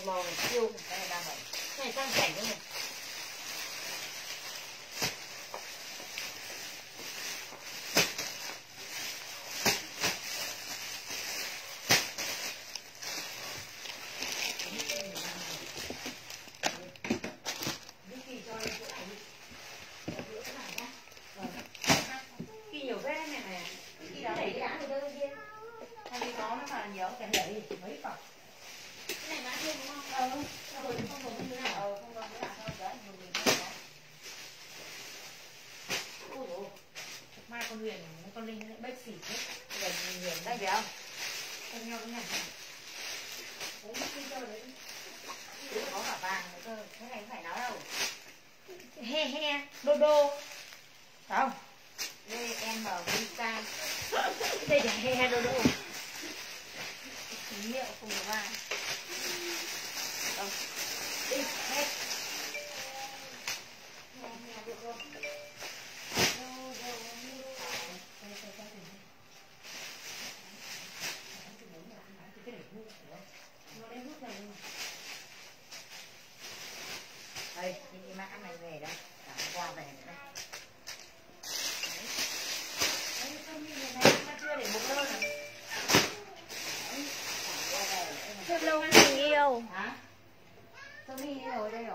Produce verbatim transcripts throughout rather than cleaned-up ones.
một màu này siêu, cái này ba bảy. Cái này sang chảnh nữa này. Con Huyền, con Linh nó bếch xỉ hết. Huyền, Huyền đây phải không? Con nhau cái này. Đấy, đi chơi đấy. Chứ có cả vàng nữa cơ, cái này không phải nói đâu. He he, đô đô. Phải không? D M Visa. Đây là he he đô đô. Tín hiệu không có vàng. Đâu. Đi, hết. He he được rồi. Đây, đi mã này về đây, cả qua về đây. Đấy, không như thế này mà chưa để một lơ này. Hello tình yêu. Hả? Tommy ngồi đây rồi.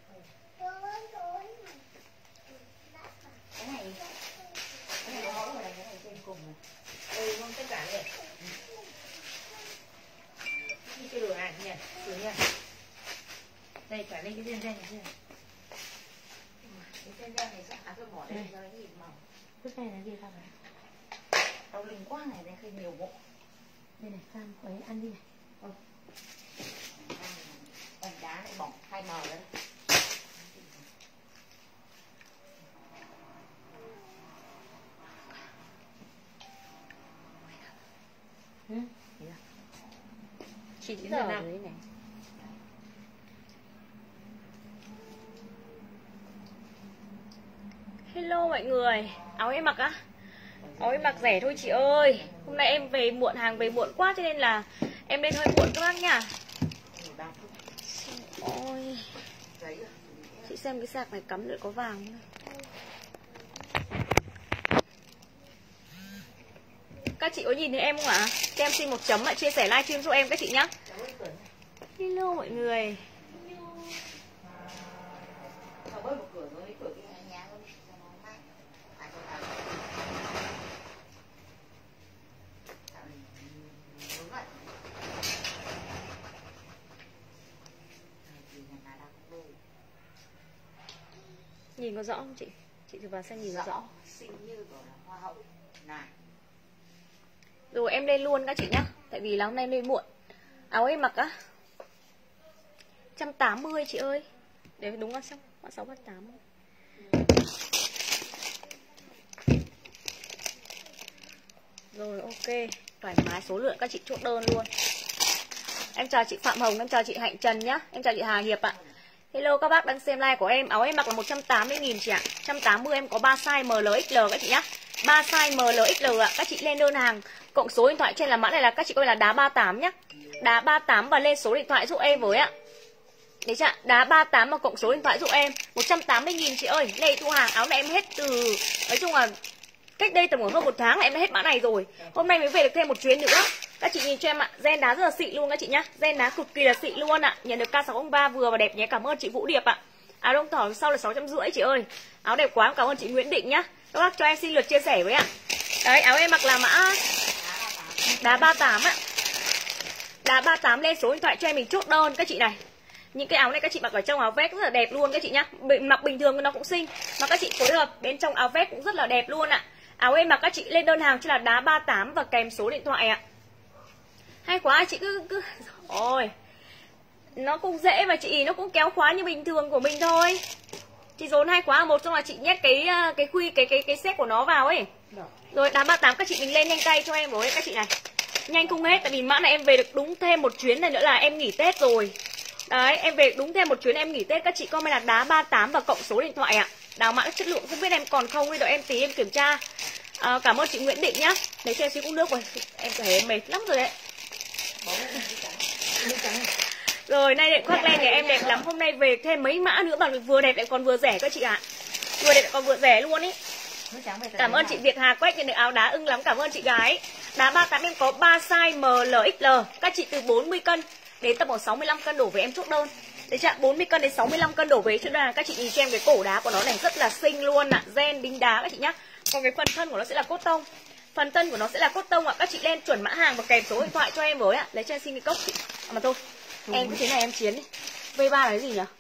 Cái này, cái này có mẫu ở đây, cái này trên cùng này. Ừ, không tất cả đây. Đi cái đồ này nhỉ, thử nhỉ. Đây cả lên cái dây dây này chứ. Cái dây dây này sẽ à, tôi bỏ đây cho nó nhìn màu. Cái này là gì không ạ? Đau linh quá này, đây khi nhiều bộ. Đây này, Sam quấy ăn đi này. Ừ. Còn đá lại bỏ hai màu đấy. Ừ. Chị giờ nào đấy này. Hello mọi người. Áo em mặc á? Áo em mặc rẻ thôi chị ơi. Hôm nay em về muộn, hàng về muộn quá cho nên là em lên hơi muộn các bác nha. Ôi. Chị xem cái sạc này cắm lại có vàng không? Các chị có nhìn thấy em không ạ? Cho em xin một chấm ạ, chia sẻ livestream giúp em các chị nhá. Hello mọi người. Nhìn có rõ không chị? Chị thử vào xem nhìn có rõ. Xinh như hoa hậu. Này. Rồi em lên luôn các chị nhá. Tại vì là hôm nay em lên muộn. Áo em mặc á một trăm tám mươi chị ơi. Để đúng không? Mã sáu ba tám. Rồi ok. Thoải mái, số lượng các chị chốt đơn luôn. Em chào chị Phạm Hồng, em chào chị Hạnh Trần nhá. Em chào chị Hà Hiệp ạ. Hello các bác đang xem live của em. Áo em mặc là một trăm tám mươi nghìn chị ạ. một trăm tám mươi em có ba size M L X L các chị nhá. ba size M L X L ạ. Các chị lên đơn hàng cộng số điện thoại trên là mã này là các chị coi là đá ba tám nhá. Đá ba tám và lên số điện thoại giúp em với ạ. Đấy chưa? Đá ba tám và cộng số điện thoại giúp em. một trăm tám mươi nghìn chị ơi. Lê Thu Hàng, áo này em hết từ nói chung là cách đây tầm khoảng hơn một tháng là em đã hết mã này rồi. Hôm nay mới về được thêm một chuyến nữa. Các chị nhìn cho em ạ, gen đá rất là xịn luôn các chị nhá. Gen đá cực kỳ là xịn luôn ạ. Nhận được K sáu không ba vừa và đẹp nhé. Cảm ơn chị Vũ Điệp ạ. Áo đông thỏ sau là sáu trăm rưỡi chị ơi. Áo đẹp quá, cảm ơn chị Nguyễn Định nhá. Các bác cho em xin lượt chia sẻ với ạ. Đấy, áo em mặc là mã đá ba tám ạ. Đá ba tám lên số điện thoại cho em mình chốt đơn các chị này. Những cái áo này các chị mặc ở trong áo vest rất là đẹp luôn các chị nhá. Mặc bình thường nó cũng xinh, mà các chị phối hợp bên trong áo vest cũng rất là đẹp luôn ạ. Áo em mặc các chị lên đơn hàng cho là đá ba tám và kèm số điện thoại ạ. Hay quá, chị cứ cứ ôi. Nó cũng dễ mà chị, nó cũng kéo khóa như bình thường của mình thôi. Chị dồn hay quá, một trong là chị nhét cái cái khuy cái cái cái set của nó vào ấy. Rồi đá ba tám các chị mình lên nhanh tay cho em với các chị này. Nhanh không hết tại vì mã này em về được đúng thêm một chuyến này nữa là em nghỉ Tết rồi. Đấy, em về đúng thêm một chuyến em nghỉ Tết, các chị comment là đá ba tám và cộng số điện thoại ạ. Đào mã chất lượng không biết em còn không, đợi em tí em kiểm tra. À, cảm ơn chị Nguyễn Định nhá. Lấy cho em xíu cũng nước rồi. Em thấy em mệt lắm rồi đấy. Rồi nay lại khoác len nhà em đẹp lắm. Hôm nay về thêm mấy mã nữa mà vừa đẹp lại còn vừa rẻ các chị ạ. Vừa đẹp lại còn vừa rẻ luôn ý. Cảm ơn chị Việt Hà Quách nhận được áo đá ưng lắm. Cảm ơn chị gái. Đá ba mươi tám em có ba size M, L, X L. Các chị từ bốn mươi cân đến tầm khoảng sáu mươi lăm cân đổ về em chốt đơn. Đấy chị ạ, bốn mươi cân đến sáu mươi lăm cân đổ về chốt đơn. Các chị nhìn cho em cái cổ đá của nó này rất là xinh luôn ạ. Gen đính đá các chị nhá. Còn cái phần thân của nó sẽ là cốt tông. Phần thân của nó sẽ là cốt tông ạ. Các chị lên chuẩn mã hàng và kèm số điện thoại cho em với ạ. Lấy cho em xin cái cốc chị. À mà thôi. Ừ. Em cứ thế này em chiến đi. V ba là cái gì nhỉ?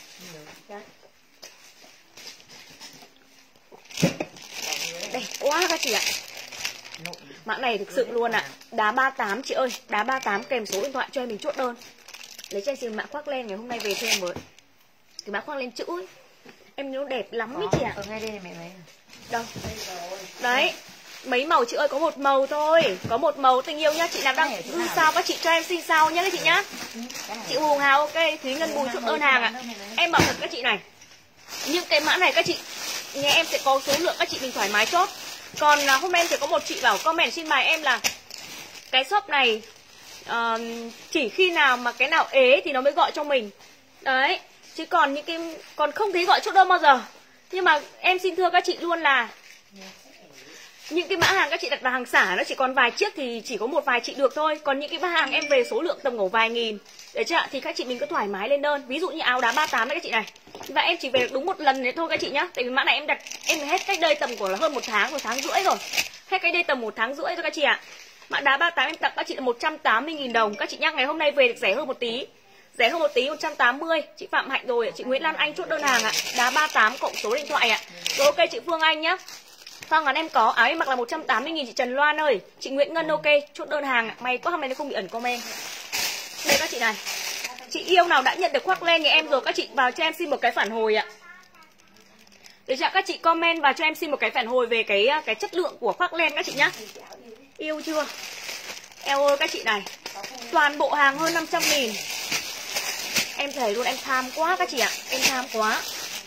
Đây, quá các chị ạ. Mã này thực sự luôn ạ. Đá ba mươi tám chị ơi. Đá ba mươi tám kèm số điện thoại cho em mình chốt đơn. Lấy cho em xin mã khoác len ngày hôm nay về thêm với. Cái mã khoác len chữ ấy. Em nhớ đẹp lắm ý chị ạ. Ở ngay đây này mẹ mấy. Đâu? Đấy. Mấy màu chị ơi, có một màu thôi. Có một màu tình yêu nhá. Chị nào đang dư sao các chị cho em xin sao nhá các chị nhá. Chị Hùng Hào ok. Thúy Ngân Bùi chốt đơn hàng ạ. Em bảo thật các chị này. Nhưng cái mã này các chị, nhà em sẽ có số lượng các chị mình thoải mái chốt. Còn à, hôm nay chỉ có một chị bảo comment trên bài em là cái shop này uh, chỉ khi nào mà cái nào ế thì nó mới gọi cho mình. Đấy. Chứ còn những cái còn không thấy gọi chốt đơn bao giờ. Nhưng mà em xin thưa các chị luôn là những cái mã hàng các chị đặt vào hàng xả nó chỉ còn vài chiếc thì chỉ có một vài chị được thôi. Còn những cái mã hàng em về số lượng tầm khoảng vài nghìn để chưa ạ, thì các chị mình cứ thoải mái lên đơn. Ví dụ như áo đá ba mươi tám đấy các chị này. Và em chỉ về được đúng một lần đấy thôi các chị nhá. Tại vì mã này em đặt em hết cách đây tầm của là hơn một tháng, một tháng rưỡi rồi. Hết cách đây tầm một tháng rưỡi rồi các chị ạ. Mã đá ba mươi tám em tặng các chị là một trăm tám mươi nghìn đồng. Các chị nhắc ngày hôm nay về được rẻ hơn một tí. Rẻ hơn một tí một trăm tám mươi. Chị Phạm Hạnh rồi, chị Nguyễn Lan Anh chốt đơn hàng ạ. Đá ba mươi tám cộng số điện thoại ạ. Rồi ok chị Phương Anh nhá. Vâng, còn em có áo em mặc là một trăm tám mươi nghìn chị Trần Loan ơi. Chị Nguyễn Ngân ok, chốt đơn hàng. May quá hôm nay nó không bị ẩn comment. Đây các chị này. Chị yêu nào đã nhận được khoác len nhà em rồi, các chị vào cho em xin một cái phản hồi ạ. Để cho các chị comment vào cho em xin một cái phản hồi về cái cái chất lượng của khoác len các chị nhá. Yêu chưa? Eo ơi các chị này. Toàn bộ hàng hơn năm trăm nghìn. Em thấy luôn, em tham quá các chị ạ. Em tham quá.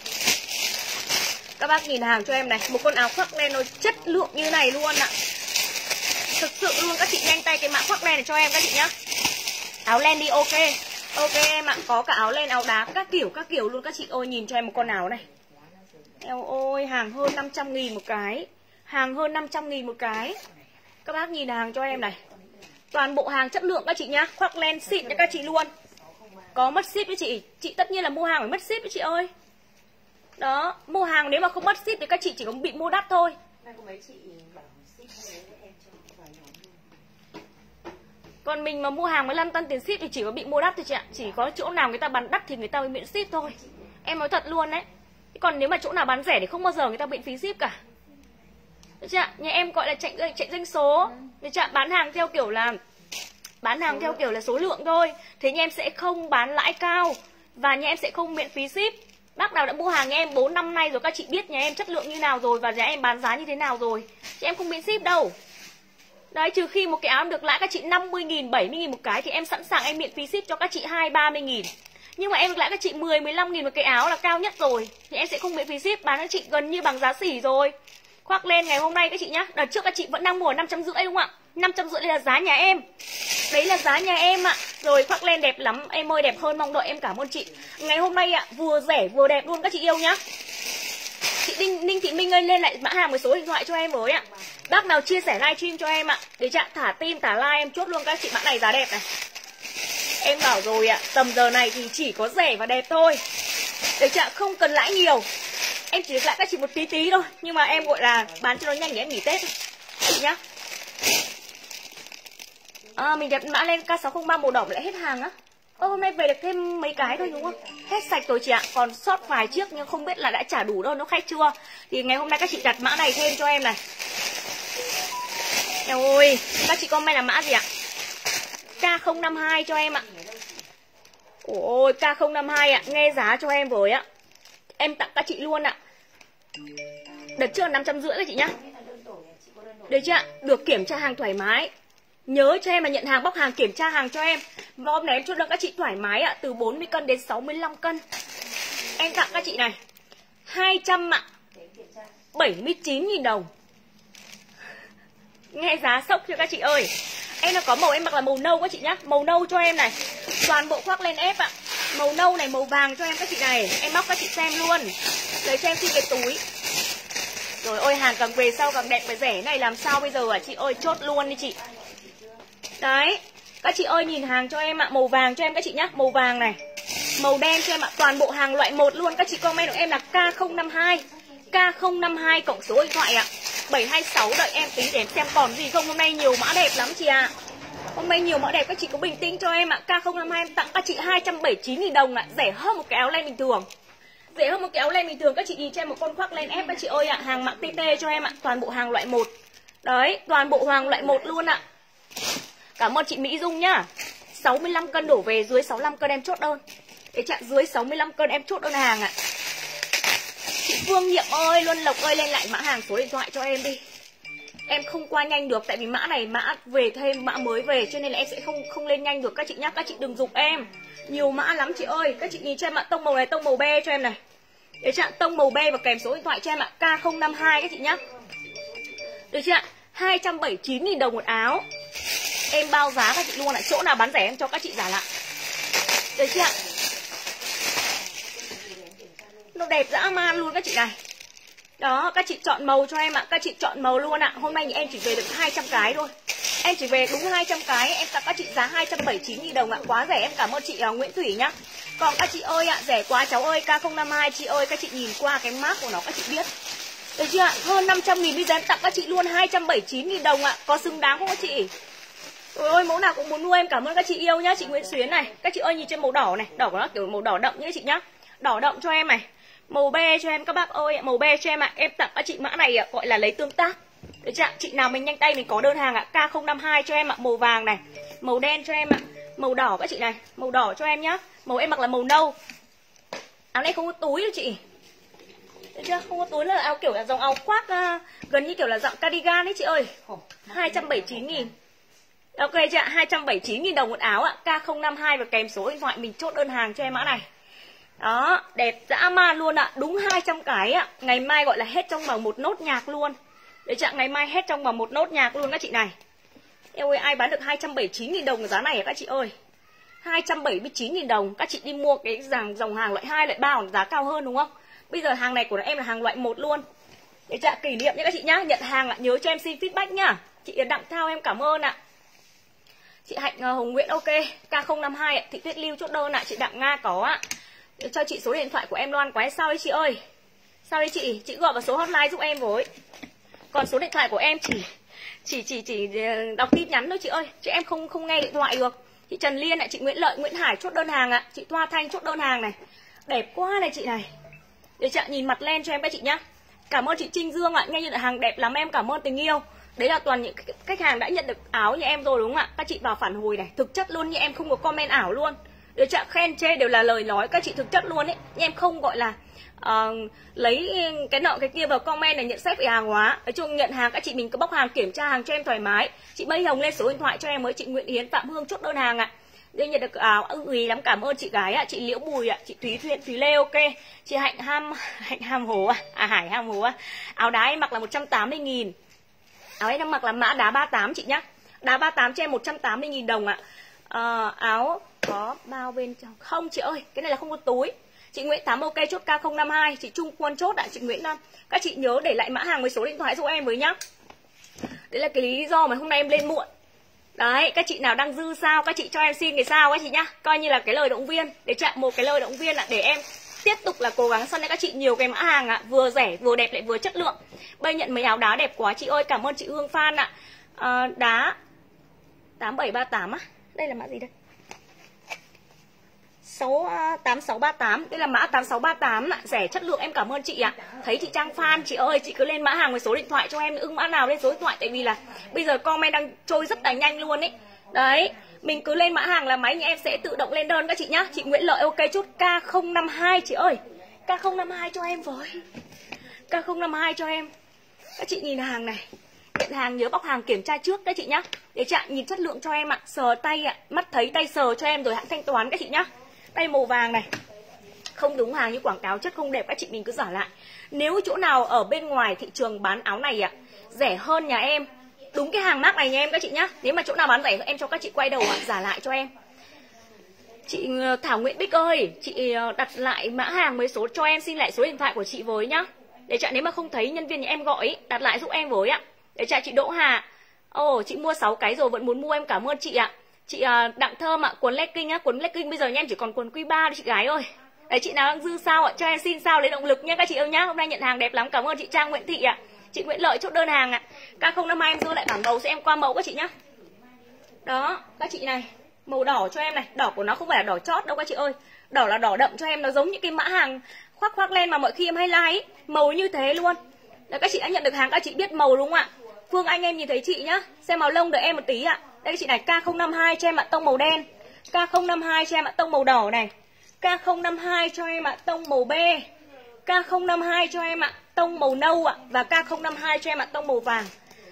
Các bác nhìn hàng cho em này. Một con áo khoác len nó chất lượng như này luôn ạ. Thực sự luôn, các chị nhanh tay cái mã khoác len này cho em các chị nhá. Áo len đi ok. Ok em ạ, có cả áo len, áo đá, các kiểu, các kiểu luôn các chị ơi. Nhìn cho em một con áo này. Eo ôi, hàng hơn năm trăm nghìn một cái. Hàng hơn năm trăm nghìn một cái. Các bác nhìn hàng cho em này. Toàn bộ hàng chất lượng các chị nhá. Khoác len xịn cho các chị luôn. Có mất ship với chị. Chị tất nhiên là mua hàng phải mất ship với chị ơi. Đó, mua hàng nếu mà không mất ship thì các chị chỉ có bị mua đắt thôi. Còn mình mà mua hàng với lăn tăn tiền ship thì chỉ có bị mua đắt thôi chị ạ. Chỉ có chỗ nào người ta bán đắt thì người ta mới miễn ship thôi. Em nói thật luôn đấy. Còn nếu mà chỗ nào bán rẻ thì không bao giờ người ta miễn phí ship cả. Được chưa? Nhà em gọi là chạy chạy doanh số. Được chưa? Bán hàng theo kiểu là bán hàng theo kiểu là số lượng thôi. Thế nhà em sẽ không bán lãi cao và nhà em sẽ không miễn phí ship. Bác nào đã mua hàng nhà em bốn năm nay rồi, các chị biết nhà em chất lượng như nào rồi và nhà em bán giá như thế nào rồi. Chị em không miễn ship đâu. Đấy, trừ khi một cái áo được lãi các chị năm mươi nghìn, bảy mươi nghìn một cái thì em sẵn sàng em miễn phí ship cho các chị hai ba mươi nghìn. Nhưng mà em được lãi các chị mười, mười lăm nghìn một cái áo là cao nhất rồi thì em sẽ không miễn phí ship, bán các chị gần như bằng giá sỉ rồi. Khoác lên ngày hôm nay các chị nhá. Đợt trước các chị vẫn đang mua năm trăm rưỡi đúng không ạ? năm trăm rưỡi là giá nhà em. Đấy là giá nhà em ạ. Rồi khoác lên đẹp lắm, em ơi đẹp hơn mong đợi, em cảm ơn chị. Ngày hôm nay ạ, vừa rẻ vừa đẹp luôn các chị yêu nhá. Chị Đinh, Ninh Thị Minh ơi lên lại mã hàng với số điện thoại cho em với ạ. Bác nào chia sẻ livestream cho em ạ. Để chặn thả tim thả like em chốt luôn các chị, mã này giá đẹp này. Em bảo rồi ạ, tầm giờ này thì chỉ có rẻ và đẹp thôi. Để chặn không cần lãi nhiều. Em chỉ lãi các chị một tí tí thôi. Nhưng mà em gọi là bán cho nó nhanh để em nghỉ Tết thôi chị nhá. À, mình đặt mã lên K sáu không ba màu đỏ lại hết hàng á. Ơ hôm nay về được thêm mấy cái thôi đúng không? Hết sạch rồi chị ạ. Còn sót vài chiếc nhưng không biết là đã trả đủ đâu, nó khách chưa. Thì ngày hôm nay các chị đặt mã này thêm cho em này. Eo ơi, các chị comment là mã gì ạ? K không năm hai cho em ạ. Ôi K không năm hai ạ, nghe giá cho em với ạ. Em tặng các chị luôn ạ. Đợt trước năm trăm rưỡi các chị nhá. Được chưa ạ? Được kiểm tra hàng thoải mái. Nhớ cho em là nhận hàng bóc hàng kiểm tra hàng cho em. Và hôm nay em chốt đơn các chị thoải mái ạ, từ bốn mươi cân đến sáu mươi lăm cân. Em tặng các chị này hai trăm ạ, bảy mươi chín nghìn đồng. Nghe giá sốc chưa các chị ơi. Em là có màu em mặc là màu nâu các chị nhá. Màu nâu cho em này. Toàn bộ khoác len ép ạ. Màu nâu này, màu vàng cho em các chị này. Em móc các chị xem luôn. Lấy cho em xin cái túi. Rồi ôi, hàng càng về sau càng đẹp và rẻ này làm sao bây giờ ạ? Chị ơi, chốt luôn đi chị. Đấy, các chị ơi nhìn hàng cho em ạ. Màu vàng cho em các chị nhá. Màu vàng này, màu đen cho em ạ. Toàn bộ hàng loại một luôn. Các chị comment của em là K không năm hai. K không năm hai cộng số điện thoại ạ. bảy hai sáu đợi em tí để em xem còn gì không. Hôm nay nhiều mã đẹp lắm chị ạ. Hôm nay nhiều mã đẹp, các chị có bình tĩnh cho em ạ. K không năm hai em tặng các chị hai trăm bảy mươi chín nghìn đồng ạ. Rẻ hơn một cái áo len bình thường. Rẻ hơn một cái áo len bình thường. Các chị nhìn cho em một con khoác len ép các chị ơi ạ. Hàng mạng tê tê cho em ạ. Toàn bộ hàng loại một. Đấy, toàn bộ hàng loại một luôn ạ. Cảm ơn chị Mỹ Dung nhá. sáu mươi lăm cân đổ về, dưới sáu mươi lăm cân em chốt đơn. Để chặn dưới sáu mươi lăm cân em chốt đơn hàng ạ. Chị Phương Nhiệm ơi, Luân Lộc ơi, lên lại mã hàng số điện thoại cho em đi. Em không qua nhanh được tại vì mã này mã về thêm, mã mới về cho nên là em sẽ không không lên nhanh được các chị nhá. Các chị đừng giục em. Nhiều mã lắm chị ơi. Các chị nhìn cho em ạ, tông màu này, tông màu be cho em này. Để chặn tông màu be và kèm số điện thoại cho em ạ. K không năm hai các chị nhá. Được chưa ạ? hai trăm bảy mươi chín nghìn đồng một áo. Em bao giá các chị luôn ạ. Chỗ nào bán rẻ em cho các chị giả lại. Được chưa ạ? Nó đẹp dã man luôn các chị này. Đó, các chị chọn màu cho em ạ. Các chị chọn màu luôn ạ. Hôm nay thì em chỉ về được hai trăm cái thôi. Em chỉ về đúng hai trăm cái. Em tặng các chị giá hai trăm bảy mươi chín nghìn đồng ạ. Quá rẻ, em cảm ơn chị uh, Nguyễn Thủy nhá. Còn các chị ơi ạ, rẻ quá cháu ơi. K không năm hai chị ơi, các chị nhìn qua cái mác của nó các chị biết. Được chưa ạ? Hơn năm trăm nghìn, bây giờ em tặng các chị luôn hai trăm bảy mươi chín nghìn đồng ạ. Có xứng đáng không các chị? Ôi ơi, mẫu nào cũng muốn mua em cảm ơn các chị yêu nhá. Chị Nguyễn Xuyến này. Các chị ơi nhìn trên màu đỏ này. Đỏ của nó kiểu màu đỏ đậm nhá chị nhá. Đỏ đậm cho em này. Màu be cho em các bác ơi, màu be cho em ạ. Em tặng các chị mã này ạ, gọi là lấy tương tác. Được chưa? Chị nào mình nhanh tay mình có đơn hàng ạ. K không năm hai cho em ạ, màu vàng này. Màu đen cho em ạ. Màu đỏ các chị này, màu đỏ cho em nhá. Màu em mặc là màu nâu. Áo này không có túi đâu chị. Được chưa? Không có túi là áo kiểu là dòng áo khoác uh, gần như kiểu là dạng cardigan đấy chị ơi. hai trăm bảy mươi chín nghìn. Ok chưa ạ? hai trăm bảy mươi chín nghìn đồng một áo ạ. K không năm hai và kèm số điện thoại mình chốt đơn hàng cho em mã này. Đó, đẹp dã man luôn ạ. Đúng hai trăm cái ạ. Ngày mai gọi là hết trong vòng một nốt nhạc luôn. Để chặng ngày mai hết trong vòng một nốt nhạc luôn các chị này. Eo ơi, ai bán được hai trăm bảy mươi chín nghìn đồng giá này hả các chị ơi? hai trăm bảy mươi chín nghìn đồng. Các chị đi mua cái dòng, dòng hàng loại hai, loại ba còn giá cao hơn đúng không? Bây giờ hàng này của em là hàng loại một luôn. Để chặng kỷ niệm nhé các chị nhá. Nhận hàng ạ, nhớ cho em xin feedback nhá. Chị Đặng Thao em cảm ơn ạ. Chị Hạnh Hồng Nguyễn ok. K không năm hai ạ. Thị Tuyết Lưu chốt đơn ạ. Chị Đặng Nga có ạ. Cho chị số điện thoại của em Loan Quái sao đấy chị ơi. Sao đấy chị? Chị gọi vào số hotline giúp em với. Còn số điện thoại của em chỉ chỉ chỉ chỉ đọc tin nhắn thôi chị ơi, chứ em không không nghe điện thoại được. Chị Trần Liên ạ, chị Nguyễn Lợi, Nguyễn Hải chốt đơn hàng ạ. Chị Thoa Thanh chốt đơn hàng này. Đẹp quá này chị này. Để chị nhìn mặt len cho em các chị nhá. Cảm ơn chị Trinh Dương ạ, nghe như là hàng đẹp lắm em cảm ơn tình yêu. Đấy là toàn những khách hàng đã nhận được áo như em rồi đúng không ạ? Các chị vào phản hồi này, thực chất luôn như em không có comment ảo luôn. Để chạm khen chê đều là lời nói các chị thực chất luôn ấy. Nhưng em không gọi là uh, lấy cái nọ cái kia vào comment để nhận xét về hàng hóa. Nói chung nhận hàng các chị mình cứ bóc hàng kiểm tra hàng cho em thoải mái. Chị Mây Hồng lên số điện thoại cho em với. Chị Nguyễn Hiến Phạm Hương chốt đơn hàng ạ. Đây nhận được áo ưng ý lắm, cảm ơn chị gái ạ. Chị Liễu Bùi ạ, chị Thúy Thuyên Thúy Lê ok. Chị Hạnh Ham Hạnh Ham Hồ à, à Hải Ham Hồ à. Áo đá em mặc là một trăm tám mươi nghìn. Áo ấy đang mặc là mã đá ba mươi tám chị nhá. Đá ba mươi tám cho em một trăm tám mươi nghìn đồng ạ. À, áo có bao bên trong không chị ơi, cái này là không có túi. Chị Nguyễn Thắm ok chốt K không năm hai. Chị Trung Quân chốt ạ. Chị Nguyễn Nam, các chị nhớ để lại mã hàng với số điện thoại giúp em với nhá. Đấy là cái lý do mà hôm nay em lên muộn. Đấy, các chị nào đang dư sao các chị cho em xin cái sao các chị nhá. Coi như là cái lời động viên, để chạm một cái lời động viên ạ, để em tiếp tục là cố gắng săn cho các chị nhiều cái mã hàng ạ, vừa rẻ vừa đẹp lại vừa chất lượng. Bây nhận mấy áo đá đẹp quá chị ơi, cảm ơn chị Hương Phan ạ. À, đá tám bảy ba tám á. Đây là mã gì đây? sáu tám sáu ba tám. Đây là mã tám sáu ba tám ạ, rẻ chất lượng em cảm ơn chị ạ. Thấy chị Trang Phan chị ơi, chị cứ lên mã hàng với số điện thoại cho em, ưng mã nào lên số điện thoại tại vì là bây giờ comment đang trôi rất là nhanh luôn ấy. Đấy, mình cứ lên mã hàng là máy nhà em sẽ tự động lên đơn các chị nhá. Chị Nguyễn Lợi ok chút K không năm hai chị ơi. K không năm hai cho em với. K không năm hai cho em. Các chị nhìn hàng này. Nhận hàng nhớ bóc hàng kiểm tra trước các chị nhá. Để chạm nhìn chất lượng cho em ạ. Sờ tay ạ, mắt thấy tay sờ cho em rồi hãng thanh toán các chị nhá. Đây màu vàng này. Không đúng hàng như quảng cáo, chất không đẹp các chị mình cứ giả lại. Nếu chỗ nào ở bên ngoài thị trường bán áo này ạ, rẻ hơn nhà em, đúng cái hàng mác này nha em các chị nhá. Nếu mà chỗ nào bán rẻ em cho các chị quay đầu ạ, giả lại cho em. Chị Thảo Nguyễn Bích ơi, chị đặt lại mã hàng với số, cho em xin lại số điện thoại của chị với nhá. Để chả nếu mà không thấy nhân viên nhà em gọi ý, đặt lại giúp em với ạ. Để chả chị Đỗ Hà. Ồ, oh, chị mua sáu cái rồi vẫn muốn mua, em cảm ơn chị ạ. Chị uh, Đặng Thơm ạ, quần legging á, quần legging bây giờ nhà em chỉ còn quần quy ba đấy chị gái ơi. Đấy, chị nào đang dư sao ạ, cho em xin sao lấy động lực nha các chị ơi nhá. Hôm nay nhận hàng đẹp lắm, cảm ơn chị Trang Nguyễn Thị ạ. Chị Nguyễn Lợi chốt đơn hàng ạ. K không năm hai em dư lại bản màu sẽ em qua mẫu các chị nhá. Đó, các chị này, màu đỏ cho em này, đỏ của nó không phải là đỏ chót đâu các chị ơi. Đỏ là đỏ đậm cho em, nó giống những cái mã hàng khoác khoác lên mà mọi khi em hay like ấy. Màu như thế luôn. Đấy, các chị đã nhận được hàng, các chị biết màu đúng không ạ? Phương Anh em nhìn thấy chị nhá, xem màu lông đợi em một tí ạ. Đây các chị này, K không năm hai cho em ạ, tông màu đen. K không năm hai cho em ạ, tông màu đỏ này. K không năm hai cho em ạ, tông màu be. K không năm hai cho em ạ, tông màu nâu ạ. Và K không năm hai cho em ạ, tông màu vàng.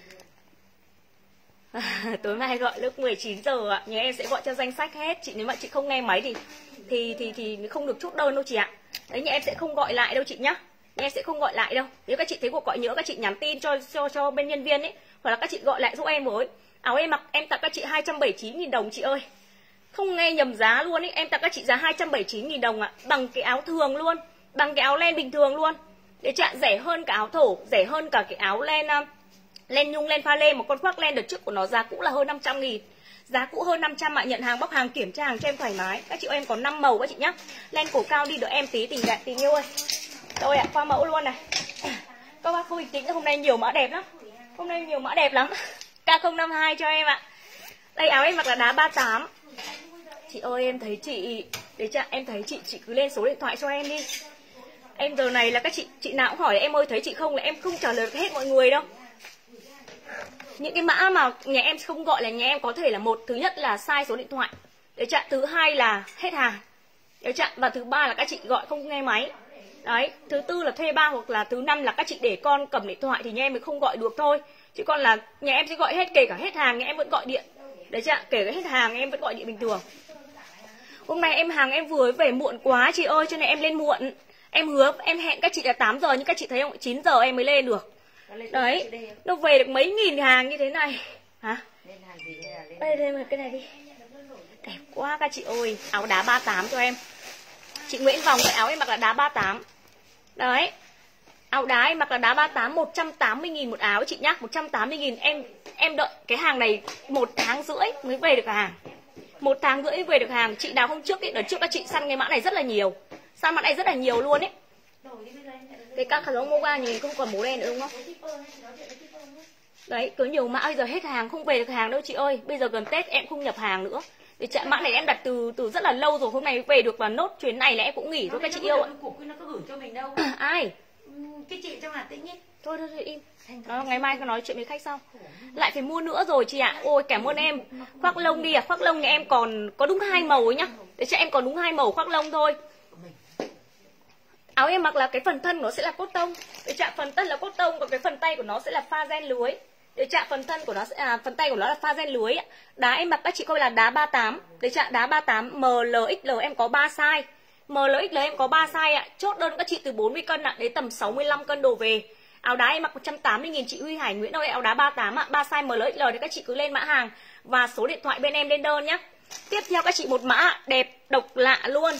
À, tối mai gọi lúc mười chín giờ ạ, nhà em sẽ gọi cho danh sách hết. Chị nếu mà chị không nghe máy thì thì thì thì không được chốt đơn đâu chị ạ. Đấy, nhà em sẽ không gọi lại đâu chị nhá. Nhà em sẽ không gọi lại đâu. Nếu các chị thấy cuộc gọi nhớ các chị nhắn tin cho cho cho bên nhân viên ấy, hoặc là các chị gọi lại giúp em với. Áo em mặc em tặng các chị hai trăm bảy mươi chín nghìn đồng chị ơi. Không nghe nhầm giá luôn ấy, em tặng các chị giá hai trăm bảy mươi chín nghìn đồng ạ, bằng cái áo thường luôn, bằng cái áo len bình thường luôn. Để chặn rẻ hơn cả áo thổ, rẻ hơn cả cái áo len len nhung, len pha lê. Một con khoác len đợt trước của nó giá cũ là hơn năm trăm nghìn. Giá cũ hơn năm trăm ạ. Nhận hàng bóc hàng kiểm tra hàng cho em thoải mái. Các chị ơi em có năm màu các chị nhá. Len cổ cao đi đợi em tí tình bạn tình yêu ơi. Rồi ạ, qua mẫu luôn này. Các bác không bình tĩnh, hôm nay nhiều mã đẹp lắm. Hôm nay nhiều mã đẹp lắm. K không năm hai cho em ạ. Đây áo em mặc là đá ba mươi tám. Chị ơi em thấy chị, để chắc em thấy chị, chị cứ lên số điện thoại cho em đi. Em giờ này là các chị, chị nào cũng hỏi em ơi thấy chị không là em không trả lời được hết mọi người đâu. Những cái mã mà nhà em không gọi là nhà em có thể là một, thứ nhất là sai số điện thoại. Để chặn, thứ hai là hết hàng. Để chặn, và thứ ba là các chị gọi không nghe máy. Đấy, thứ tư là thuê bao, hoặc là thứ năm là các chị để con cầm điện thoại thì nhà em mới không gọi được thôi. Chứ còn là nhà em sẽ gọi hết, kể cả hết hàng nhà em vẫn gọi điện. Đấy chặn, kể cả hết hàng em vẫn gọi điện bình thường. Hôm nay em hàng em vừa về muộn quá chị ơi, cho nên em lên muộn. Em hứa em hẹn các chị là tám giờ nhưng các chị thấy không, chín giờ em mới lên được. Đấy, nó về được mấy nghìn hàng như thế này. Hả? Đây, đây mà cái này đi. Đẹp quá các chị ơi. Áo đá ba mươi tám cho em. Chị Nguyễn Vòng, cái áo em mặc là đá ba mươi tám. Đấy. Áo đá em mặc là đá ba mươi tám, một trăm tám mươi nghìn một áo chị nhá. Một trăm tám mươi nghìn. Em em đợi cái hàng này một tháng rưỡi mới về được hàng. Một tháng rưỡi về được hàng. Chị nào hôm trước ấy, đợt trước các chị săn cái mã này rất là nhiều. Săn mã này rất là nhiều luôn ấy. Cái các khả mô ga nhìn không còn màu đen nữa đúng không? Đấy, cứ nhiều mã bây giờ hết hàng, không về được hàng đâu chị ơi. Bây giờ gần Tết em không nhập hàng nữa. Để chặn mã này em đặt từ từ rất là lâu rồi, hôm nay về được và nốt chuyến này là em cũng nghỉ thôi các chị yêu ạ. Nó có gửi cho mình đâu. Ai? Cái chị trong Hà Tĩnh ấy. Thôi thôi, thôi im. Đó, ngày mai có nói chuyện với khách sau. Lại phải mua nữa rồi chị ạ. Ôi cảm ơn em. Khoác lông đi à, khoác lông nhà em còn có đúng hai màu ấy nhá. Để cho em còn đúng hai màu khoác lông thôi. Áo em mặc là cái phần thân của nó sẽ là cốt tông. Để chạm phần thân là cốt tông, còn cái phần tay của nó sẽ là pha gen lưới. Để chạm phần thân của nó sẽ à, phần tay của nó là pha gen lưới. Đá em mặc các chị coi là đá ba mươi tám. Để chạm đá ba mươi tám M L X L em có ba size. M L X L em có ba size ạ. Chốt đơn các chị từ bốn mươi cân ạ đến tầm sáu mươi lăm cân đổ về. Áo đá em mặc một trăm tám mươi nghìn chị Huy Hải Nguyễn ơi, áo đá ba mươi tám ạ, ba size M L X L thì các chị cứ lên mã hàng và số điện thoại bên em lên đơn nhá. Tiếp theo các chị một mã đẹp độc lạ luôn.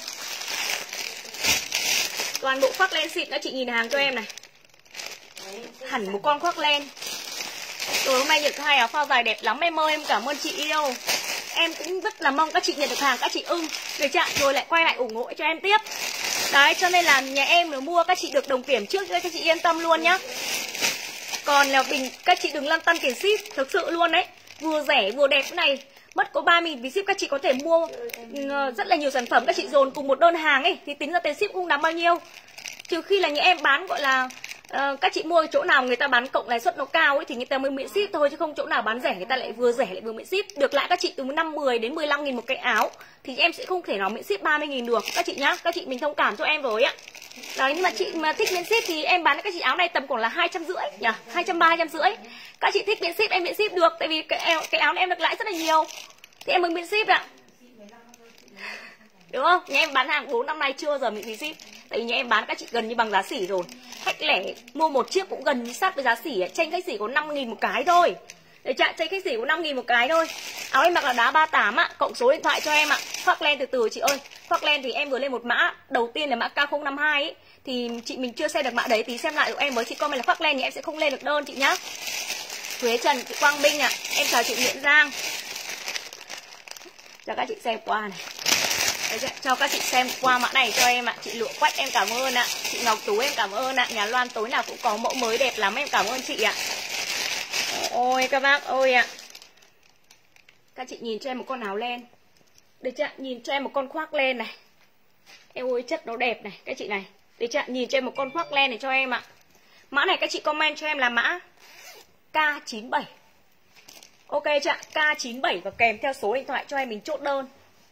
Toàn bộ khoác len xịn các chị nhìn hàng cho em này. Hẳn một con khoác len. Rồi hôm nay nhận hai áo phao dài đẹp lắm em ơi, em cảm ơn chị yêu. Em cũng rất là mong các chị nhận được hàng, các chị ưng để chạm rồi lại quay lại ủng hộ cho em tiếp. Đấy, cho nên là nhà em nếu mua các chị được đồng kiểm trước cho các chị yên tâm luôn nhá. Còn là bình các chị đừng lăn tăn tiền ship, thực sự luôn đấy. Vừa rẻ vừa đẹp thế này, mất có ba nghìn vì ship, các chị có thể mua rất là nhiều sản phẩm, các chị dồn cùng một đơn hàng ấy thì tính ra tiền ship không đáng bao nhiêu. Trừ khi là những em bán gọi là uh, các chị mua chỗ nào người ta bán cộng lãi suất nó cao ấy thì người ta mới miễn ship thôi, chứ không chỗ nào bán rẻ người ta lại vừa rẻ lại vừa miễn ship. Được lại các chị từ năm mười đến mười lăm nghìn một cái áo thì em sẽ không thể nào miễn ship ba mươi nghìn được các chị nhá. Các chị mình thông cảm cho em với ạ. Đấy, nhưng mà chị mà thích miễn ship thì em bán các chị áo này tầm khoảng là hai trăm rưỡi nhỉ, hai trăm ba mươi, hai trăm rưỡi. Các chị thích miễn ship em miễn ship được, tại vì cái áo, cái áo này em được lãi rất là nhiều thì em mới miễn ship ạ. Đúng không? Nhà em bán hàng bốn năm nay chưa giờ miễn phí ship. Tại vì nhà em bán các chị gần như bằng giá sỉ rồi. Khách lẻ mua một chiếc cũng gần như sát với giá sỉ, tranh khách sỉ có năm nghìn một cái thôi. Để chặn chạy khách sỉ có năm nghìn một cái thôi. Áo em mặc là đá ba mươi tám ạ, cộng số điện thoại cho em ạ. Khoác len từ từ chị ơi. Khoác len thì em vừa lên một mã, đầu tiên là mã K không năm hai ấy, thì chị mình chưa xem được mã đấy, tí xem lại của em với chị comment là khoác len thì em sẽ không lên được đơn chị nhá. Huế Trần, chị Quang Minh ạ. Em chào chị Nguyễn Giang. Cho các chị xem qua này. Đấy, cho các chị xem qua mã này cho em ạ. Chị Lụa Quách em cảm ơn ạ. Chị Ngọc Tú em cảm ơn ạ. Nhà Loan tối nào cũng có mẫu mới đẹp lắm, em cảm ơn chị ạ. Ôi các bác ơi ạ. Các chị nhìn cho em một con áo len. Để chị nhìn cho em một con khoác len này. Em ơi chất nó đẹp này các chị này. Để chị nhìn cho em một con khoác len này cho em ạ. Mã này các chị comment cho em là mã K chín bảy. Ok chị, K chín bảy và kèm theo số điện thoại cho em mình chốt đơn.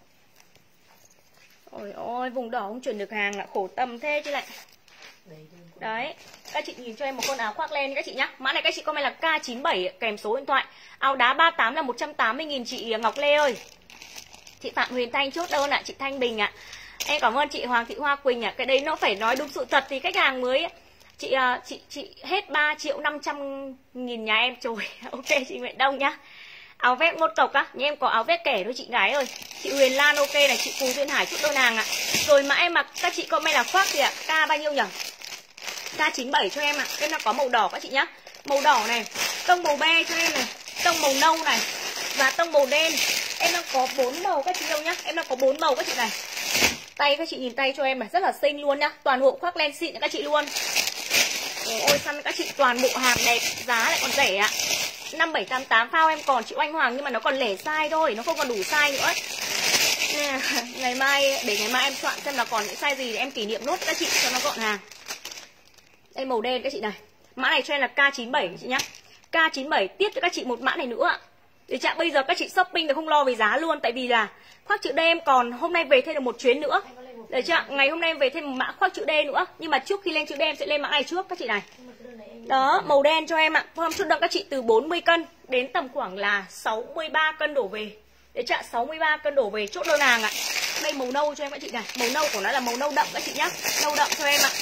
Ôi ôi, vùng đỏ không chuyển được hàng ạ, khổ tâm thế chứ lại. Đấy, các chị nhìn cho em một con áo khoác len các chị nhá. Mã này các chị comment là K chín bảy kèm số điện thoại. Áo đá ba mươi tám là một trăm tám mươi nghìn chị Ngọc Lê ơi. Chị Phạm Huyền Thanh chốt đơn ạ, chị Thanh Bình ạ. Em cảm ơn chị Hoàng Thị Hoa Quỳnh ạ. Cái đấy nó phải nói đúng sự thật thì khách hàng mới chị chị chị hết ba triệu năm trăm nghìn nhà em trời. Ok chị Nguyễn Đông nhá. Áo vest một cộc á, nhưng em có áo vest kẻ thôi chị gái ơi. Chị Huyền Lan ok này, chị Phù Duyên Hải chốt đơn hàng ạ. Rồi mà em mặc các chị comment là khoác gì ạ? K bao nhiêu nhỉ? K chín bảy cho em ạ. Em đang có màu đỏ các chị nhá. Màu đỏ này, tông màu be cho em này, tông màu nâu này và tông màu đen. Em đang có bốn màu các chị đâu nhá. Em đang có bốn màu các chị này. Tay các chị nhìn tay cho em này, rất là xinh luôn nhá. Toàn bộ khoác len xịn các chị luôn. Ôi săn các chị toàn bộ hàng đẹp, giá lại còn rẻ ạ. Năm bảy tám tám phao em còn chịu anh Hoàng nhưng mà nó còn lẻ size thôi, nó không còn đủ size nữa. Nè, ngày mai để ngày mai em soạn xem là còn những size gì để em kỷ niệm nốt các chị cho nó gọn hàng. Đây màu đen các chị này. Mã này cho em là K chín bảy chị nhá. K chín bảy tiếp cho các chị một mã này nữa ạ. Để chắc bây giờ các chị shopping thì không lo về giá luôn, tại vì là khoác chữ D em còn hôm nay về thêm được một chuyến nữa. Để chưa? Ngày hôm nay em về thêm một mã khoác chữ D nữa, nhưng mà trước khi lên chữ D em sẽ lên mã này trước các chị này. Đó, màu đen cho em ạ. Hôm chốt đơn các chị từ bốn mươi cân đến tầm khoảng là sáu mươi ba cân đổ về. Để chặn sáu mươi ba cân đổ về chốt đơn hàng ạ. Đây màu nâu cho em các chị này. Màu nâu của nó là màu nâu đậm các chị nhá. Nâu đậm cho em ạ.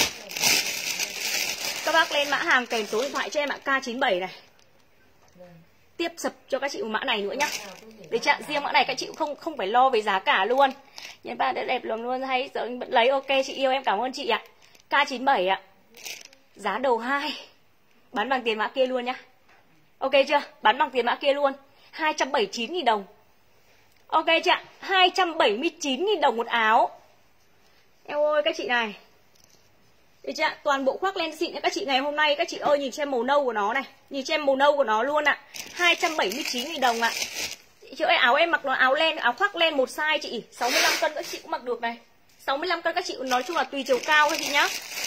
Các bác lên mã hàng kèm số điện thoại cho em ạ. K chín bảy này. Tiếp sập cho các chị một mã này nữa nhá. Để chặn riêng mã này các chị cũng không không phải lo về giá cả luôn. Nhân ba đã đẹp lắm luôn, hay giờ vẫn lấy. Ok chị yêu em cảm ơn chị ạ. K chín bảy ạ. Giá đầu hai. Bán bằng tiền mã kia luôn nhá. Ok chưa? Bán bằng tiền mã kia luôn. hai trăm bảy mươi chín nghìn đồng. Ok chị ạ. hai trăm bảy mươi chín nghìn đồng một áo. Eo ơi các chị này. Được chưa? Toàn bộ khoác len xịn các chị ngày hôm nay. Các chị ơi nhìn cho em màu nâu của nó này. Nhìn cho em màu nâu của nó luôn ạ. hai trăm bảy mươi chín nghìn đồng ạ. Chị ơi áo em mặc nó áo len, áo khoác len một size chị. sáu mươi lăm cân các chị cũng mặc được này. sáu mươi lăm cân các chị nói chung là tùy chiều cao thôi chị nhá.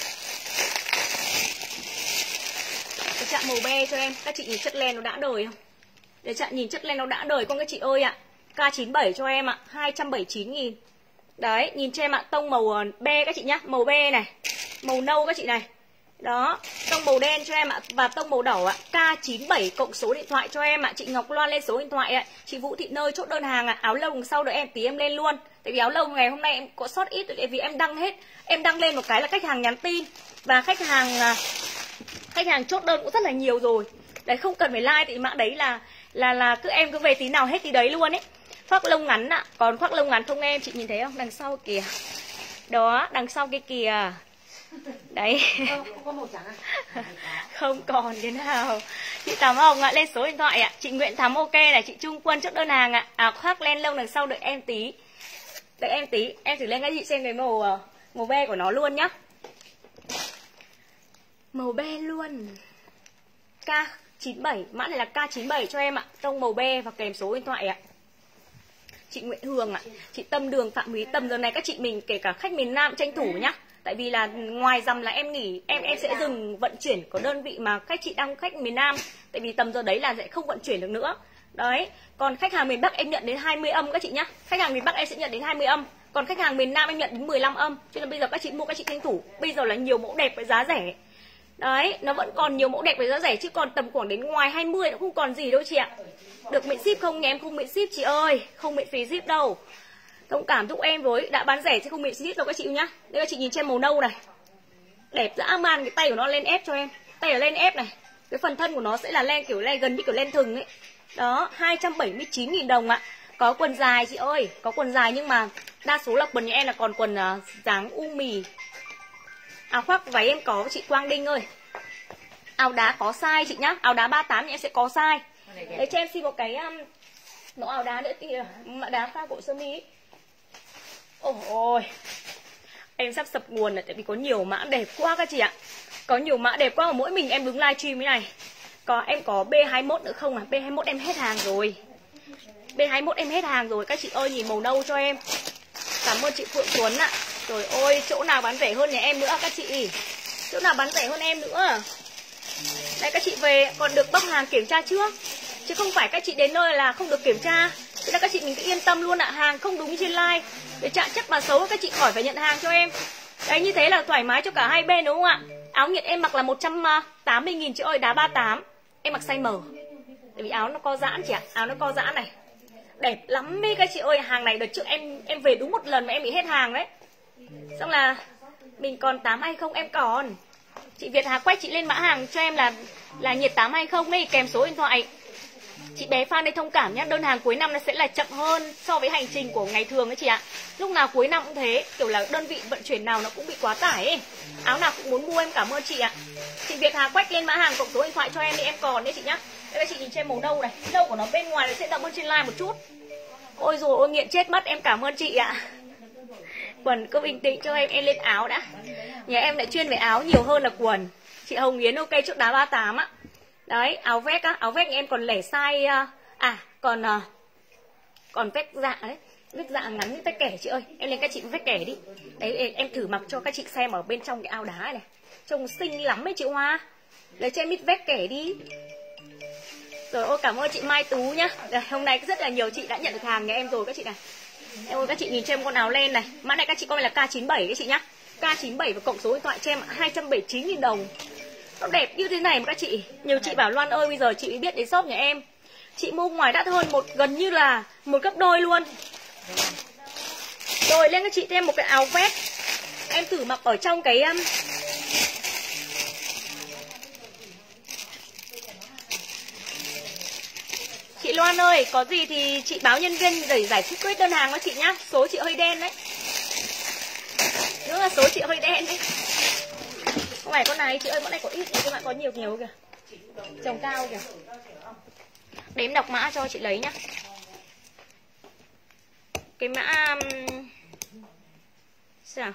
Để chạm màu be cho em. Các chị nhìn chất len nó đã đời không? Để chạm nhìn chất len nó đã đời con các chị ơi ạ. K chín bảy cho em ạ. hai trăm bảy mươi chín nghìn. Đấy, nhìn cho em ạ. Tông màu be các chị nhá. Màu be này. Màu nâu các chị này. Đó, tông màu đen cho em ạ. Và tông màu đỏ ạ. K chín bảy cộng số điện thoại cho em ạ. Chị Ngọc Loan lên số điện thoại ạ. Chị Vũ Thị Nơi chốt đơn hàng ạ. Áo lông sau đợi em tí em lên luôn. Tại vì áo lông ngày hôm nay em có sót ít. Tại vì em đăng hết. Em đăng lên một cái là khách hàng nhắn tin. Và khách hàng Khách hàng chốt đơn cũng rất là nhiều rồi. Đấy không cần phải like. Thì mã đấy là là là cứ em cứ về tí nào hết tí đấy luôn ấy. Khoác lông ngắn ạ. Còn khoác lông ngắn không em. Chị nhìn thấy không? Đằng sau kìa. Đó, đằng sau kia kìa. Đấy. Không, không có màu trắng à? Không còn thế nào. Chị Thắm Hồng ạ, lên số điện thoại ạ. Chị Nguyễn Thắm ok này, chị Trung Quân chốt đơn hàng ạ. À khoác len lông đằng sau đợi em tí. Đợi em tí, em thử lên các chị xem cái màu màu be của nó luôn nhá. Màu be luôn. K chín bảy, mã này là K chín bảy cho em ạ. Tông màu be và kèm số điện thoại ạ. Chị Nguyễn Hương ạ, chị Tâm Đường Phạm Mỹ Tâm giờ này các chị mình kể cả khách miền Nam tranh thủ nhá. Tại vì là ngoài rằm là em nghỉ, em em sẽ dừng vận chuyển của đơn vị mà khách chị đang khách miền Nam. Tại vì tầm giờ đấy là sẽ không vận chuyển được nữa. Đấy, còn khách hàng miền Bắc em nhận đến hai mươi âm các chị nhá. Khách hàng miền Bắc em sẽ nhận đến hai mươi âm. Còn khách hàng miền Nam em nhận đến mười lăm âm. Cho nên bây giờ các chị mua các chị tranh thủ. Bây giờ là nhiều mẫu đẹp với giá rẻ. Đấy, nó vẫn còn nhiều mẫu đẹp với giá rẻ. Chứ còn tầm khoảng đến ngoài hai mươi nó không còn gì đâu chị ạ. Được miễn ship không? Nhà em không miễn ship chị ơi. Không miễn phí ship đâu. Thông cảm giúp em với, đã bán rẻ chứ không miễn ship đâu các chị nhá. Đây các chị nhìn trên màu nâu này. Đẹp dã man, cái tay của nó lên ép cho em. Tay ở lên ép này. Cái phần thân của nó sẽ là len kiểu len gần như kiểu len thừng ấy. Đó, hai trăm bảy mươi chín nghìn đồng ạ. Có quần dài chị ơi, có quần dài nhưng mà đa số là quần nhà em là còn quần uh, dáng u mì. Áo khoác váy em có chị Quang Đinh ơi. Áo đá có size chị nhá, áo đá ba mươi tám em sẽ có size. Đấy cho em xin một cái um, mẫu áo đá nữa kìa, mã đá pha cổ sơ mi. Ôi ôi. Em sắp sập nguồn rồi tại vì có nhiều mã đẹp quá các chị ạ. Có nhiều mã đẹp quá mà mỗi mình em đứng live stream thế này. Có em có B hai mốt nữa không à? B hai mốt em hết hàng rồi. B hai mốt em hết hàng rồi các chị ơi, nhìn màu nâu cho em. Cảm ơn chị Phượng Tuấn ạ. Trời ơi, chỗ nào bán rẻ hơn nhà em nữa các chị. Chỗ nào bán rẻ hơn em nữa. Đây các chị về còn được bóc hàng kiểm tra trước. Chứ không phải các chị đến nơi là không được kiểm tra. Thế là các chị mình cứ yên tâm luôn ạ. Hàng không đúng trên like để chặn chất mà xấu các chị khỏi phải nhận hàng cho em. Đấy như thế là thoải mái cho cả hai bên đúng không ạ? Áo Nhiệt em mặc là một trăm tám mươi nghìn chị ơi, đá ba mươi tám. Em mặc size M. Tại vì áo nó co giãn chị ạ. Áo nó co giãn này. Đẹp lắm đi các chị ơi. Hàng này đợt trước em em về đúng một lần mà em bị hết hàng đấy. Xong là mình còn tám hay không em còn. Chị Việt Hà quét chị lên mã hàng cho em là là Nhiệt tám hay không đây, kèm số điện thoại. Chị bé Phan đây thông cảm nhá, đơn hàng cuối năm nó sẽ là chậm hơn so với hành trình của ngày thường ấy chị ạ. Lúc nào cuối năm cũng thế, kiểu là đơn vị vận chuyển nào nó cũng bị quá tải ấy. Áo nào cũng muốn mua em cảm ơn chị ạ. Chị Việt Hà quét lên mã hàng cộng số điện thoại cho em đi em còn đấy chị nhá. Đây các chị nhìn trên màu nâu này, nâu của nó bên ngoài nó sẽ đậm hơn trên like một chút. Ôi rồi ôi nghiện chết mất, em cảm ơn chị ạ. Quần cứ bình tĩnh cho em, em lên áo đã. Nhà em lại chuyên về áo nhiều hơn là quần. Chị Hồng Yến ok trước đá ba mươi tám ạ. Đấy, áo vest á, áo vest nhà em còn lẻ size à, còn còn vest dạ đấy. Vest dạ ngắn với vest kẻ chị ơi. Em lên các chị vest kẻ đi. Đấy em thử mặc cho các chị xem ở bên trong cái áo đá này. Trông xinh lắm ấy chị Hoa. Lấy cho em ít vest kẻ đi. Rồi ôi cảm ơn chị Mai Tú nhá. Rồi, hôm nay rất là nhiều chị đã nhận được hàng nhà em rồi các chị này. Em ơi các chị nhìn cho em con áo len này. Mã này các chị comment là K chín bảy các chị nhá. K chín bảy và cộng số điện thoại cho em hai trăm bảy mươi chín nghìn đồng. Nó đẹp như thế này mà các chị. Nhiều chị bảo Loan ơi bây giờ chị mới biết đến shop nhà em. Chị mua ngoài đắt hơn một gần như là một gấp đôi luôn. Rồi lên các chị thêm một cái áo vest. Em thử mặc ở trong cái um... Chị Loan ơi, có gì thì chị báo nhân viên để giải quyết đơn hàng cho chị nhá. Số chị hơi đen đấy. Đúng là số chị hơi đen đấy. Không phải con này chị ơi, con này có ít, các bạn có nhiều nhiều kìa. Trồng cao kìa. Để em đọc mã cho chị lấy nhá. Cái mã sao?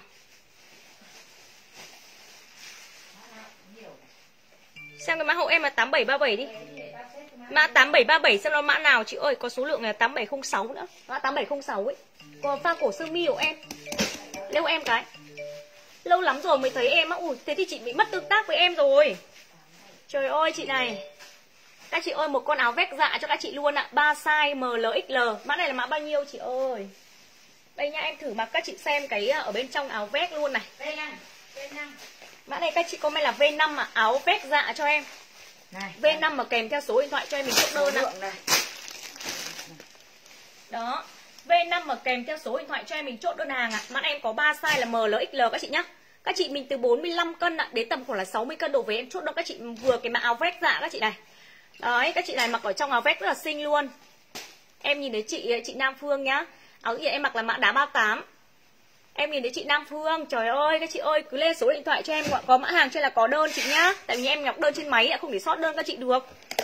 Xem cái mã hộ em là tám bảy ba bảy đi. Mã tám bảy ba bảy xem nó mã nào chị ơi, có số lượng là tám bảy không sáu nữa. Mã tám bảy không sáu ấy. Còn pha cổ sơ mi của em. Lêu em cái. Lâu lắm rồi mới thấy em á. Ui, thế thì chị bị mất tương tác với em rồi. Trời ơi chị này. Các chị ơi một con áo vest dạ cho các chị luôn ạ. À. ba size M L X L. Mã này là mã bao nhiêu chị ơi? Đây nha em thử mặc các chị xem cái ở bên trong áo vest luôn này. V năm. V năm. Mã này các chị comment là V năm mà áo vest dạ cho em. Này, V năm mà kèm theo số điện thoại cho em mình chốt đơn ạ. Đó. V năm mà kèm theo số điện thoại cho em mình chốt đơn hàng ạ. À. Mã này em có ba size là M L X L các chị nhá. Các chị mình từ bốn mươi lăm cân ạ, đến tầm khoảng là sáu mươi cân đổ về em chốt đơn các chị vừa cái mã áo vest dạ các chị này. Đấy, các chị này mặc ở trong áo vest rất là xinh luôn. Em nhìn thấy chị chị Nam Phương nhá. Áo gì em mặc là mã đá ba mươi tám. Em nhìn thấy chị Nam Phương, trời ơi các chị ơi cứ lên số điện thoại cho em gọi có mã hàng cho là có đơn chị nhá. Tại vì em nhập đơn trên máy không để sót đơn các chị được.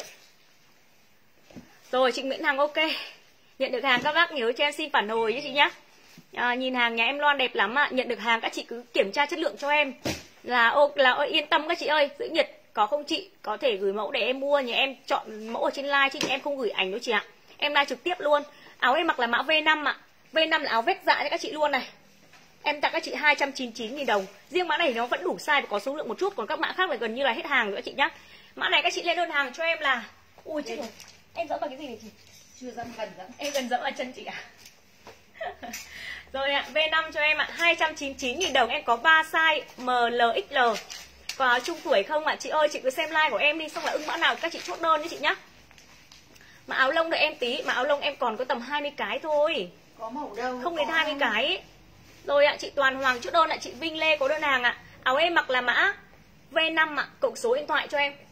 Rồi chị Nguyễn Hằng ok. Nhận được hàng các bác nhớ cho em xin phản hồi nhé chị nhá. À, nhìn hàng nhà em Loan đẹp lắm ạ. Nhận được hàng các chị cứ kiểm tra chất lượng cho em. Là ô là ơi, yên tâm các chị ơi, giữ nhiệt có không chị, có thể gửi mẫu để em mua, nhà em chọn mẫu ở trên live chứ em không gửi ảnh đâu chị ạ. Em live trực tiếp luôn. Áo em mặc là mã V năm ạ. V năm là áo vest dạ cho các chị luôn này. Em tặng các chị hai trăm chín mươi chín nghìn đồng. Riêng mã này nó vẫn đủ size và có số lượng một chút, còn các mã khác là gần như là hết hàng rồi các chị nhá. Mã này các chị lên đơn hàng cho em là ui chết rồi. Em dẫm vào cái gì này chị? Chưa dẫm gần dẫm. Em gần dẫm vào chân chị à? Rồi ạ, V năm cho em ạ, hai trăm chín mươi chín nghìn đồng. Em có ba size M L X L. Có áo trung tuổi không ạ? Chị ơi chị cứ xem like của em đi, xong là ưng mã nào các chị chốt đơn nhé chị nhá. Mà áo lông đợi em tí, mà áo lông em còn có tầm hai mươi cái thôi. Có màu đâu? Không đến hai mươi cái ấy. Rồi ạ, chị Toàn Hoàng chốt đơn ạ, chị Vinh Lê có đơn hàng ạ. Áo em mặc là mã V năm ạ, cộng số điện thoại cho em.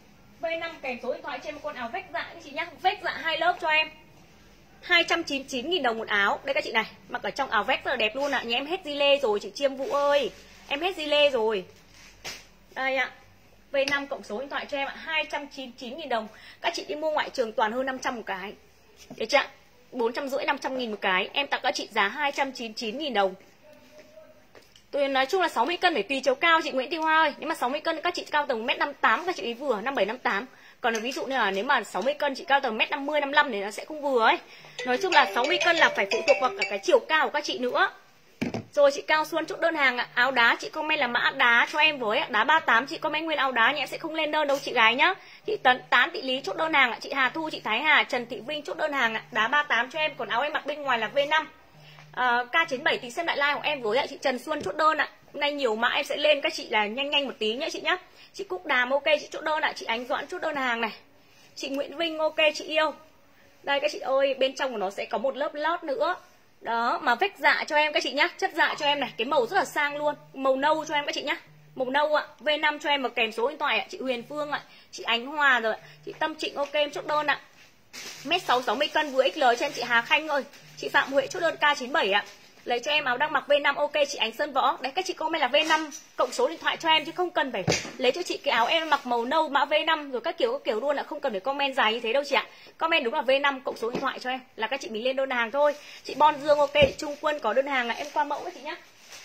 V năm kèm số điện thoại trên một con áo vest dạ các chị nhá. Vest dạ hai lớp cho em. hai trăm chín mươi chín nghìn đồng một áo. Đây các chị này, mặc ở trong áo vest rất là đẹp luôn ạ. À. Nhà em hết gilet rồi chị Chiêm Vũ ơi. Em hết gilet rồi. Đây ạ. V năm cộng số điện thoại cho em ạ, hai trăm chín mươi chín nghìn đồng. Các chị đi mua ngoại trường toàn hơn năm trăm một cái. Được chưa? bốn trăm rưỡi năm trăm nghìn một cái. Em tặng các chị giá hai trăm chín mươi chín nghìn đồng. Tôi nói chung là sáu mươi cân phải tùy chiều cao chị Nguyễn Thị Hoa ơi. Nếu mà sáu mươi cân các chị cao tầm một mét năm mươi tám các chị ấy vừa, năm bảy năm tám. Còn là ví dụ như là nếu mà sáu mươi cân chị cao tầm một mét năm mươi năm mươi lăm thì nó sẽ không vừa ấy. Nói chung là sáu mươi cân là phải phụ thuộc vào cả cái chiều cao của các chị nữa. Rồi chị Cao Xuân chốt đơn hàng ạ. Áo đá chị comment là mã đá cho em với ạ. Đá ba mươi tám chị comment nguyên áo đá nhưng em sẽ không lên đơn đâu chị gái nhá. Chị Tấn Tán Thị Lý chốt đơn hàng ạ. Chị Hà Thu, chị Thái Hà, Trần Thị Vinh chốt đơn hàng ạ. Đá ba mươi tám cho em, còn áo em mặc bên ngoài là V năm. À, K chín mươi bảy tí xem lại like của em với ạ. Chị Trần Xuân chốt đơn ạ. Hôm nay nhiều mã em sẽ lên các chị là nhanh nhanh một tí nhá chị nhá. Chị Cúc Đàm ok chị chốt đơn ạ. Chị Ánh Doãn chốt đơn hàng này. Chị Nguyễn Vinh ok chị yêu. Đây các chị ơi, bên trong của nó sẽ có một lớp lót nữa. Đó, mà vách dạ cho em các chị nhá. Chất dạ cho em này, cái màu rất là sang luôn. Màu nâu cho em các chị nhá. Màu nâu ạ. V năm cho em và kèm số điện thoại ạ. Chị Huyền Phương ạ. Chị Ánh Hòa rồi ạ. Chị Tâm Trịnh ok em chốt đơn ạ. Mét sáu sáu mươi cân vừa ích lờ cho em chị Hà Khanh ơi. Chị Phạm Huệ chốt đơn K chín mươi bảy ạ. Lấy cho em áo đang mặc V năm ok chị Ánh Sơn Võ. Đấy các chị comment là V năm cộng số điện thoại cho em chứ không cần phải lấy cho chị cái áo em mặc màu nâu mã V năm rồi các kiểu các kiểu luôn ạ, không cần phải comment dài như thế đâu chị ạ. Comment đúng là V năm cộng số điện thoại cho em là các chị mình lên đơn hàng thôi. Chị Bon Dương ok, chị Trung Quân có đơn hàng là em qua mẫu các chị nhá.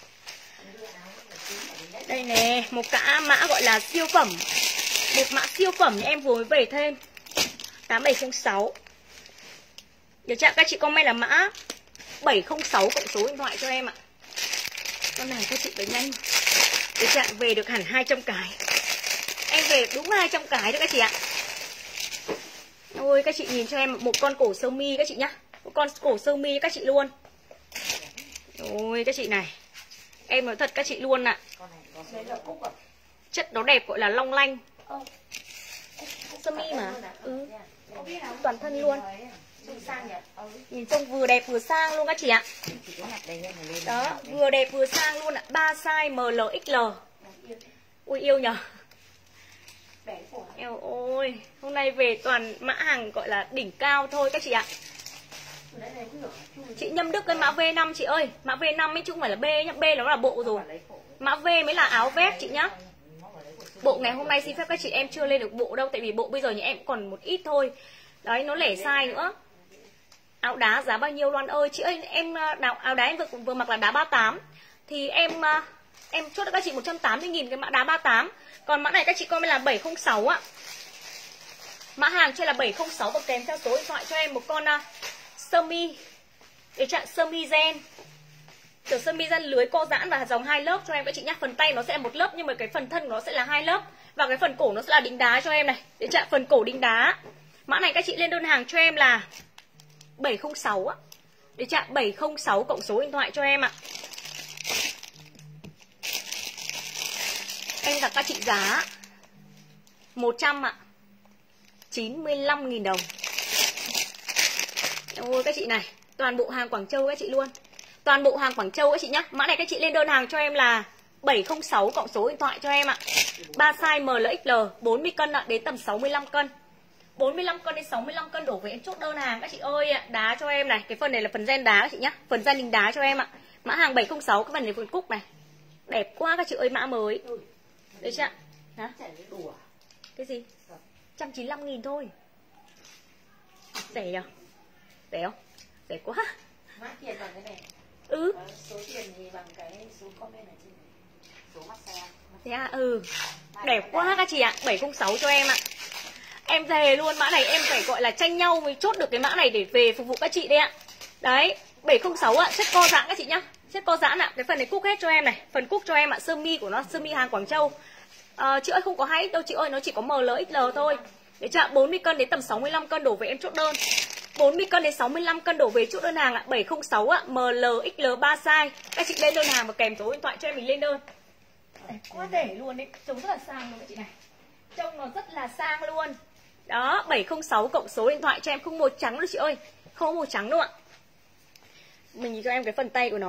Đây nè, một cả mã gọi là siêu phẩm. Một mã siêu phẩm em vừa mới về thêm. tám bảy không sáu. Được chưa? Các chị comment là mã bảy không sáu cộng số điện thoại cho em ạ. Con này các chị phải nhanh. Để chặn về được hẳn hai trăm cái. Em về đúng hai trăm cái đấy các chị ạ. Ôi các chị nhìn cho em một con cổ sơ mi các chị nhá. Một con cổ sơ mi các chị luôn. Ôi các chị này. Em nói thật các chị luôn ạ. Chất nó đẹp gọi là long lanh. Sơ mi mà. Ừ. Toàn thân luôn. Nhìn trông vừa đẹp vừa sang luôn các chị ạ. Đó, vừa đẹp vừa sang luôn ạ. Ba size M L X L. Ui yêu nhờ. Eo ôi, hôm nay về toàn mã hàng gọi là đỉnh cao thôi các chị ạ. Chị Nhâm Đức cái mã V năm chị ơi. Mã V năm ấy chứ không phải là B nhá. B nó là bộ rồi. Mã V mới là áo vest chị nhá. Bộ ngày hôm nay xin phép các chị em chưa lên được bộ đâu. Tại vì bộ bây giờ nhà em còn một ít thôi. Đấy, nó lẻ size nữa. Áo đá giá bao nhiêu Loan ơi? Chị ơi, em đào, áo đá em vừa, vừa mặc là đá ba mươi tám. Thì em em chốt được các chị một trăm tám mươi nghìn cái mã đá ba mươi tám. Còn mã này các chị coi là bảy không sáu ạ. Mã hàng cho là bảy không sáu và kèm theo số điện thoại cho em một con uh, sơ mi. Để chặn sơ mi gen. Kiểu sơ mi gen lưới co giãn và dòng hai lớp cho em các chị nhá. Phần tay nó sẽ là một lớp nhưng mà cái phần thân nó sẽ là hai lớp. Và cái phần cổ nó sẽ là đính đá cho em này. Để chặn phần cổ đính đá. Mã này các chị lên đơn hàng cho em là bảy không sáu á. Để chặn bảy không sáu cộng số điện thoại cho em ạ. Em đặt các chị giá một trăm ạ. chín mươi lăm nghìn đồng. Ôi các chị này, toàn bộ hàng Quảng Châu các chị luôn. Toàn bộ hàng Quảng Châu các chị nhá. Mã này các chị lên đơn hàng cho em là bảy không sáu cộng số điện thoại cho em ạ. Ba size M L X L, bốn mươi cân ạ, đến tầm sáu mươi lăm cân. bốn mươi lăm cân đến sáu mươi lăm cân đổ về em chốt đơn hàng các chị ơi ạ. Đá cho em này, cái phần này là phần gen đá các chị nhá. Phần gen đính đá cho em ạ. Mã hàng bảy không sáu, cái phần này phần cúc này. Đẹp quá các chị ơi, mã mới. Đấy chưa ạ? Hả? Cái gì? một trăm chín mươi lăm nghìn thôi. Rẻ nhỉ? Rẻ không? Rẻ quá. Mã tiền bằng cái này. Ừ. Số tiền thì bằng cái số comment ở trên số massage. Thế à? Ừ. Đẹp quá các chị ạ. bảy không sáu cho em ạ. Em về luôn, mã này em phải gọi là tranh nhau mới chốt được cái mã này để về phục vụ các chị đấy ạ. Đấy, bảy không sáu ạ, chất co giãn các chị nhá. Chất co giãn ạ, cái phần này cúc hết cho em này. Phần cúc cho em ạ, sơ mi của nó, sơ mi hàng Quảng Châu. À, chị ơi không có hai X đâu chị ơi, nó chỉ có M L X L thôi. Để chạm bốn mươi cân đến tầm sáu mươi lăm cân đổ về em chốt đơn. bốn mươi cân đến sáu mươi lăm cân đổ về chốt đơn hàng ạ. bảy không sáu ạ, M L X L ba size. Các chị lên đơn hàng và kèm số điện thoại cho em mình lên đơn. Đấy, quá rẻ luôn đấy, trông rất là sang luôn các chị này. Trông nó rất là sang luôn. Đó, bảy không sáu cộng số điện thoại cho em, không màu trắng đâu chị ơi. Không có màu trắng đâu ạ. Mình nhìn cho em cái phần tay của nó này.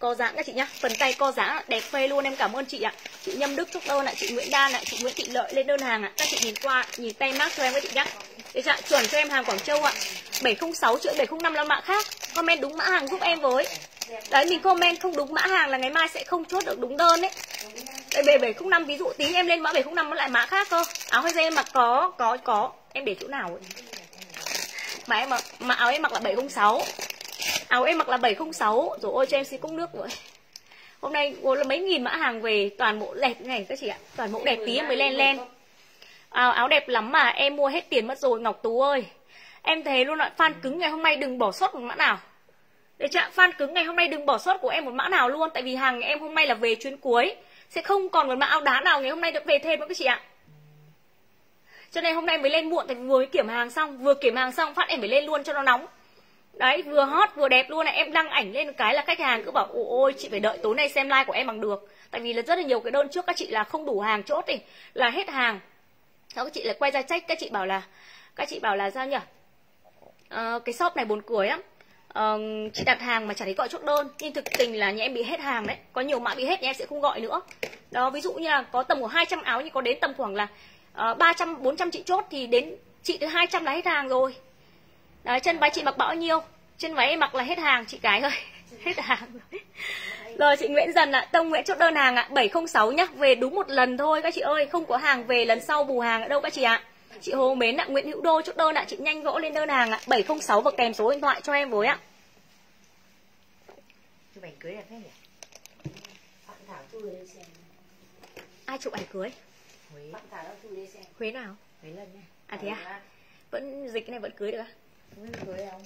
co giãn các chị nhá. Phần tay co giãn đẹp phê luôn, em cảm ơn chị ạ. Chị Nhâm Đức chốt đơn ạ, chị Nguyễn Đan ạ, chị Nguyễn Thị Lợi lên đơn hàng ạ. Các chị nhìn qua, nhìn tay mác cho em các chị nhá. Để chị chuẩn cho em hàng Quảng Châu ạ. bảy không sáu chữ bảy không năm là mã khác. Comment đúng mã hàng giúp em với. Đấy, mình comment không đúng mã hàng là ngày mai sẽ không chốt được đúng đơn đấy. Đây bảy không năm ví dụ tí em lên mã bảy không năm nó lại mã khác cơ. Áo hay dây em mặc có có có em để chỗ nào ấy. Mà em mặc mà áo em mặc là bảy không sáu. Áo em mặc là bảy không sáu. Rồi ôi cho em xin cốc nước rồi. Hôm nay là mấy nghìn mã hàng về, toàn bộ đẹp này các chị ạ. Toàn bộ đẹp tí em mới len len. Áo, áo đẹp lắm mà em mua hết tiền mất rồi Ngọc Tú ơi. Em thấy luôn ạ, fan cứng ngày hôm nay đừng bỏ sót một mã nào. Để chị ạ, fan cứng ngày hôm nay đừng bỏ sót của em một mã nào luôn. Tại vì hàng em hôm nay là về chuyến cuối. Sẽ không còn một mã áo đá nào ngày hôm nay được về thêm nữa các chị ạ. Cho nên hôm nay mới lên muộn. Tại vì vừa mới kiểm hàng xong, vừa kiểm hàng xong phát em phải lên luôn cho nó nóng. Đấy, vừa hot vừa đẹp luôn này. Em đăng ảnh lên một cái là khách hàng cứ bảo ôi ôi chị phải đợi tối nay xem live của em bằng được. Tại vì là rất là nhiều cái đơn trước các chị là không đủ hàng chốt đi, là hết hàng. Sau các chị lại quay ra trách, các chị bảo là các chị bảo là sao nhỉ? À, cái shop này buồn cười lắm. À, chị đặt hàng mà chả thấy gọi chốt đơn, nhưng thực tình là nhà em bị hết hàng đấy. Có nhiều mã bị hết nhà em sẽ không gọi nữa. Đó, ví dụ như là có tầm của hai trăm áo, nhưng có đến tầm khoảng là uh, ba trăm bốn trăm chị chốt thì đến chị từ hai trăm là hết hàng rồi. Đấy, chân váy chị mặc bao nhiêu? Chân váy em mặc là hết hàng chị cái ơi. Hết hàng rồi. Rồi chị Nguyễn Dần ạ, à. Tông Nguyễn chốt đơn hàng ạ, à. bảy không sáu nhá, về đúng một lần thôi các chị ơi, không có hàng về lần sau bù hàng ở đâu các chị ạ. À. Chị Hồ Mến ạ, à. Nguyễn Hữu Đô chốt đơn ạ, à. Chị nhanh gõ lên đơn hàng ạ, à. bảy không sáu và kèm số điện thoại cho em với ạ. À. Chụp ảnh cưới đẹp thế nhỉ? Bạn Thảo chui lên xem. Ai chụp ảnh cưới? Huế. Bạn Thảo đã chui lên xem. Huế nào? Huế lần nha. À thế à? Vẫn dịch cái này vẫn cưới được à? Vẫn cưới không?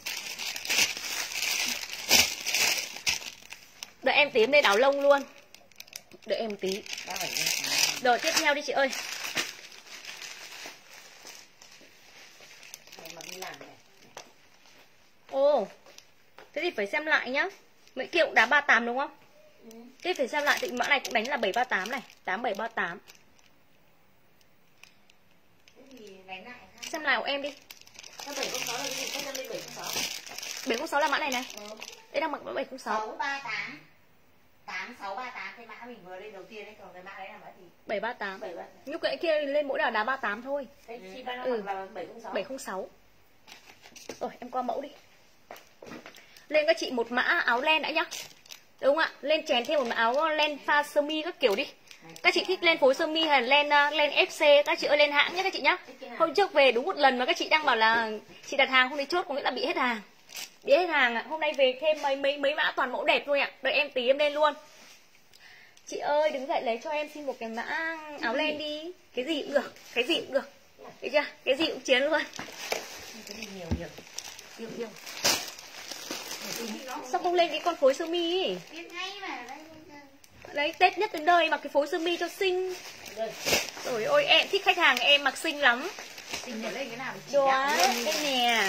Đợi em tí em lên áo lông luôn. Đợi em một tí. Rồi tiếp theo đi chị ơi. Ồ, thế thì phải xem lại nhá. Mấy kia cũng đá ba tám đúng không? Ừ. Thế phải xem lại thì mã này cũng đánh là bảy ba tám này, tám bảy ba tám. Thế thì đánh lại. Xem lại của em đi. bảy không sáu là cái gì? Cách lên bảy không sáu. bảy không sáu là mã này này. Ừ. Đây đang mặc mã bảy không sáu. sáu ba tám. tám sáu ba tám cái mã mình vừa lên đầu tiên đấy, còn cái mã đấy là mã gì? bảy ba tám. bảy ba tám. Nhưng cái kia lên mỗi đảo đá ba tám thôi. Cái chi ba ừ. là bảy không sáu. bảy không sáu. Rồi em qua mẫu đi. Lên các chị một mã áo len đã nhá. Đúng không ạ? Lên chèn thêm một mã áo len pha sơ mi các kiểu đi. Các chị thích lên phối sơ mi hay là len len ép xê, các chị ơi lên hãng nhé các chị nhá. Hôm trước về đúng một lần mà các chị đang bảo là chị đặt hàng không thấy chốt, có nghĩa là bị hết hàng. Bị hết hàng ạ. Hôm nay về thêm mấy mấy mấy mã toàn mẫu đẹp thôi ạ. Đợi em tí em lên luôn. Chị ơi đứng dậy lấy cho em xin một cái mã áo len đi. Cái gì cũng được, cái gì cũng được. Thấy chưa? Cái gì cũng chiến luôn. Cái gì nhiều nhiều. Nhiều nhiều. Sao không lên cái con phối sơ mi ấy? Đấy, Tết nhất đến đời mặc cái phối sơ mi cho xinh. Rồi ôi em thích khách hàng em mặc xinh lắm. Xinh để lên cái nào đó, đây nè.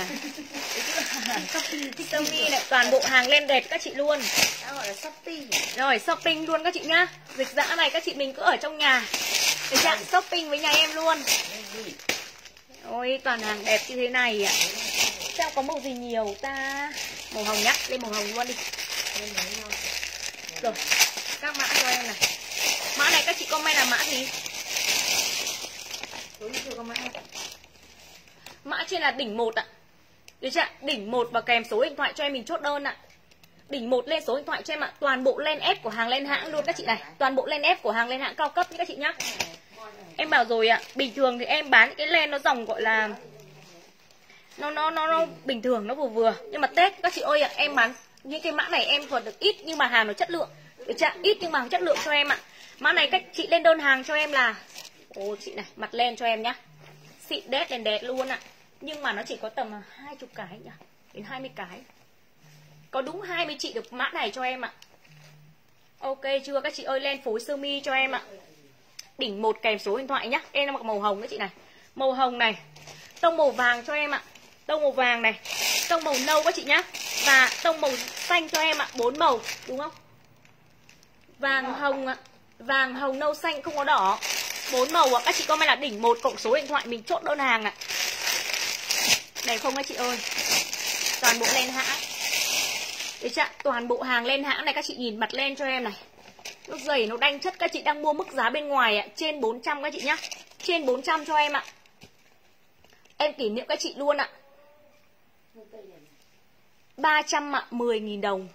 Sơ mi này toàn bộ hàng len đẹp các chị luôn. Đã gọi là shopping. Rồi shopping luôn các chị nhá. Dịch dã này các chị mình cứ ở trong nhà. Để chặn shopping với nhà em luôn. Ôi toàn hàng đẹp như thế này ạ. Sao có màu gì nhiều ta? Màu hồng nhá, lên màu hồng luôn đi. Rồi, các mã cho em này. Mã này các chị comment là mã gì? Mã trên là đỉnh một ạ. Được chưa? Đỉnh một và kèm số điện thoại cho em mình chốt đơn ạ. Đỉnh một lên số điện thoại cho em ạ. Toàn bộ len ép của hàng len hãng luôn các chị này. Toàn bộ len ép của hàng len hãng cao cấp nhé các chị nhá. Em bảo rồi ạ, bình thường thì em bán những cái len nó dòng gọi là nó nó nó nó bình thường, nó vừa vừa. Nhưng mà Tết các chị ơi ạ, em bán những cái mã này em còn được ít nhưng mà hàng nó chất lượng. Được chưa? Ít nhưng mà chất lượng cho em ạ. Mã này cách chị lên đơn hàng cho em là ô chị này, mặt len cho em nhá. Xịn đét đèn đẹp luôn ạ. Nhưng mà nó chỉ có tầm hai mươi cái nhỉ, đến hai mươi cái. Có đúng hai mươi chị được mã này cho em ạ. Ok chưa các chị ơi, len phối sơ mi cho em ạ. Đỉnh một kèm số điện thoại nhá. Em đang mặc màu hồng đấy chị này. Màu hồng này. Tông màu vàng cho em ạ. Tông màu vàng này. Tông màu nâu các chị nhá. Và tông màu xanh cho em ạ. Bốn màu đúng không? Vàng hồng ạ. Vàng hồng nâu xanh không có đỏ. Bốn màu ạ. Các chị comment là đỉnh một cộng số điện thoại mình chốt đơn hàng ạ. Đẹp không các chị ơi? Toàn bộ len hãng. Đấy chưa? Toàn bộ hàng len hãng này, các chị nhìn mặt len cho em này. Nó dày, nó đanh chất, các chị đang mua mức giá bên ngoài ạ, trên bốn trăm các chị nhá. Trên bốn trăm cho em ạ. Em kỷ niệm các chị luôn ạ. ba trăm ạ, mười nghìn đồng.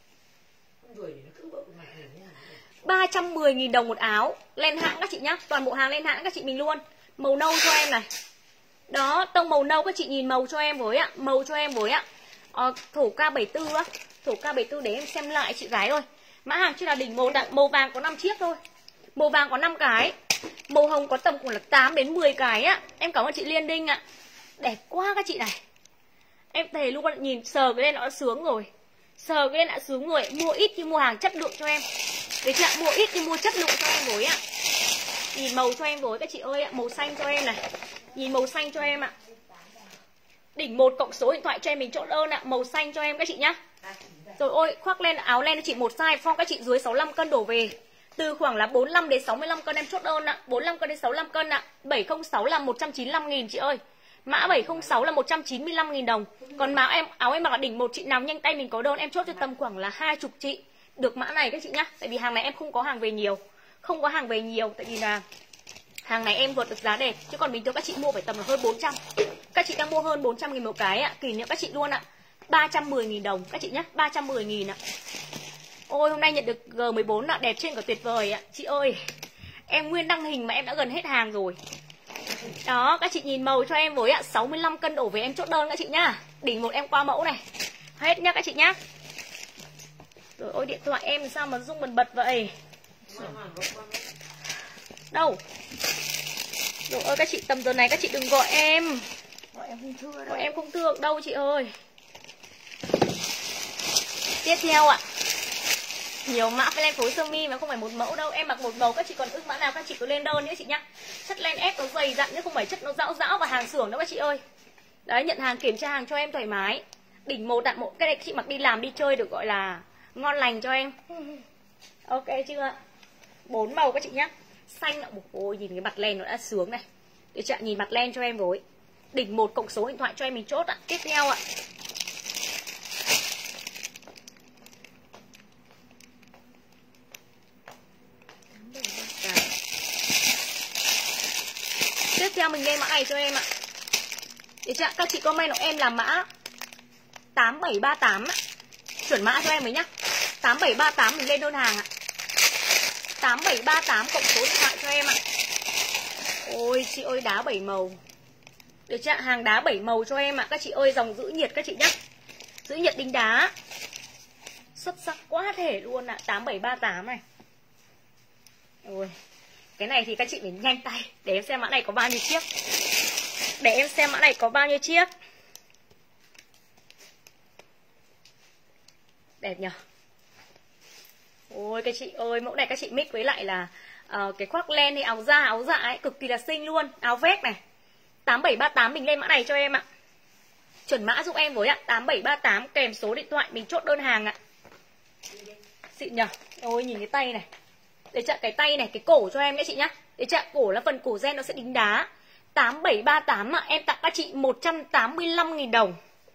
ba trăm mười nghìn đồng một áo. Len hãng các chị nhá. Toàn bộ hàng len hãng các chị mình luôn. Màu nâu cho em này. Đó, tông màu nâu các chị nhìn màu cho em với ạ. Màu cho em với ạ. Ờ, thổ K bảy mươi tư á. Thổ K bảy mươi tư để em xem lại chị gái ơi. Mã hàng chưa là đỉnh màu đạn, màu vàng có năm chiếc thôi. Màu vàng có năm cái. Màu hồng có tầm khoảng là tám đến mười cái á. Em cảm ơn chị Liên Đinh ạ. Đẹp quá các chị này. Em thề luôn, nhìn sờ cái lên nó đã sướng rồi. Sờ cái lên đã sướng rồi. Mua ít nhưng mua hàng chất lượng cho em. Đấy chị ạ, mua ít nhưng mua chất lượng cho em với ạ. Nhìn màu cho em với các chị ơi ạ. Màu xanh cho em này. Nhìn màu xanh cho em ạ. Đỉnh một cộng số điện thoại cho em mình chốt đơn ạ. Màu xanh cho em các chị nhá. Rồi ôi, khoác len áo len cho chị một size, form các chị dưới sáu mươi lăm cân đổ về. Từ khoảng là bốn mươi lăm đến sáu mươi lăm cân em chốt đơn ạ. bốn mươi lăm cân đến sáu mươi lăm cân ạ. bảy không sáu là một trăm chín mươi lăm nghìn chị ơi. Mã bảy không sáu là một trăm chín mươi lăm nghìn đồng. Còn mã em áo em mặc là đỉnh một, chị nào nhanh tay mình có đơn em chốt cho tầm khoảng là hai mươi chị. Được mã này các chị nhá. Tại vì hàng này em không có hàng về nhiều. Không có hàng về nhiều tại vì là hàng này em vượt được giá đẹp, chứ còn bình thường các chị mua phải tầm là hơn bốn trăm. Các chị đang mua hơn bốn trăm nghìn một cái ạ. Kỷ niệm các chị luôn ạ. ba trăm mười nghìn đồng các chị nhé, ba trăm mười nghìn ạ. Ôi hôm nay nhận được G mười bốn ạ, đẹp trên cả tuyệt vời ạ. Chị ơi, em nguyên đăng hình mà em đã gần hết hàng rồi. Đó, các chị nhìn màu cho em với ạ, sáu mươi lăm cân đổ về em chốt đơn các chị nhá. Đỉnh một em qua mẫu này. Hết nhá các chị nhá. Rồi ôi điện thoại em sao mà rung bần bật vậy? Đâu? Rồi ơi các chị tầm giờ này các chị đừng gọi em. Gọi em không thưa đâu. Gọi em không thưa đâu chị ơi. Tiếp theo ạ. Nhiều mã phải len phối sơ mi mà không phải một mẫu đâu. Em mặc một màu các chị còn ưng mã nào các chị cứ lên đơn nhé chị nhá. Chất len ép nó dày dặn chứ không phải chất nó rão rão và hàng xưởng đâu các chị ơi. Đấy, nhận hàng kiểm tra hàng cho em thoải mái. Đỉnh một đạn một, cái này chị mặc đi làm đi chơi được gọi là ngon lành cho em. Ok chưa? Bốn màu các chị nhá. Xanh ạ, ôi nhìn cái mặt len nó đã sướng này. Để chị nhìn mặt len cho em với. Đỉnh một cộng số điện thoại cho em mình chốt ạ. Tiếp theo ạ. Tiếp theo mình lên mã này cho em ạ. Để chị, các chị comment em làm mã tám bảy ba tám ạ. Chuẩn mã cho em với nhá. Tám bảy ba tám mình lên đơn hàng ạ. Tám bảy ba tám cộng số điện thoại cho em ạ. Ôi chị ơi, đá bảy màu. Được chưa? Hàng đá bảy màu cho em ạ. Các chị ơi, dòng giữ nhiệt các chị nhá. Giữ nhiệt đính đá. Xuất sắc quá thể luôn ạ. Tám bảy ba tám này. Ôi, cái này thì các chị phải nhanh tay. Để em xem mã này có bao nhiêu chiếc. Để em xem mã này có bao nhiêu chiếc. Đẹp nhờ. Ôi các chị ơi, mẫu này các chị mix với lại là uh, cái khoác len hay áo da, áo dạ ấy, cực kỳ là xinh luôn. Áo vest này. Tám bảy ba tám mình lên mã này cho em ạ. Chuẩn mã giúp em với ạ. Tám bảy ba tám kèm số điện thoại mình chốt đơn hàng ạ. Xịn nhờ. Ôi nhìn cái tay này. Để chặn cái tay này, cái cổ cho em nhé chị nhá. Để chặn cổ là phần cổ ren nó sẽ đính đá. Tám bảy ba tám ạ. Em tặng các chị một trăm tám mươi lăm nghìn đồng.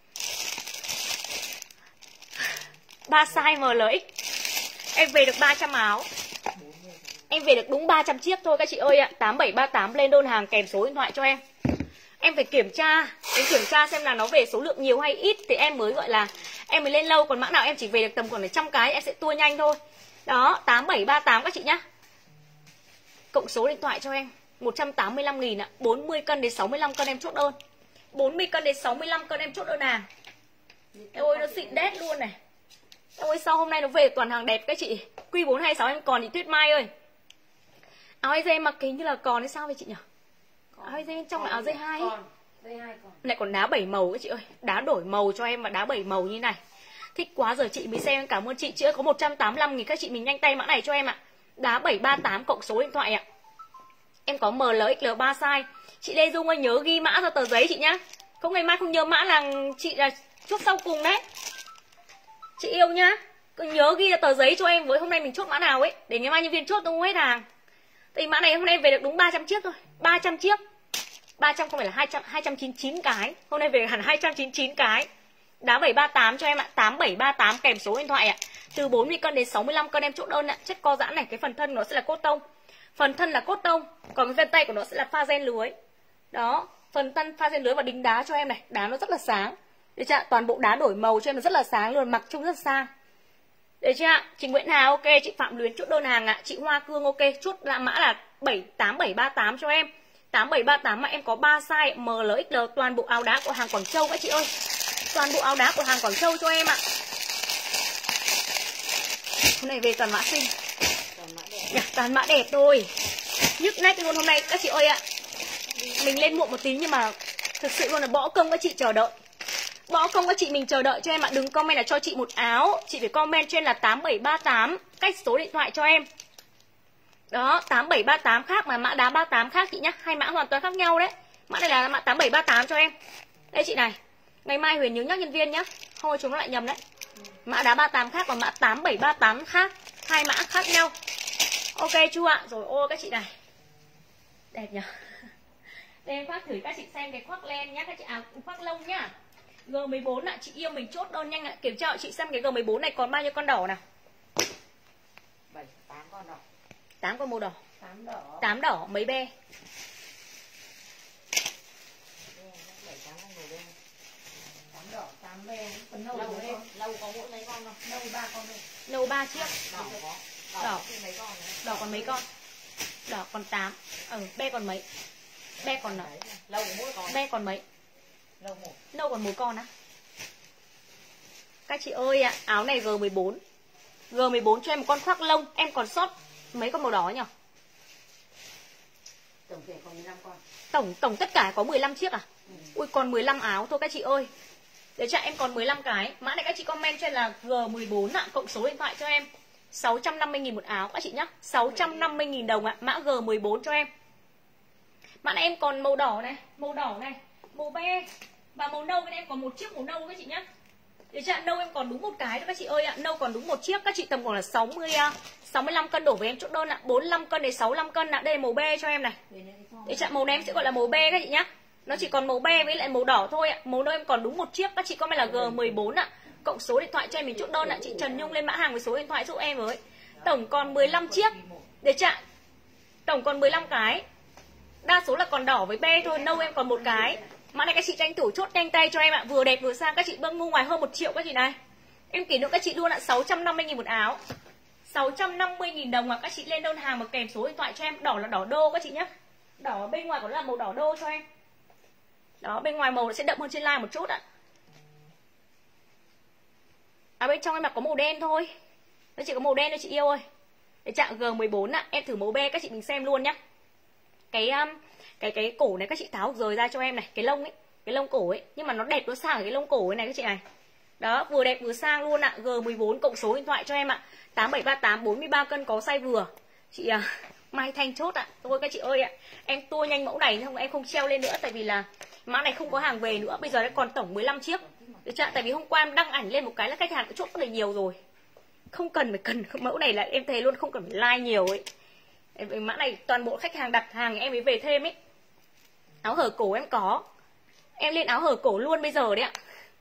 ba size M L X. Em về được ba trăm áo. Em về được đúng ba trăm chiếc thôi các chị ơi ạ. Tám bảy ba tám lên đơn hàng kèm số điện thoại cho em. Em phải kiểm tra. Em kiểm tra xem là nó về số lượng nhiều hay ít thì em mới gọi là em mới lên lâu. Còn mã nào em chỉ về được tầm khoảng trăm cái em sẽ tua nhanh thôi. Đó, tám bảy ba tám các chị nhá. Cộng số điện thoại cho em một trăm tám mươi lăm nghìn ạ. Bốn mươi cân đến sáu mươi lăm cân em chốt đơn. Bốn mươi cân đến sáu mươi lăm cân em chốt đơn hàng. Em ơi nó xịn đét luôn này. Em ơi sao hôm nay nó về toàn hàng đẹp các chị. Q bốn hai sáu em còn chị Tuyết Mai ơi. Áo dây mặc hình như là còn hay sao vậy chị nhỉ? Áo dây bên trong là áo dây hai. Lại còn đá bảy màu các chị ơi. Đá đổi màu cho em và đá bảy màu như này. Thích quá giờ chị mới xem, cảm ơn chị. Chị ơi có một trăm tám mươi lăm nghìn các chị mình nhanh tay mã này cho em ạ. Đá bảy ba tám cộng số điện thoại ạ. Em có M L X L ba size. Chị Lê Dung ơi nhớ ghi mã ra tờ giấy chị nhá. Không ngày mai không nhớ mã là chị là chốt sau cùng đấy. Chị yêu nhá. Cứ nhớ ghi ra tờ giấy cho em với hôm nay mình chốt mã nào ấy. Để ngày mai nhân viên chốt tôi hết hàng. Thì mã này hôm nay về được đúng ba trăm chiếc thôi. ba trăm chiếc. ba trăm không phải là hai trăm, hai trăm chín mươi chín cái. Hôm nay về hẳn hai trăm chín mươi chín cái. Đá bảy ba tám cho em ạ, tám bảy ba tám kèm số điện thoại ạ. Từ bốn mươi cân đến sáu mươi lăm cân em chốt đơn ạ. Chất co giãn này, cái phần thân nó sẽ là cốt tông. Phần thân là cốt tông, còn cái phần tay của nó sẽ là pha gen lưới. Đó, phần thân pha gen lưới và đính đá cho em này, đá nó rất là sáng. Được chưa? Toàn bộ đá đổi màu cho em nó rất là sáng luôn, mặc trông rất sang. Được chưa ạ? Chị Nguyễn Hà ok, chị Phạm Luyến chốt đơn hàng ạ. Chị Hoa Cương ok, chốt là mã là bảy tám bảy ba tám cho em. tám bảy ba tám mà em có ba size em lờ ích lờ, toàn bộ áo đá của hàng Quảng Châu các chị ơi. Toàn bộ áo đá của hàng Quảng Châu cho em ạ. Hôm nay về toàn mã xinh. Dạ, toàn mã đẹp thôi. Nhức nách luôn hôm nay các chị ơi ạ. Mình lên muộn một tí nhưng mà thực sự luôn là bỏ công các chị chờ đợi. Bỏ công các chị mình chờ đợi cho em ạ. Đừng comment là cho chị một áo, chị phải comment trên là tám bảy ba tám, cách số điện thoại cho em. Đó, tám bảy ba tám khác mà mã đá ba tám khác chị nhá. Hai mã hoàn toàn khác nhau đấy. Mã này là mã tám bảy ba tám cho em. Đây chị này. Ngày mai Huyền nhớ nhắc nhân viên nhá. Không có chúng nó lại nhầm đấy. Mã đá ba tám khác và mã tám bảy ba tám khác. Hai mã khác nhau. Ok chưa ạ? Rồi ô các chị này. Đẹp nhỉ. Đây em khoác thử các chị xem cái khoác len nhá. Các chị áo à, khoác lông nhá. G mười bốn ạ, chị yêu mình chốt đơn nhanh ạ. Kiểm tra chị xem cái G mười bốn này còn bao nhiêu con đỏ nào. bảy, tám con đỏ. tám con màu đỏ. tám đỏ. tám đỏ mấy be. tám đỏ, tám be. Phần nâu lâu đấy. Lâu có mỗi mấy con không? Nâu ba con thôi. Nâu ba chiếc. Đỏ có. Đỏ, đỏ. Mấy con đỏ còn mấy con? Đỏ còn tám. Ừ, be còn mấy? Be còn nào? Lâu có mỗi con. Be còn mấy? Lâu một. Nâu còn một con á. Các chị ơi ạ, à, áo này G mười bốn. G mười bốn cho em một con khoác lông. Em còn sót mấy con màu đỏ nhỉ? Tổng thể còn mười lăm con. Tổng tổng tất cả có mười lăm chiếc à? Ừ. Ui còn mười lăm áo thôi các chị ơi. Để cho em còn mười lăm cái. Mã này các chị comment cho em là G mười bốn ạ, cộng số điện thoại cho em. sáu trăm năm mươi nghìn một áo các chị nhá. sáu trăm năm mươi nghìn đồng ạ, mã G mười bốn cho em. Mã này em còn màu đỏ này, màu đỏ này, màu be và màu nâu bên em còn một chiếc màu nâu các chị nhá. Để cho nâu em còn đúng một cái thôi các chị ơi ạ, nâu còn đúng một chiếc, các chị tầm khoảng là sáu mươi sáu mươi lăm cân đổ với em chốt đơn ạ, bốn mươi lăm cân đến sáu mươi lăm cân ạ. Đây là màu be cho em này. Để cho màu này em sẽ gọi là màu be các chị nhá. Nó chỉ còn màu be với lại màu đỏ thôi ạ. Màu nâu em còn đúng một chiếc, các chị comment là G mười bốn ạ. Cộng số điện thoại cho em mình chốt đơn ạ. Chị Trần Nhung lên mã hàng với số điện thoại giúp em với. Tổng còn mười lăm chiếc. Để chặn. Tổng còn mười lăm cái. Đa số là còn đỏ với be thôi, nâu em còn một cái. Mã này các chị tranh thủ chốt nhanh tay cho em ạ. Vừa đẹp vừa sang, các chị bưng ngu ngoài hơn một triệu các chị này. Em kỷ niệm các chị luôn ạ, sáu trăm năm mươi nghìn một áo. sáu trăm năm mươi nghìn đồng ạ. Các chị lên đơn hàng mà kèm số điện thoại cho em. Đỏ là đỏ đô các chị nhé. Đỏ bên ngoài còn là màu đỏ đô cho em. Đó, bên ngoài màu nó sẽ đậm hơn trên line một chút ạ. À bên trong em mặc có màu đen thôi. Nó chỉ có màu đen thôi chị yêu ơi. Để chạm G mười bốn ạ. Em thử màu be các chị mình xem luôn nhá. Cái um, cái cái cổ này các chị tháo rời ra cho em này, cái lông ấy, cái lông cổ ấy, nhưng mà nó đẹp nó sang ở cái lông cổ ấy này các chị này. Đó, vừa đẹp vừa sang luôn ạ. G mười bốn cộng số điện thoại cho em ạ. tám bảy ba tám, bốn mươi ba cân có size vừa. Chị à, Mai Thanh chốt ạ. Thôi các chị ơi ạ, em tua nhanh mẫu này không em không treo lên nữa tại vì là mã này không có hàng về nữa. Bây giờ đã còn tổng mười lăm chiếc. Được chưa? Tại vì hôm qua em đăng ảnh lên một cái là khách hàng đã chốt rất là nhiều rồi. Không cần phải cần mẫu này là em thề luôn, không cần phải like nhiều ấy. Mã này toàn bộ khách hàng đặt hàng em mới về thêm ấy. Áo hở cổ em có. Em lên áo hở cổ luôn bây giờ đấy ạ.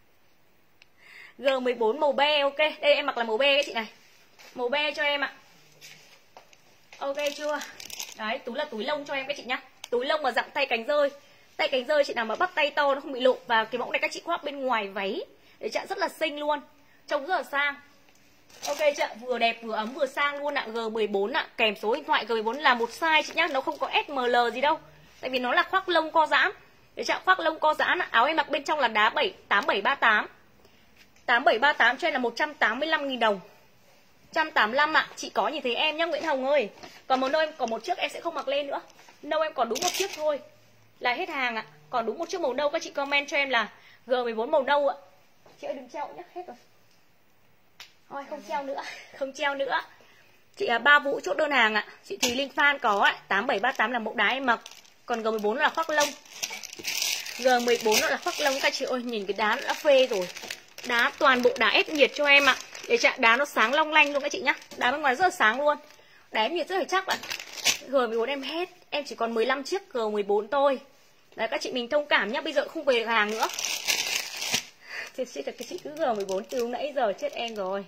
G mười bốn màu be ok. Đây em mặc là màu be các chị này. Màu be cho em ạ. Ok chưa? Đấy, túi là túi lông cho em các chị nhá. Túi lông mà dạng tay cánh rơi. Tay cánh rơi chị nào mà bắt tay to nó không bị lộ. Và cái mẫu này các chị khoác bên ngoài váy. Để chặn rất là xinh luôn. Trông rất là sang. Ok chưa? Vừa đẹp vừa ấm vừa sang luôn ạ. G mười bốn ạ. Kèm số điện thoại G mười bốn là một size chị nhá. Nó không có S M L gì đâu. Tại vì nó là khoác lông co giãn. Để chạm khoác lông co giãn ạ. Áo em mặc bên trong là đá bảy tám bảy ba tám. tám bảy ba tám cho em là một trăm tám mươi lăm nghìn đồng. một trăm tám mươi lăm ạ. Chị có nhìn thấy em nhá Nguyễn Hồng ơi. Còn màu nâu em còn một chiếc em sẽ không mặc lên nữa. Nâu em còn đúng một chiếc thôi là hết hàng ạ. Còn đúng một chiếc màu nâu các chị comment cho em là G mười bốn màu nâu ạ. Chị ơi đừng treo nhá, hết rồi. Thôi không treo nữa, không treo nữa. Chị là Ba Vũ chốt đơn hàng ạ. Chị Thùy Linh Phan có ạ. tám bảy ba tám là mẫu đá em mặc. Còn G mười bốn là khoác lông. G mười bốn nó là khoác lông các chị ơi, nhìn cái đá nó đã phê rồi. Đá toàn bộ đá ép nhiệt cho em ạ. Để chạm đá nó sáng long lanh luôn các chị nhá. Đá bên ngoài rất là sáng luôn. Đá ép nhiệt rất là chắc ạ. G mười bốn em hết, em chỉ còn mười lăm chiếc G mười bốn thôi. Đấy các chị mình thông cảm nhá, bây giờ không về hàng nữa. Chết chết cái chị cứ G mười bốn từ nãy giờ chết em rồi.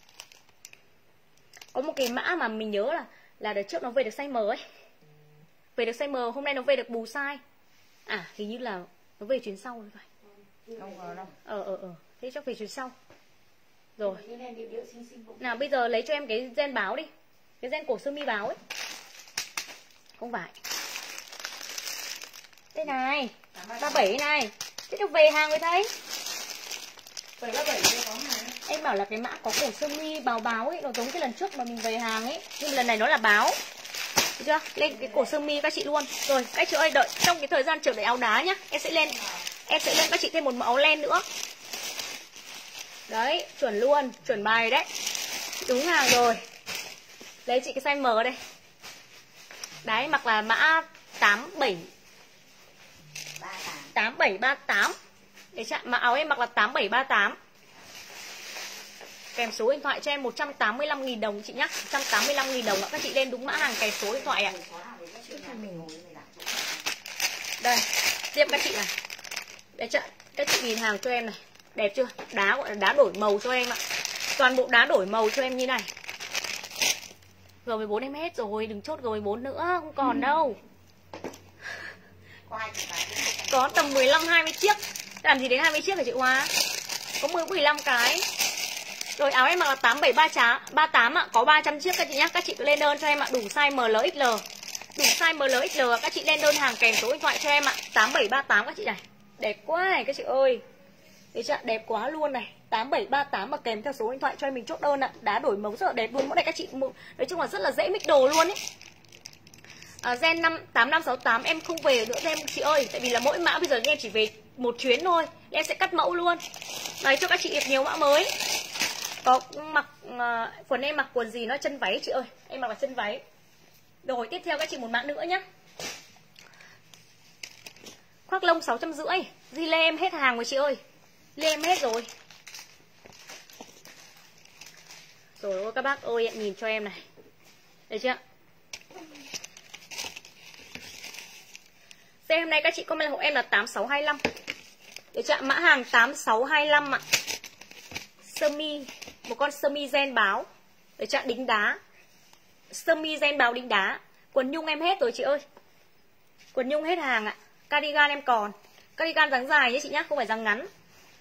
Có một cái mã mà mình nhớ là là đợt trước nó về được size M ấy. Về được size M, hôm nay nó về được bù size. À, hình như là nó về chuyến sau rồi phải. Không ngờ đâu. Ờ ờ ờ, thế chắc về chuyến sau. Rồi. Cái này điệu điệu xinh xinh cũng. Nào bây giờ lấy cho em cái gen báo đi. Cái gen cổ sơ mi báo ấy. Không phải. Đây này, ba bảy này. Thế được về hàng rồi thấy. bảy ba bảy có hàng. Em bảo là cái mã có cổ sơ mi báo báo ấy, nó giống cái lần trước mà mình về hàng ấy, nhưng mà lần này nó là báo. Được chưa? Lên cái cổ sơ mi các chị luôn. Rồi, các chị ơi, đợi trong cái thời gian chờ đợi áo đá nhá. Em sẽ lên Em sẽ lên các chị thêm một mẫu áo len nữa. Đấy, chuẩn luôn, chuẩn bài đấy. Đúng hàng rồi. Lấy chị cái size M đây. Đấy, mặc là mã tám bảy tám bảy ba tám. Để chạm mà áo em mặc là tám bảy ba tám. Kèm số điện thoại cho em một trăm tám mươi lăm nghìn đồng chị nhá. một trăm tám mươi lăm nghìn đồng ạ. Các chị lên đúng mã hàng kèm số điện thoại ạ. Đây, tiếp các chị này. Để chợ, các chị nhìn hàng cho em này. Đẹp chưa? Đá gọi là đá đổi màu cho em ạ. Toàn bộ đá đổi màu cho em như này. G mười bốn em hết rồi, đừng chốt G mười bốn nữa, không còn đâu. Có tầm mười lăm hai mươi chiếc. Làm gì đến hai mươi chiếc hả chị Hoa? Có mười mười lăm cái. Rồi áo em mặc là tám bảy ba tám ạ, có ba trăm chiếc các chị nhá. Các chị cứ lên đơn cho em ạ, đủ size M L X L. Đủ size M L X L các chị lên đơn hàng kèm số điện thoại cho em ạ. tám bảy ba tám các chị này. Đẹp quá này các chị ơi. Đấy chưa? Đẹp quá luôn này. tám bảy ba tám mà kèm theo số điện thoại cho em mình chốt đơn ạ. Đá đổi màu rất là đẹp luôn. Mẫu này các chị nói chung là rất là dễ mix đồ luôn ấy. À, gen năm tám năm sáu tám em không về nữa em chị ơi, tại vì là mỗi mã bây giờ em chỉ về một chuyến thôi, em sẽ cắt mẫu luôn. Đấy cho các chị đẹp nhiều mã mới. Có mặc uh, quần em mặc quần gì nó chân váy chị ơi, em mặc là chân váy. Rồi tiếp theo các chị một mã nữa nhá. Khoác lông sáu trăm rưỡi. Di lê em hết hàng rồi chị ơi. Lê em hết rồi. Rồi các bác ơi nhìn cho em này. Được chưa? Xem hôm nay các chị comment hộ em là tám sáu hai lăm. Được chưa? Mã hàng tám sáu hai lăm ạ. Sơ mi, một con sơ mi gen báo. Được chưa? Đính đá. Sơ mi gen báo đính đá. Quần nhung em hết rồi chị ơi. Quần nhung hết hàng ạ. Cardigan em còn. Cardigan dáng dài nhé chị nhá, không phải dáng ngắn.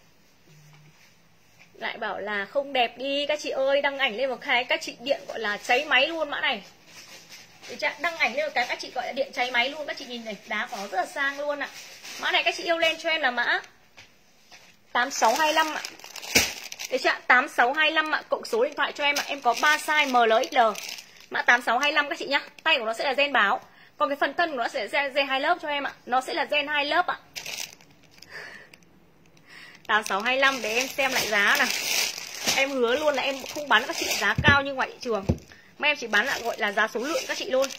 Lại bảo là không đẹp đi các chị ơi, đăng ảnh lên một cái các chị điện gọi là cháy máy luôn mã này. Đăng ảnh lên một cái các chị gọi là điện cháy máy luôn. Các chị nhìn này, đá có rất là sang luôn ạ. Mã này các chị yêu lên cho em là mã tám sáu hai lăm ạ. Đấy chưa? tám sáu hai lăm ạ, cộng số điện thoại cho em ạ. Em có ba size M L X L. Mã tám sáu hai lăm các chị nhá. Tay của nó sẽ là gen báo. Còn cái phần thân của nó sẽ là gen hai lớp cho em ạ. Nó sẽ là gen hai lớp ạ. tám sáu hai lăm để em xem lại giá này. Em hứa luôn là em không bán các chị giá cao như ngoài thị trường, mà em chỉ bán lại gọi là giá số lượng các chị luôn.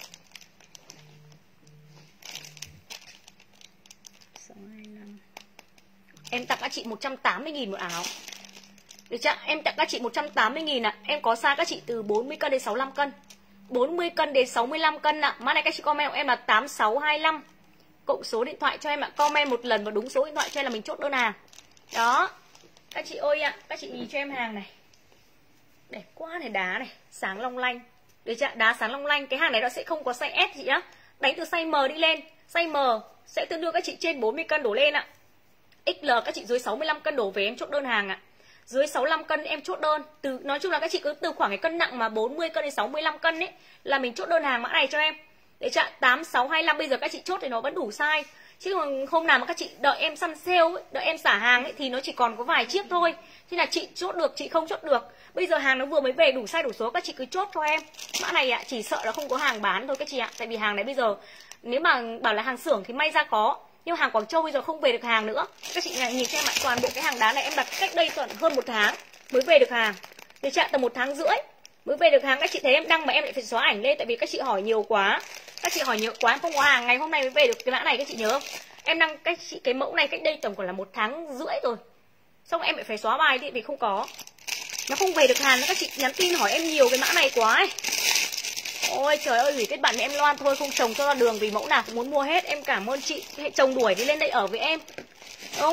Em tặng các chị một trăm tám mươi nghìn một áo. Được chưa? Em tặng các chị một trăm tám mươi nghìn ạ. Em có size các chị từ bốn mươi cân đến sáu mươi lăm cân. bốn mươi cân đến sáu mươi lăm cân ạ. Mã này các chị comment của em là tám sáu hai lăm. Cộng số điện thoại cho em ạ. Comment một lần và đúng số điện thoại cho em là mình chốt đơn hàng. Đó. Các chị ơi ạ, các chị nhìn cho em hàng này. Đẹp quá này, đá này, sáng long lanh. Được chưa? Đá sáng long lanh. Cái hàng này nó sẽ không có size S chị nhá. Đánh từ size M đi lên. Size M sẽ tương đương các chị trên bốn mươi cân đổ lên ạ. ích lờ các chị dưới sáu mươi lăm cân đổ về em chốt đơn hàng ạ. Dưới sáu mươi lăm cân em chốt đơn. Từ nói chung là các chị cứ từ khoảng cái cân nặng mà bốn mươi cân đến sáu mươi lăm cân ấy là mình chốt đơn hàng mã này cho em. Để chặn tám sáu hai lăm bây giờ các chị chốt thì nó vẫn đủ size. Chứ còn hôm nào mà các chị đợi em săn sale ấy, đợi em xả hàng ấy thì nó chỉ còn có vài chiếc thôi. Thế là chị chốt được, chị không chốt được. Bây giờ hàng nó vừa mới về đủ size đủ số, các chị cứ chốt cho em. Mã này ạ, chỉ sợ là không có hàng bán thôi các chị ạ. Tại vì hàng này bây giờ nếu mà bảo là hàng xưởng thì may ra có, nhưng hàng Quảng Châu bây giờ không về được hàng nữa. Các chị nhìn xem ạ, toàn bộ cái hàng đá này em đặt cách đây toàn hơn một tháng mới về được hàng. Để chặn tầm một tháng rưỡi mới về được hàng. Các chị thấy em đăng mà em lại phải xóa ảnh lên, tại vì các chị hỏi nhiều quá. Các chị hỏi nhiều quá em không có hàng, ngày hôm nay mới về được cái mã này các chị nhớ không? Em đăng cách chị cái mẫu này cách đây tầm khoảng là một tháng rưỡi rồi. Xong em lại phải xóa bài đi vì không có. Nó không về được hàng, các chị nhắn tin hỏi em nhiều cái mã này quá ấy. Ôi trời ơi, gửi kết bạn với em Loan thôi, không trồng cho ra đường vì mẫu nào cũng muốn mua hết. Em cảm ơn chị, hãy chồng đuổi đi lên đây ở với em. Đúng không ạ?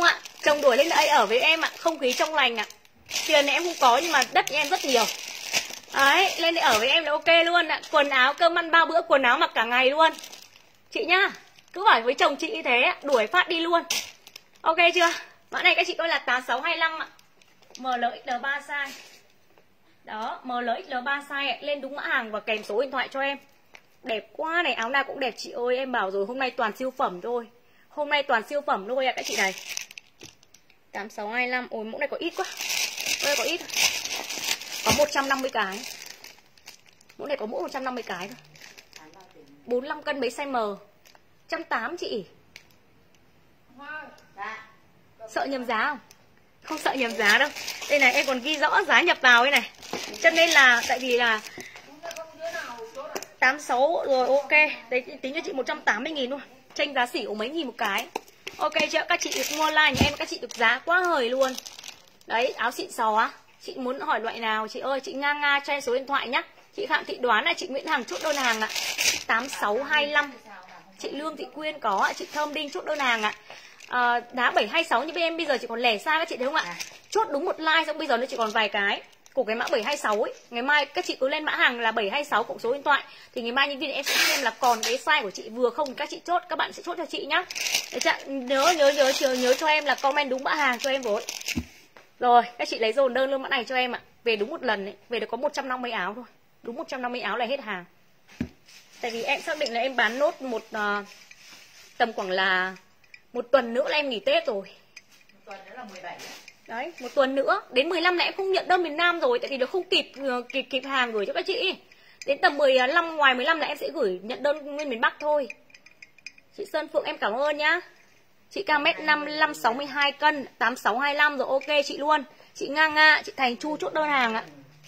Chồng đuổi lên đây ở với em ạ, không khí trong lành ạ. Tiền này em không có nhưng mà đất nhà em rất nhiều. Đấy, lên đây ở với em là ok luôn ạ. Quần áo cơm ăn bao bữa, quần áo mặc cả ngày luôn. Chị nhá, cứ hỏi với chồng chị như thế, đuổi phát đi luôn. Ok chưa? Mã này các chị coi là tám sáu hai lăm ạ. em lờ ích lờ ba size. Đó, em lờ ích lờ ba size ạ. Lên đúng mã hàng và kèm số điện thoại cho em. Đẹp quá này, áo nào cũng đẹp chị ơi. Em bảo rồi, hôm nay toàn siêu phẩm thôi. Hôm nay toàn siêu phẩm thôi ạ các chị này. Tám sáu hai lăm. Ôi mẫu này có ít quá. Mẫu này có ít. Có một trăm năm mươi cái. Mẫu này có mỗi một trăm năm mươi cái thôi. bốn mươi lăm cân mấy size M. một trăm tám mươi chị. Sợ nhầm giá không? Không sợ nhầm giá đâu. Đây này em còn ghi rõ giá nhập vào đây này. Cho nên là tại vì là tám mươi sáu rồi ok. Đấy tính cho chị một trăm tám mươi nghìn luôn. Tranh giá xỉ của mấy nghìn một cái. Ok chưa? Các chị được mua like nhà em, các chị được giá quá hời luôn. Đấy, áo xịn sò á. Chị muốn hỏi loại nào chị ơi, chị Nga Nga cho em số điện thoại nhá. Chị Phạm Thị Đoán là chị Nguyễn Hằng chốt đơn hàng ạ. tám sáu hai lăm. Chị Lương Thị Quyên có ạ, chị Thơm Đinh chốt đơn hàng ạ. À, đá bảy hai sáu nhưng bên em bây giờ chỉ còn lẻ sai các chị thấy không ạ? Chốt đúng một like xong bây giờ nó chỉ còn vài cái của cái mã bảy hai sáu ấy. Ngày mai các chị cứ lên mã hàng là bảy hai sáu cộng số điện thoại thì ngày mai nhân viên em sẽ xem là còn cái size của chị vừa không thì các chị chốt, các bạn sẽ chốt cho chị nhá. Để chạ, nhớ nhớ nhớ nhớ nhớ cho em là comment đúng mã hàng cho em với. Rồi, các chị lấy dồn đơn luôn mã này cho em ạ. Về đúng một lần ấy, về được có một trăm năm mươi áo thôi. Đúng một trăm năm mươi áo là hết hàng. Tại vì em xác định là em bán nốt một uh, tầm khoảng là một tuần nữa là em nghỉ Tết rồi. Một tuần nữa là mười bảy. Đấy, một tuần nữa, đến mười lăm là em không nhận đơn miền Nam rồi tại vì nó không kịp kịp kịp hàng gửi cho các chị. Đến tầm mười lăm ngoài mười lăm là em sẽ gửi nhận đơn nguyên miền Bắc thôi. Chị Sơn Phượng em cảm ơn nhá. Chị cao mét năm mươi lăm sáu mươi hai cân, tám sáu hai lăm rồi ok chị luôn. Chị Nga Nga, chị Thành Chu chốt đơn hàng ạ.